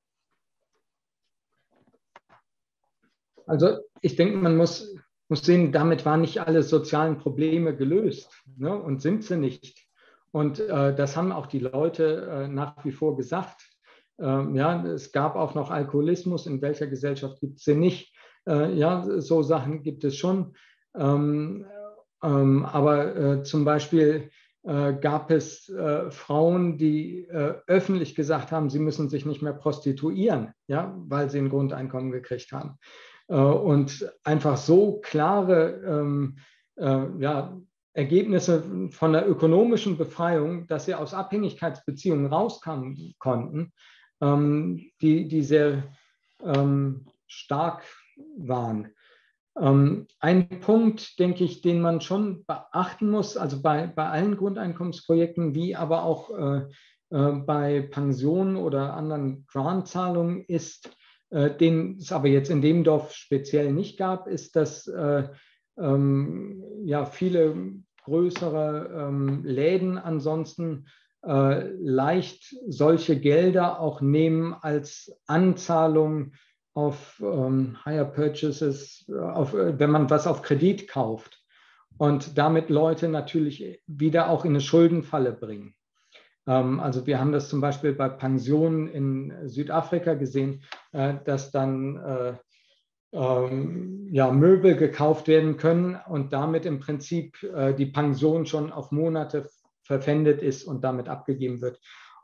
Also ich denke, man muss, muss sehen, damit waren nicht alle sozialen Probleme gelöst, ne? Und sind sie nicht. Und äh, das haben auch die Leute äh, nach wie vor gesagt. Ähm, ja, es gab auch noch Alkoholismus, in welcher Gesellschaft gibt es den nicht? Äh, ja, so Sachen gibt es schon. Ähm, ähm, aber äh, zum Beispiel äh, gab es äh, Frauen, die äh, öffentlich gesagt haben, sie müssen sich nicht mehr prostituieren, ja, weil sie ein Grundeinkommen gekriegt haben. Äh, und einfach so klare ähm, äh, ja, Ergebnisse von der ökonomischen Befreiung, dass sie aus Abhängigkeitsbeziehungen rauskommen konnten, ähm, die, die sehr ähm, stark waren. Ähm, ein Punkt, denke ich, den man schon beachten muss, also bei, bei allen Grundeinkommensprojekten, wie aber auch äh, äh, bei Pensionen oder anderen Grantzahlungen ist, äh, den es aber jetzt in dem Dorf speziell nicht gab, ist, dass äh, ähm, ja, viele größere ähm, Läden ansonsten äh, leicht solche Gelder auch nehmen als Anzahlung auf ähm, Higher Purchases, auf, wenn man was auf Kredit kauft und damit Leute natürlich wieder auch in eine Schuldenfalle bringen. Ähm, also wir haben das zum Beispiel bei Pensionen in Südafrika gesehen, äh, dass dann äh, ähm, ja, Möbel gekauft werden können und damit im Prinzip äh, die Pension schon auf Monate verpfändet ist und damit abgegeben wird.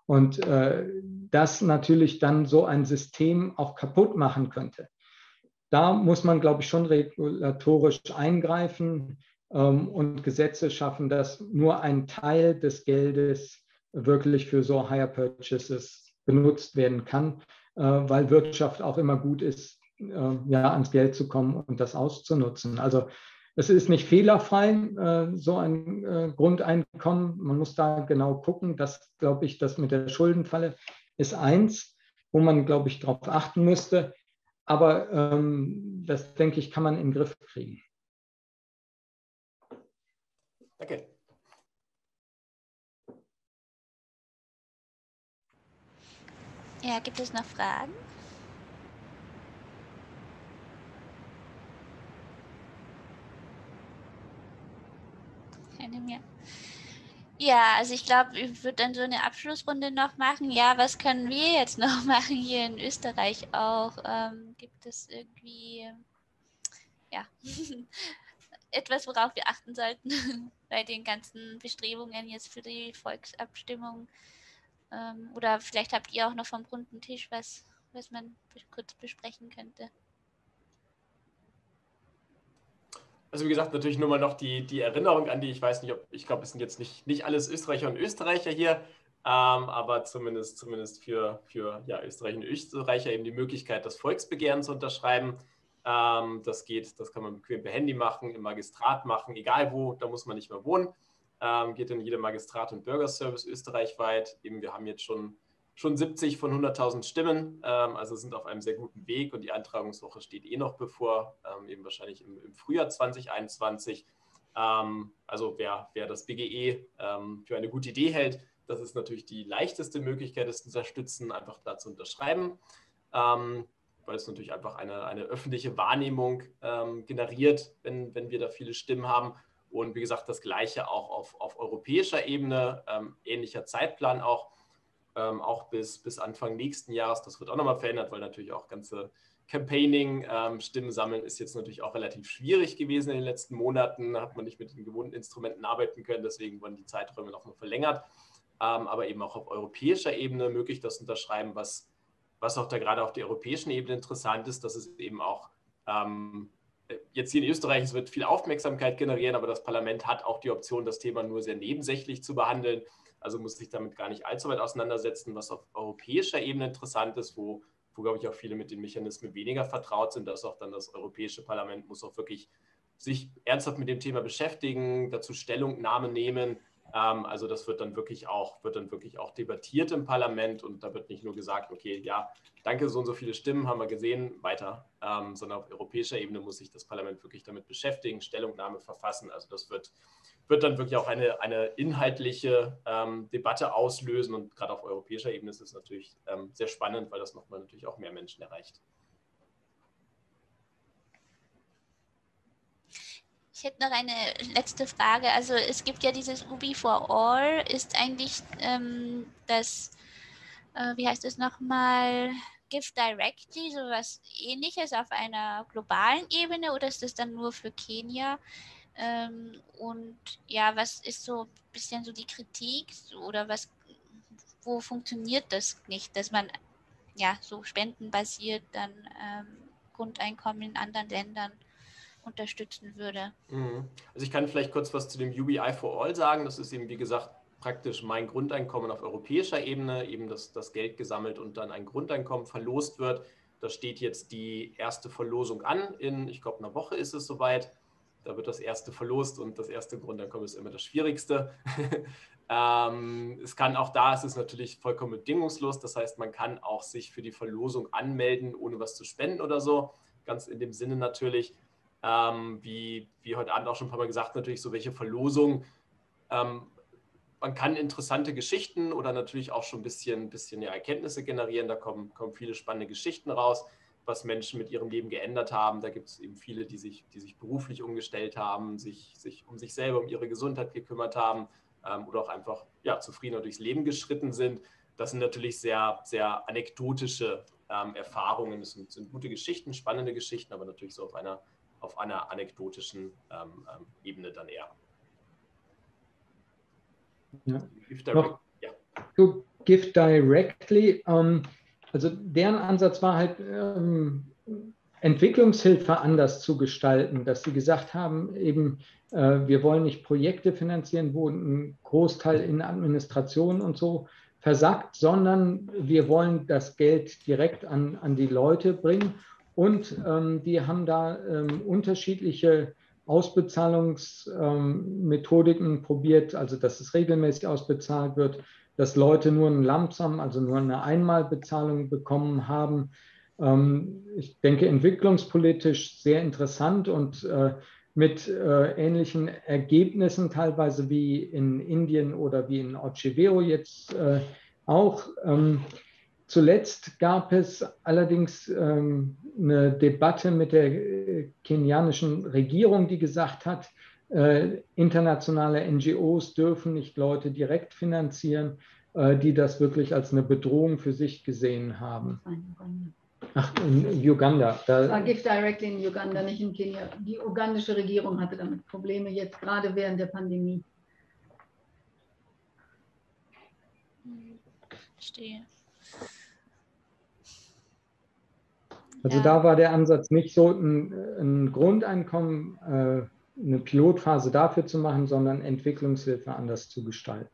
Und äh, das natürlich dann so ein System auch kaputt machen könnte. Da muss man, glaube ich, schon regulatorisch eingreifen ähm, und Gesetze schaffen, dass nur ein Teil des Geldes wirklich für so Hire Purchases benutzt werden kann, äh, weil Wirtschaft auch immer gut ist, äh, ja, ans Geld zu kommen und das auszunutzen. Also es ist nicht fehlerfrei, äh, so ein äh, Grundeinkommen. Man muss da genau gucken. Das, glaube ich, das mit der Schuldenfalle ist eins, wo man, glaube ich, darauf achten müsste. Aber ähm, das, denke ich, kann man in den Griff kriegen. Danke. Ja, gibt es noch Fragen? Keine mehr. Ja, also ich glaube, ich würde dann so eine Abschlussrunde noch machen. Ja, was können wir jetzt noch machen hier in Österreich auch? Ähm, gibt es irgendwie, ja, etwas, worauf wir achten sollten bei den ganzen Bestrebungen jetzt für die Volksabstimmung? Ähm, oder vielleicht habt ihr auch noch vom runden Tisch was, was man kurz besprechen könnte. Also wie gesagt, natürlich nur mal noch die, die Erinnerung an die, ich weiß nicht, ob, ich glaube, es sind jetzt nicht, nicht alles Österreicher und Österreicher hier, ähm, aber zumindest, zumindest für, für ja, Österreicher und Österreicher eben die Möglichkeit, das Volksbegehren zu unterschreiben. Ähm, das geht, das kann man bequem per Handy machen, im Magistrat machen, egal wo, da muss man nicht mehr wohnen. Ähm, geht in jedem Magistrat und Bürgerservice österreichweit. Eben, wir haben jetzt schon schon siebzig von hunderttausend Stimmen, ähm, also sind auf einem sehr guten Weg und die Eintragungswoche steht eh noch bevor, ähm, eben wahrscheinlich im, im Frühjahr zwanzig einundzwanzig. Ähm, also wer, wer das B G E ähm, für eine gute Idee hält, das ist natürlich die leichteste Möglichkeit, es zu unterstützen, einfach da zu unterschreiben, ähm, weil es natürlich einfach eine, eine öffentliche Wahrnehmung ähm, generiert, wenn, wenn wir da viele Stimmen haben. Und wie gesagt, das Gleiche auch auf, auf europäischer Ebene, ähm, ähnlicher Zeitplan auch. Ähm, auch bis, bis Anfang nächsten Jahres. Das wird auch nochmal verändert, weil natürlich auch ganze Campaigning, ähm, Stimmen sammeln ist jetzt natürlich auch relativ schwierig gewesen in den letzten Monaten. Da hat man nicht mit den gewohnten Instrumenten arbeiten können, deswegen wurden die Zeiträume noch mal verlängert. Ähm, aber eben auch auf europäischer Ebene möglich das unterschreiben, was, was auch da gerade auf der europäischen Ebene interessant ist, dass es eben auch ähm, jetzt hier in Österreich, es wird viel Aufmerksamkeit generieren, aber das Parlament hat auch die Option, das Thema nur sehr nebensächlich zu behandeln. Also muss sich damit gar nicht allzu weit auseinandersetzen, was auf europäischer Ebene interessant ist, wo, wo glaube ich, auch viele mit den Mechanismen weniger vertraut sind, dass auch dann das Europäische Parlament muss auch wirklich sich ernsthaft mit dem Thema beschäftigen, dazu Stellungnahme nehmen. Ähm, also das wird dann wirklich auch, wird dann wirklich auch debattiert im Parlament und da wird nicht nur gesagt, okay, ja, danke, so und so viele Stimmen haben wir gesehen, weiter, ähm, sondern auf europäischer Ebene muss sich das Parlament wirklich damit beschäftigen, Stellungnahme verfassen. Also das wird wird dann wirklich auch eine, eine inhaltliche ähm, Debatte auslösen. Und gerade auf europäischer Ebene ist es natürlich ähm, sehr spannend, weil das nochmal natürlich auch mehr Menschen erreicht. Ich hätte noch eine letzte Frage. Also es gibt ja dieses U B I for All. Ist eigentlich ähm, das, äh, wie heißt es nochmal, Give Directly, sowas ähnliches auf einer globalen Ebene oder ist das dann nur für Kenia? Ähm, und ja, was ist so ein bisschen so die Kritik oder was, wo funktioniert das nicht, dass man ja so spendenbasiert dann ähm, Grundeinkommen in anderen Ländern unterstützen würde? Also ich kann vielleicht kurz was zu dem U B I for All sagen. Das ist eben, wie gesagt, praktisch mein Grundeinkommen auf europäischer Ebene, eben dass das Geld gesammelt und dann ein Grundeinkommen verlost wird. Da steht jetzt die erste Verlosung an. In, ich glaube, einer Woche ist es soweit. Da wird das erste verlost und das erste Grundeinkommen ist immer das Schwierigste. ähm, es kann auch da, es ist natürlich vollkommen bedingungslos. Das heißt, man kann auch sich für die Verlosung anmelden, ohne was zu spenden oder so. Ganz in dem Sinne natürlich, ähm, wie, wie heute Abend auch schon ein paar Mal gesagt, natürlich so welche Verlosung. Ähm, man kann interessante Geschichten oder natürlich auch schon ein bisschen, bisschen ja, Erkenntnisse generieren. Da kommen, kommen viele spannende Geschichten raus, was Menschen mit ihrem Leben geändert haben. Da gibt es eben viele, die sich, die sich beruflich umgestellt haben, sich, sich um sich selber, um ihre Gesundheit gekümmert haben ähm, oder auch einfach ja, zufriedener durchs Leben geschritten sind. Das sind natürlich sehr, sehr anekdotische ähm, Erfahrungen. Das sind, sind gute Geschichten, spannende Geschichten, aber natürlich so auf einer, auf einer anekdotischen ähm, ähm, Ebene dann eher. Ja. Noch ja. zu, Give Directly, ähm, also deren Ansatz war halt, ähm, Entwicklungshilfe anders zu gestalten, dass sie gesagt haben, eben, äh, wir wollen nicht Projekte finanzieren, wo ein Großteil in Administration und so versackt, sondern wir wollen das Geld direkt an, an die Leute bringen. Und ähm, die haben da ähm, unterschiedliche Ausbezahlungsmethodiken ähm, probiert, also dass es regelmäßig ausbezahlt wird, dass Leute nur einen Lump Sum, also nur eine Einmalbezahlung bekommen haben. Ähm, ich denke, entwicklungspolitisch sehr interessant und äh, mit äh, ähnlichen Ergebnissen teilweise wie in Indien oder wie in Ochivero jetzt äh, auch. Ähm, zuletzt gab es allerdings ähm, eine Debatte mit der äh, kenianischen Regierung, die gesagt hat, äh, internationale N G Os dürfen nicht Leute direkt finanzieren, äh, die das wirklich als eine Bedrohung für sich gesehen haben. Ach, in Uganda. Da war Give Directly in Uganda, nicht in Kenia. Die ugandische Regierung hatte damit Probleme, jetzt gerade während der Pandemie. Verstehe. Also Ja. da war der Ansatz nicht so, ein, ein Grundeinkommen, äh, eine Pilotphase dafür zu machen, sondern Entwicklungshilfe anders zu gestalten.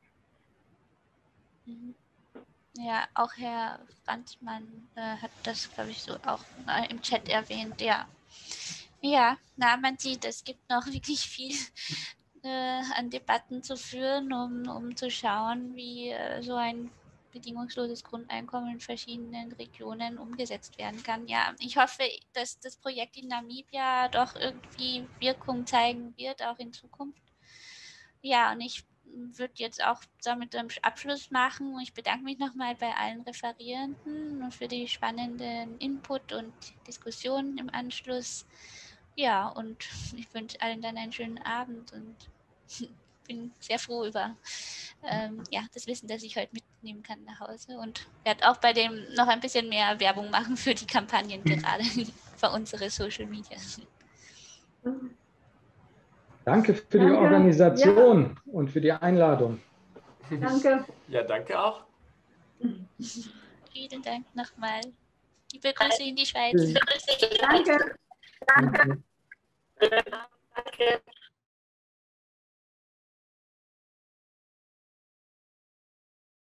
Ja, auch Herr Franzmann äh, hat das, glaube ich, so auch äh, im Chat erwähnt, ja. Ja, na, man sieht, es gibt noch wirklich viel äh, an Debatten zu führen, um, um zu schauen, wie äh, so ein bedingungsloses Grundeinkommen in verschiedenen Regionen umgesetzt werden kann. Ja, ich hoffe, dass das Projekt in Namibia doch irgendwie Wirkung zeigen wird, auch in Zukunft. Ja, und ich würde jetzt auch damit einen Abschluss machen. Ich bedanke mich nochmal bei allen Referierenden und für die spannenden Input und Diskussionen im Anschluss. Ja, und ich wünsche allen dann einen schönen Abend und bin sehr froh über ähm, ja, das Wissen, das ich heute mitnehmen kann nach Hause und werde auch bei dem noch ein bisschen mehr Werbung machen für die Kampagnen, gerade für unsere Social Media. Danke für Danke. die Organisation Ja. und für die Einladung. Danke. Ja, danke auch. Vielen Dank nochmal. Liebe Grüße in die Schweiz. Danke. Danke. Danke.